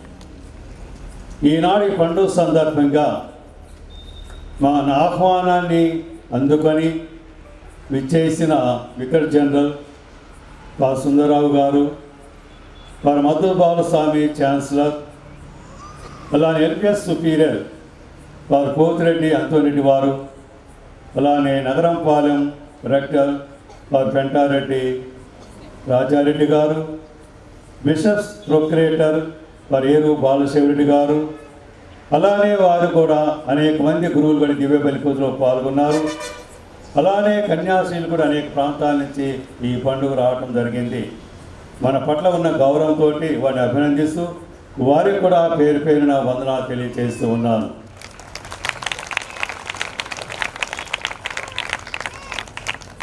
ఈనాడు ఈ పండుగ సందర్భంగా మా ఆహ్వానాన్ని అందుకొని విచ్చేసిన వికర్ జనరల్ పా సుందరరావు గారు, వారి మధు బాలస్వామి ఛాన్సలర్, అలానే ఎల్పిఎస్ సుపీరియర్ వారు పోతిరెడ్డి అంతోరెడ్డి వారు, అలానే నగరంపాలెం రెక్టర్ వారు పెంటారెడ్డి రాజారెడ్డి గారు, బిషప్స్ ప్రొక్రేటర్ వారు ఏరు బాలశివరెడ్డి గారు, అలానే వారు కూడా అనేక మంది గురువులు కూడా దివ్య బలి పూజలో పాల్గొన్నారు. అలానే కన్యాశ్రీలు కూడా అనేక ప్రాంతాల నుంచి ఈ పండుగ రావటం జరిగింది. మన పట్ల ఉన్న గౌరవంతో వారిని అభినందిస్తూ వారికి కూడా పేరు పేరున వందనాలు తెలియజేస్తూ ఉన్నాను.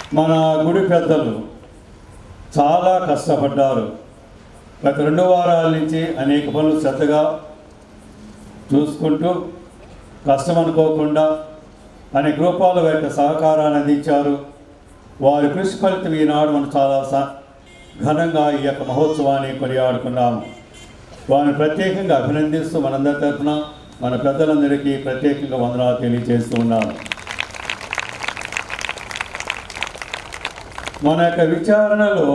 మన గుడి పెద్దలు చాలా కష్టపడ్డారు. గత రెండు వారాల నుంచి అనేక పనులు శ్రద్ధగా చూసుకుంటూ కష్టం అనుకోకుండా అనేక రూపాల యొక్క సహకారాన్ని అందించారు. వారి కృషి ఫలితం ఈనాడు మనం చాలా ఘనంగా ఈ యొక్క మహోత్సవాన్ని కొనియాడుకున్నాము. వారిని ప్రత్యేకంగా అభినందిస్తూ మనందరి తరఫున మన పెద్దలందరికీ ప్రత్యేకంగా వందనాలు తెలియజేస్తూ ఉన్నాను. మన యొక్క విచారణలో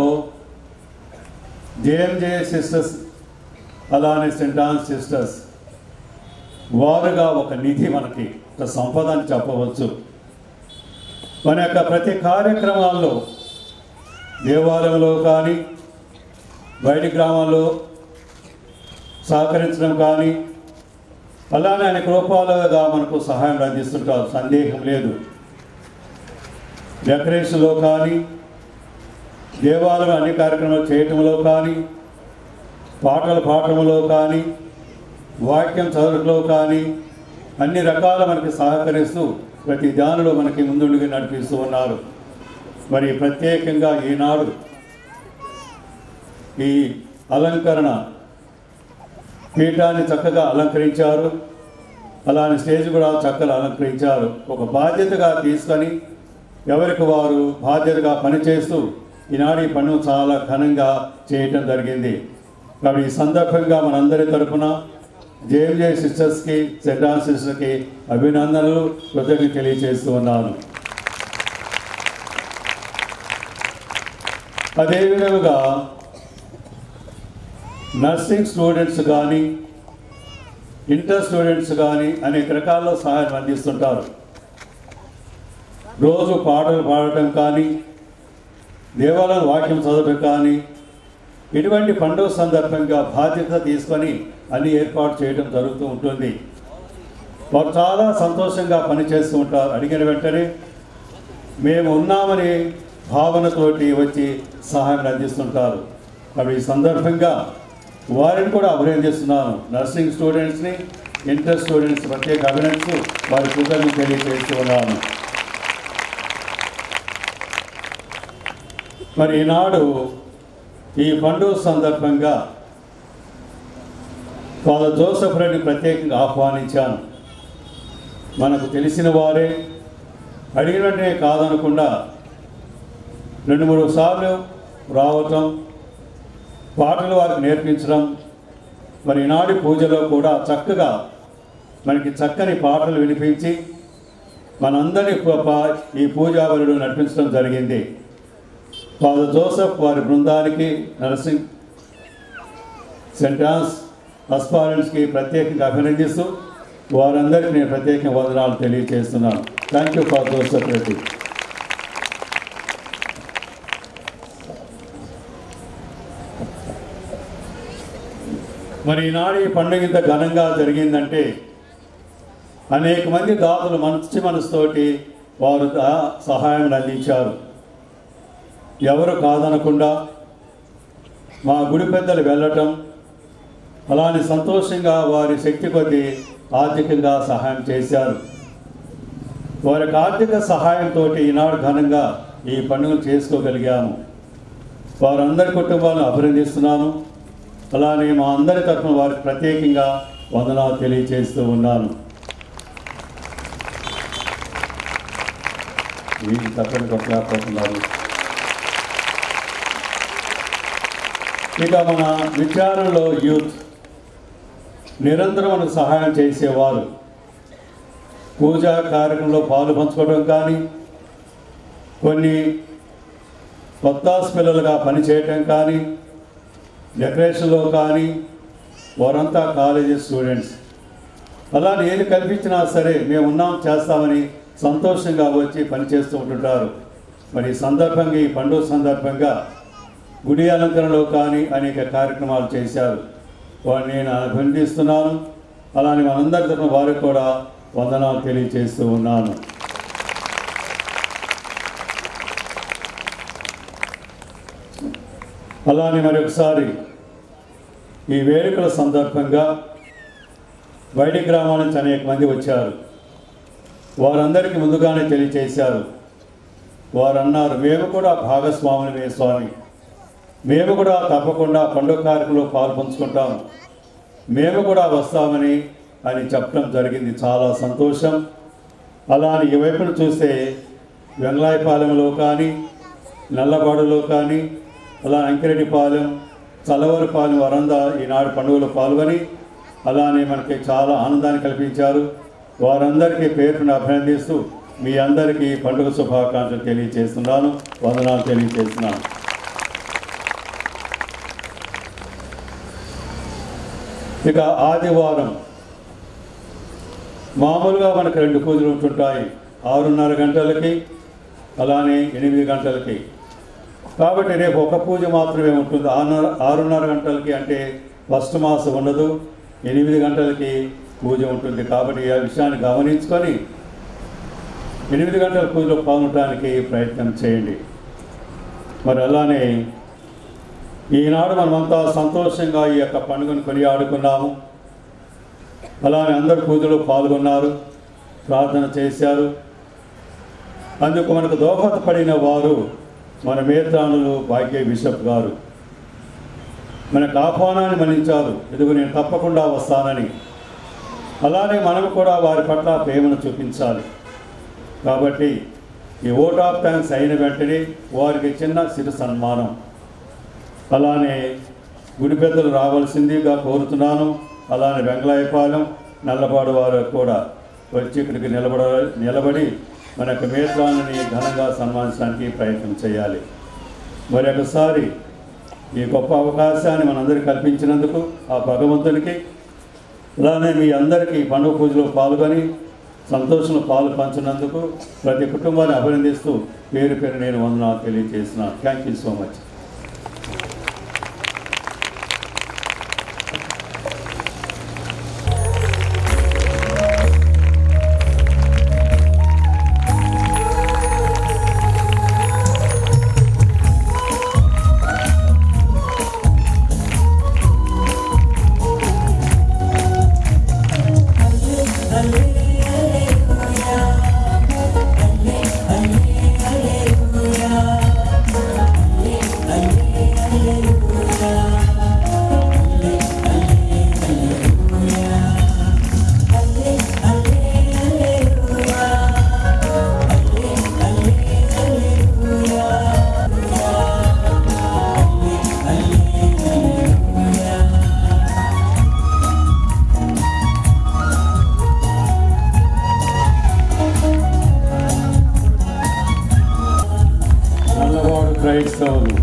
జేఎంజే సిస్టర్స్ అలానే సెయింట్ ఆన్స్ సిస్టర్స్ వారుగా ఒక నిధి, మనకి ఒక సంపద అని చెప్పవచ్చు. మన యొక్క ప్రతి కార్యక్రమాల్లో దేవాలయంలో కానీ బయటి గ్రామాల్లో సహకరించడం కానీ అలానే అనేక రూపాలుగా మనకు సహాయం అందిస్తుంటారు, సందేహం లేదు. డెకరేషన్లో కానీ దేవాలయం అన్ని కార్యక్రమాలు చేయటంలో కానీ పాటలు పాడటంలో కానీ వాక్యం చదువులో కానీ అన్ని రకాల మనకి సహకరిస్తూ ప్రతి దానిలో మనకి ముందుండిగా నడిపిస్తూ ఉన్నారు. మరి ప్రత్యేకంగా ఈనాడు ఈ అలంకరణ పీఠాన్ని చక్కగా అలంకరించారు, అలానే స్టేజ్ కూడా చక్కగా అలంకరించారు. ఒక బాధ్యతగా తీసుకొని ఎవరికి వారు బాధ్యతగా పనిచేస్తూ ఈనాడు ఈ పనులు చాలా ఘనంగా చేయటం జరిగింది. కాబట్టి ఈ సందర్భంగా మనందరి తరఫున జేఎంజే సిస్టర్స్కి సెయింట్ ఆన్స్ సిస్టర్కి అభినందనలు కృతజ్ఞతలు తెలియజేస్తూ ఉన్నాను. అదేవిధంగా నర్సింగ్ స్టూడెంట్స్ కానీ ఇంటర్ స్టూడెంట్స్ కానీ అనేక రకాల సహాయం అందిస్తుంటారు. రోజు పాటలు పాడటం కానీ దేవాలయం వాక్యం చదవటం కానీ ఇటువంటి పండుగ సందర్భంగా బాధ్యత తీసుకొని అన్ని ఏర్పాటు చేయడం జరుగుతూ ఉంటుంది. వారు చాలా సంతోషంగా పనిచేస్తూ ఉంటారు. అడిగిన వెంటనే మేము ఉన్నామని భావనతోటి వచ్చి సహాయం అందిస్తుంటారు. కాబట్టి ఈ సందర్భంగా వారిని కూడా అభినందిస్తున్నాను. నర్సింగ్ స్టూడెంట్స్ని, ఇంటర్ స్టూడెంట్స్ ప్రత్యేక అభినందిస్తూ వారి కృతజ్ఞతలు తెలియజేస్తూ ఉన్నాను. మరి ఈనాడు ఈ పండుగ సందర్భంగా ఫాదర్ జోసెఫ్ రెడ్డి ప్రత్యేకంగా ఆహ్వానించాను. మనకు తెలిసిన వారే, అడిగినట్టే కాదనకుండా రెండు మూడు సార్లు రావటం, పాటలు వారికి నేర్పించడం, మరి ఈనాటి పూజలో కూడా చక్కగా మనకి చక్కని పాటలు వినిపించి మనందరి ఈ పూజావళిలో నడిపించడం జరిగింది. ఫాదర్ జోసెఫ్ వారి బృందానికి, నర్సింగ్ సెయింట్ ఆన్స్ అస్పారెంట్స్కి ప్రత్యేకంగా అభినందిస్తూ వారందరికీ నేను ప్రత్యేక వందనాలు తెలియజేస్తున్నాను. Thank you father Joseph Reddy. మరి ఈనాడు ఈ పండుగ ఇంత ఘనంగా జరిగిందంటే అనేక మంది దాతలు మంచి మనసుతోటి వారు సహాయం అందించారు. ఎవరు కాదనకుండా మా గుడి పెద్దలు వెళ్ళటం, అలానే సంతోషంగా వారి శక్తి కొద్దీ ఆర్థికంగా సహాయం చేశారు. వారి ఆర్థిక సహాయంతో ఈనాడు ఘనంగా ఈ పండుగను చేసుకోగలిగాము. వారందరి కుటుంబాలను అభినందిస్తున్నాను. అలానే మా అందరి తరఫున వారికి ప్రత్యేకంగా వందనాలు తెలియజేస్తూ ఉన్నాను. వీరికి తప్పని కొట్లాడుతున్నారు. ఇక మన విచారణలో యూత్ నిరంతరం మనకు సహాయం చేసేవారు. పూజా కార్యక్రమంలో పాలు పంచుకోవడం కానీ, కొన్ని కొత్త పిల్లలుగా పనిచేయటం కానీ, డెకరేషన్లో కానీ వారంతా కాలేజీ స్టూడెంట్స్. అలానే ఏది కల్పించినా సరే మేము ఉన్నాం చేస్తామని సంతోషంగా వచ్చి పనిచేస్తూ ఉంటుంటారు. మరి ఈ సందర్భంగా ఈ పండుగ సందర్భంగా గుడి అలంకరణలో కానీ అనేక కార్యక్రమాలు చేశారు. వారిని నేను అభినందిస్తున్నాను. అలానే మనందరి తరఫున వారికి కూడా వందనాలు తెలియజేస్తూ ఉన్నాను. అలానే మరొకసారి ఈ వేడుకల సందర్భంగా బయటి గ్రామాల నుంచి అనేక మంది వచ్చారు. వారందరికీ ముందుగానే తెలియజేశారు. వారు అన్నారు, మేము కూడా భాగస్వాములమే స్వామి, మేము కూడా తప్పకుండా పండుగ కార్యక్రమంలో పాల్పంచుకుంటాం, మేము కూడా వస్తామని అని చెప్పడం జరిగింది. చాలా సంతోషం. అలానే ఈ వైపును చూస్తే వెంగళాయపాలెంలో కానీ, నల్లబాడులో కానీ, అలా అంకిరెడ్డిపాలెం, చల్లవరిపాలెం వారంతా ఈనాడు పండుగలో పాల్గొని అలానే మనకి చాలా ఆనందాన్ని కల్పించారు. వారందరికీ పేరును అభినందిస్తూ మీ అందరికీ పండుగ శుభాకాంక్షలు తెలియజేస్తున్నాను, వందనాలు తెలియజేస్తున్నాను. ఇక ఆదివారం మామూలుగా మనకు రెండు పూజలు ఉంటుంటాయి, ఆరున్నర గంటలకి అలానే ఎనిమిది గంటలకి. కాబట్టి రేపు ఒక పూజ మాత్రమే ఉంటుంది. ఆరున్నర ఆరున్నర గంటలకి అంటే ఫస్ట్ మాసం ఉండదు, ఎనిమిది గంటలకి పూజ ఉంటుంది. కాబట్టి ఆ విషయాన్ని గమనించుకొని ఎనిమిది గంటల పూజలో పాల్గొనడానికి ప్రయత్నం చేయండి. మరి అలానే ఈనాడు మనమంతా సంతోషంగా ఈ యొక్క పండుగను కొనియాడుకున్నాము. అలానే అందరు పూజలో పాల్గొన్నారు, ప్రార్థన చేశారు. అందుకు మనకు దోహదపడిన వారు మన మేత్రానులు భాగ్య బిషప్ గారు మనకు ఆహ్వానాన్ని మన్నించారు, ఇదిగో నేను తప్పకుండా వస్తానని. అలానే మనం కూడా వారి పట్ల ప్రేమను చూపించాలి. కాబట్టి ఈ ఓట్ ఆఫ్ థ్యాంక్స్ అయిన వెంటనే వారికి చిన్న సిరు సన్మానం. అలానే గుడి పెద్దలు రావాల్సిందిగా కోరుతున్నాను. అలానే వెంగళాయపాలెం, నల్లపాడు వారు కూడా వచ్చి ఇక్కడికి నిలబడ నిలబడి మన యొక్క మేత్రాన్ని ఘనంగా సన్మానించడానికి ప్రయత్నం చేయాలి. మరి ఒకసారి ఈ గొప్ప అవకాశాన్ని మనందరికీ కల్పించినందుకు ఆ భగవంతునికి, అలానే మీ అందరికీ పండుగ పూజలో పాల్గొని సంతోషంలో పాలు పంచినందుకు ప్రతి కుటుంబాన్ని అభినందిస్తూ పేరు పేరు నేను వందనాలు తెలియజేస్తున్నాను. Thank you so much. క్రైస్తవులు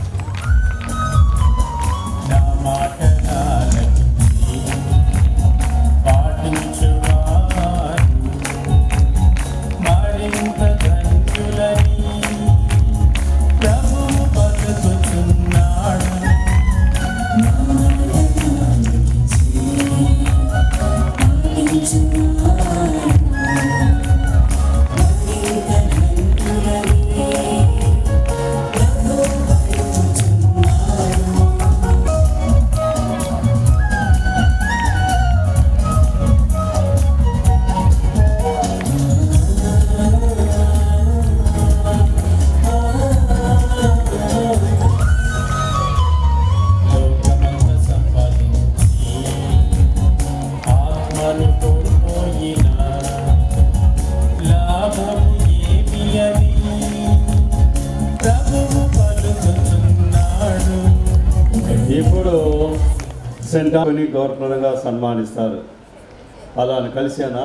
ఇప్పుడు సెంట్ ఆంటోనీ గవర్నర్గా సన్మానిస్తారు. అలా కలిసానా?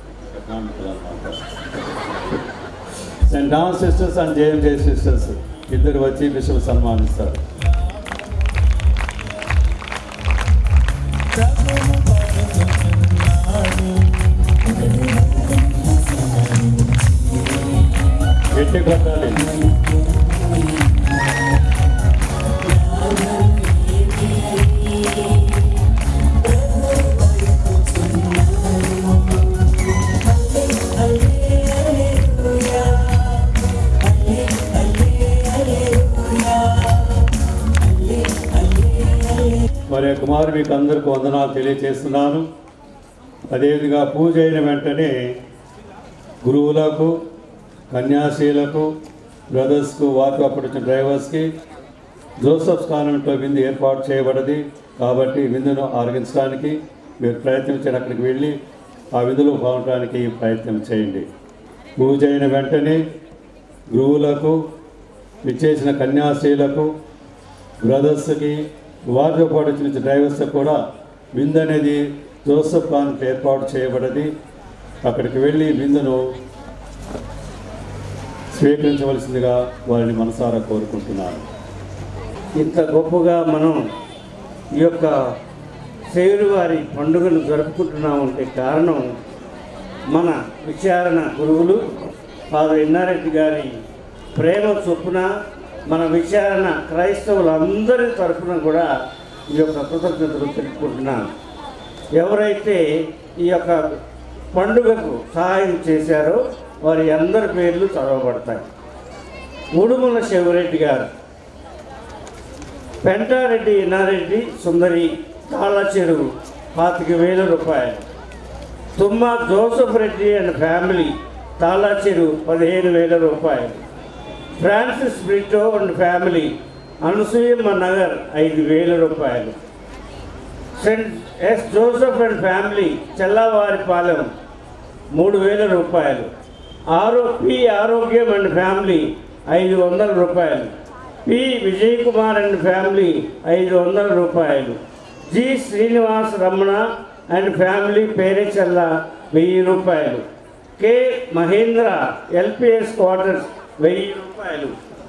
Saint Ann sisters and JMJ sisters ఇద్దరు వచ్చి బిషప్ సన్మానిస్తారు. ఎట్టి కొట్టాలి. మరి కుమారు మీకు అందరికీ వందనాలు తెలియజేస్తున్నాను. అదేవిధంగా పూజ అయిన వెంటనే గురువులకు, కన్యాశీలకు, బ్రదర్స్కు వారికి అప్పుడు వచ్చిన డ్రైవర్స్కి జోసఫ్స్ కాన్వెంట్లో విందు ఏర్పాటు చేయబడింది. కాబట్టి విందును ఆరగించడానికి మీరు ప్రయత్నించండి. అక్కడికి వెళ్ళి ఆ విందులో పాల్గొనడానికి ప్రయత్నం చేయండి. పూజ అయిన వెంటనే గురువులకు, విచ్చేసిన కన్యాశ్రీలకు, బ్రదర్స్కి, వారితో పాటు వచ్చిన డ్రైవర్స్కి కూడా విందు అనేది జోసఫ్ కాన్వెంట్ ఏర్పాటు చేయబడింది. అక్కడికి వెళ్ళి విందును స్వీకరించవలసిందిగా వారిని మనసారా కోరుకుంటున్నాను. ఇంత గొప్పగా మనం ఈ యొక్క సేవరి వారి పండుగను జరుపుకుంటున్నామంటే కారణం మన విచారణ గురువులు ఫాదర్ ఇన్నారెడ్డి గారి ప్రేమ చొప్పున మన విచారణ క్రైస్తవులందరి తరఫున కూడా ఈ యొక్క కృతజ్ఞతలు తెలుపుకుంటున్నాను. ఎవరైతే ఈ యొక్క పండుగకు సహాయం చేశారో వారి అందరి పేర్లు చదవబడతాయి. ఉడుమల శివరెడ్డి గారు, పెంటారెడ్డి ఇన్నారెడ్డి సుందరి తాళ్ళ చెరువు పాతిక వేల రూపాయలు, Tumma Joseph Reddy and family Thalla Cheruvu పదిహేను వేల రూపాయలు, Francis Brito and family Anasuyamma Nagar ఐదు వేల రూపాయలు, saint S Joseph and family Chellavaripalem మూడు వేల రూపాయలు, ఆరో పి ఆరోగ్యం అండ్ ఫ్యామిలీ ఐదు వందల రూపాయలు, P Vijay Kumar and family ఐదు వందల రూపాయలు, G Srinivas Ramana and family Perechella వెయ్యి రూపాయలు, కె మహేంద్ర ఎల్పిఎస్ క్వార్టర్స్ వెయ్యి రూపాయలు,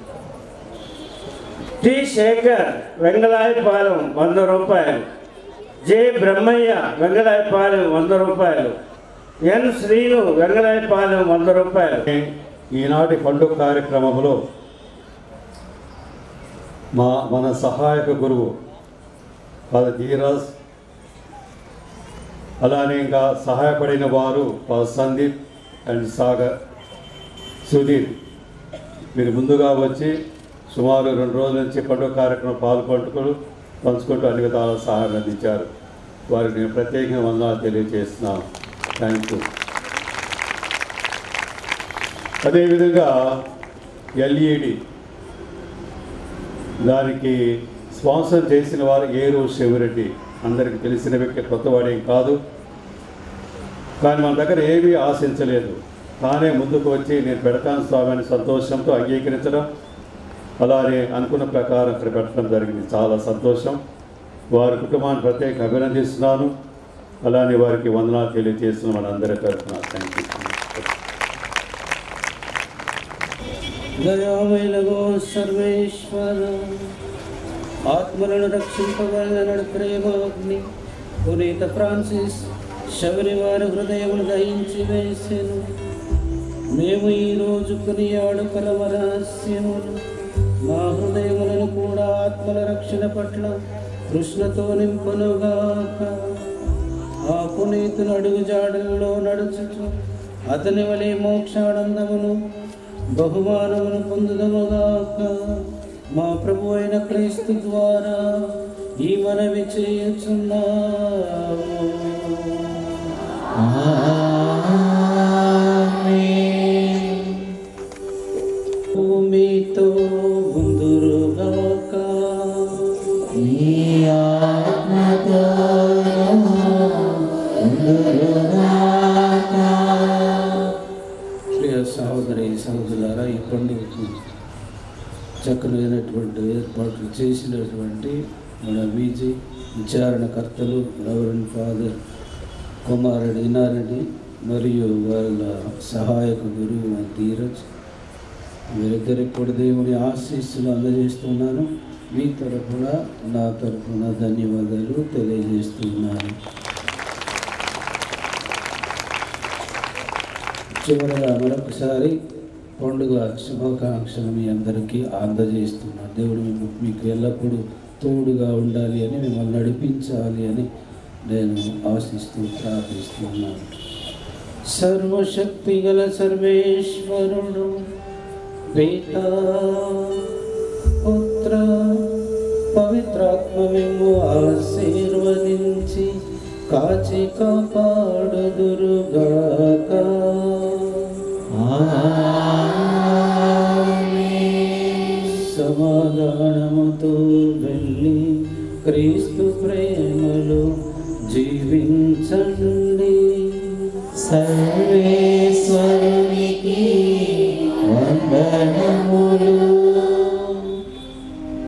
టి శేఖర్ వెంగళాయపాలెం వంద రూపాయలు, జె బ్రహ్మయ్య వెంగళాయపాలెం వంద రూపాయలు, ఎన్ శ్రీను వెంగళాయపాలెం వంద రూపాయలు. ఈనాటి పండుగ కార్యక్రమంలో మా మన సహాయక గురువు ఫాదర్ ధీరాజ్, అలానే ఇంకా సహాయపడిన వారు ఫాదర్ సందీప్ అండ్ సాగర్, సుధీర్, మీరు ముందుగా వచ్చి సుమారు రెండు రోజుల నుంచి పండుగ కార్యక్రమం పాల్గొంటూ పంచుకుంటూ అన్ని విధాల సహాయం అందించారు. వారికి నేను ప్రత్యేకంగా వందనాలు తెలియజేస్తున్నాను. Thank you. అదేవిధంగా ఎల్ఈడి దానికి స్పాన్సర్ చేసిన వారు ఏరు శివరెడ్డి, అందరికీ తెలిసిన వ్యక్తి, కొత్తవాడేం కాదు. కానీ మన దగ్గర ఏమీ ఆశించలేదు, తానే ముందుకు వచ్చి నేను పెడతాను స్వామి అని సంతోషంతో అంగీకరించడం, అలానే అనుకున్న ప్రకారం ఇక్కడ పెట్టడం జరిగింది. చాలా సంతోషం. వారి కుటుంబాన్ని ప్రత్యేక అభినందిస్తున్నాను. అలానే వారికి వందనాలు తెలియజేస్తున్నాం మనందరి తరఫున. Thank you. దయామయులగో సర్వేశ్వర, ఆత్మలను రక్షింపగలనడు ప్రేమాగ్ని పునీత ఫ్రాన్సిస్ శబరి వారి హృదయములు దయించి వేసెను. మేము ఈరోజు కొనియాడు పరమ రహస్యములు మా హృదయములను కూడా ఆత్మల రక్షణ పట్ల కృష్ణతో నింపనుగాక. ఆ పునీతుని అడుగు జాడల్లో నడుచుచు అతని వలె మోక్షానందమును బహుమానమును పొందుదముగాక. మా ప్రభు అయిన క్రీస్తు ద్వారా ఈ మనవి చేయుచున్నాము. మీతో ముందురుగాక. ప్రియ సహోదరి సహోదరులారా, ఈ పండుగకు చక్కనైనటువంటి ఏర్పాట్లు చేసినటువంటి మన విజి విచారణకర్తలు రెవరెండ్ ఫాదర్ కుమారెడ్డి ఇన్నారెడ్డి మరియు వాళ్ళ సహాయక గురువు ధీరజ్, వీరిద్దరికి కూడా దేవుని ఆశీస్సులు అందజేస్తున్నాను. మీ తరఫున నా తరఫున ధన్యవాదాలు తెలియజేస్తున్నాను. చివరగా మరొకసారి పండుగ శుభాకాంక్షలు మీ అందరికీ అందజేస్తున్నాను. దేవుడు మీకు మీకు ఎల్లప్పుడూ తోడుగా ఉండాలి అని, మిమ్మల్ని నడిపించాలి అని నేను ఆశిస్తూ ప్రార్థిస్తున్నాను. సర్వశక్తి గల సర్వేశ్వరుడు పితా పుత్ర పవిత్రాత్మ మేము ఆశీర్వదించి కాచి కాపాడుదురుగాక. ఆమేన్. సావధానముతో వెళ్ళి క్రీస్తు ప్రేమలో జీవించండి. సర్వేశ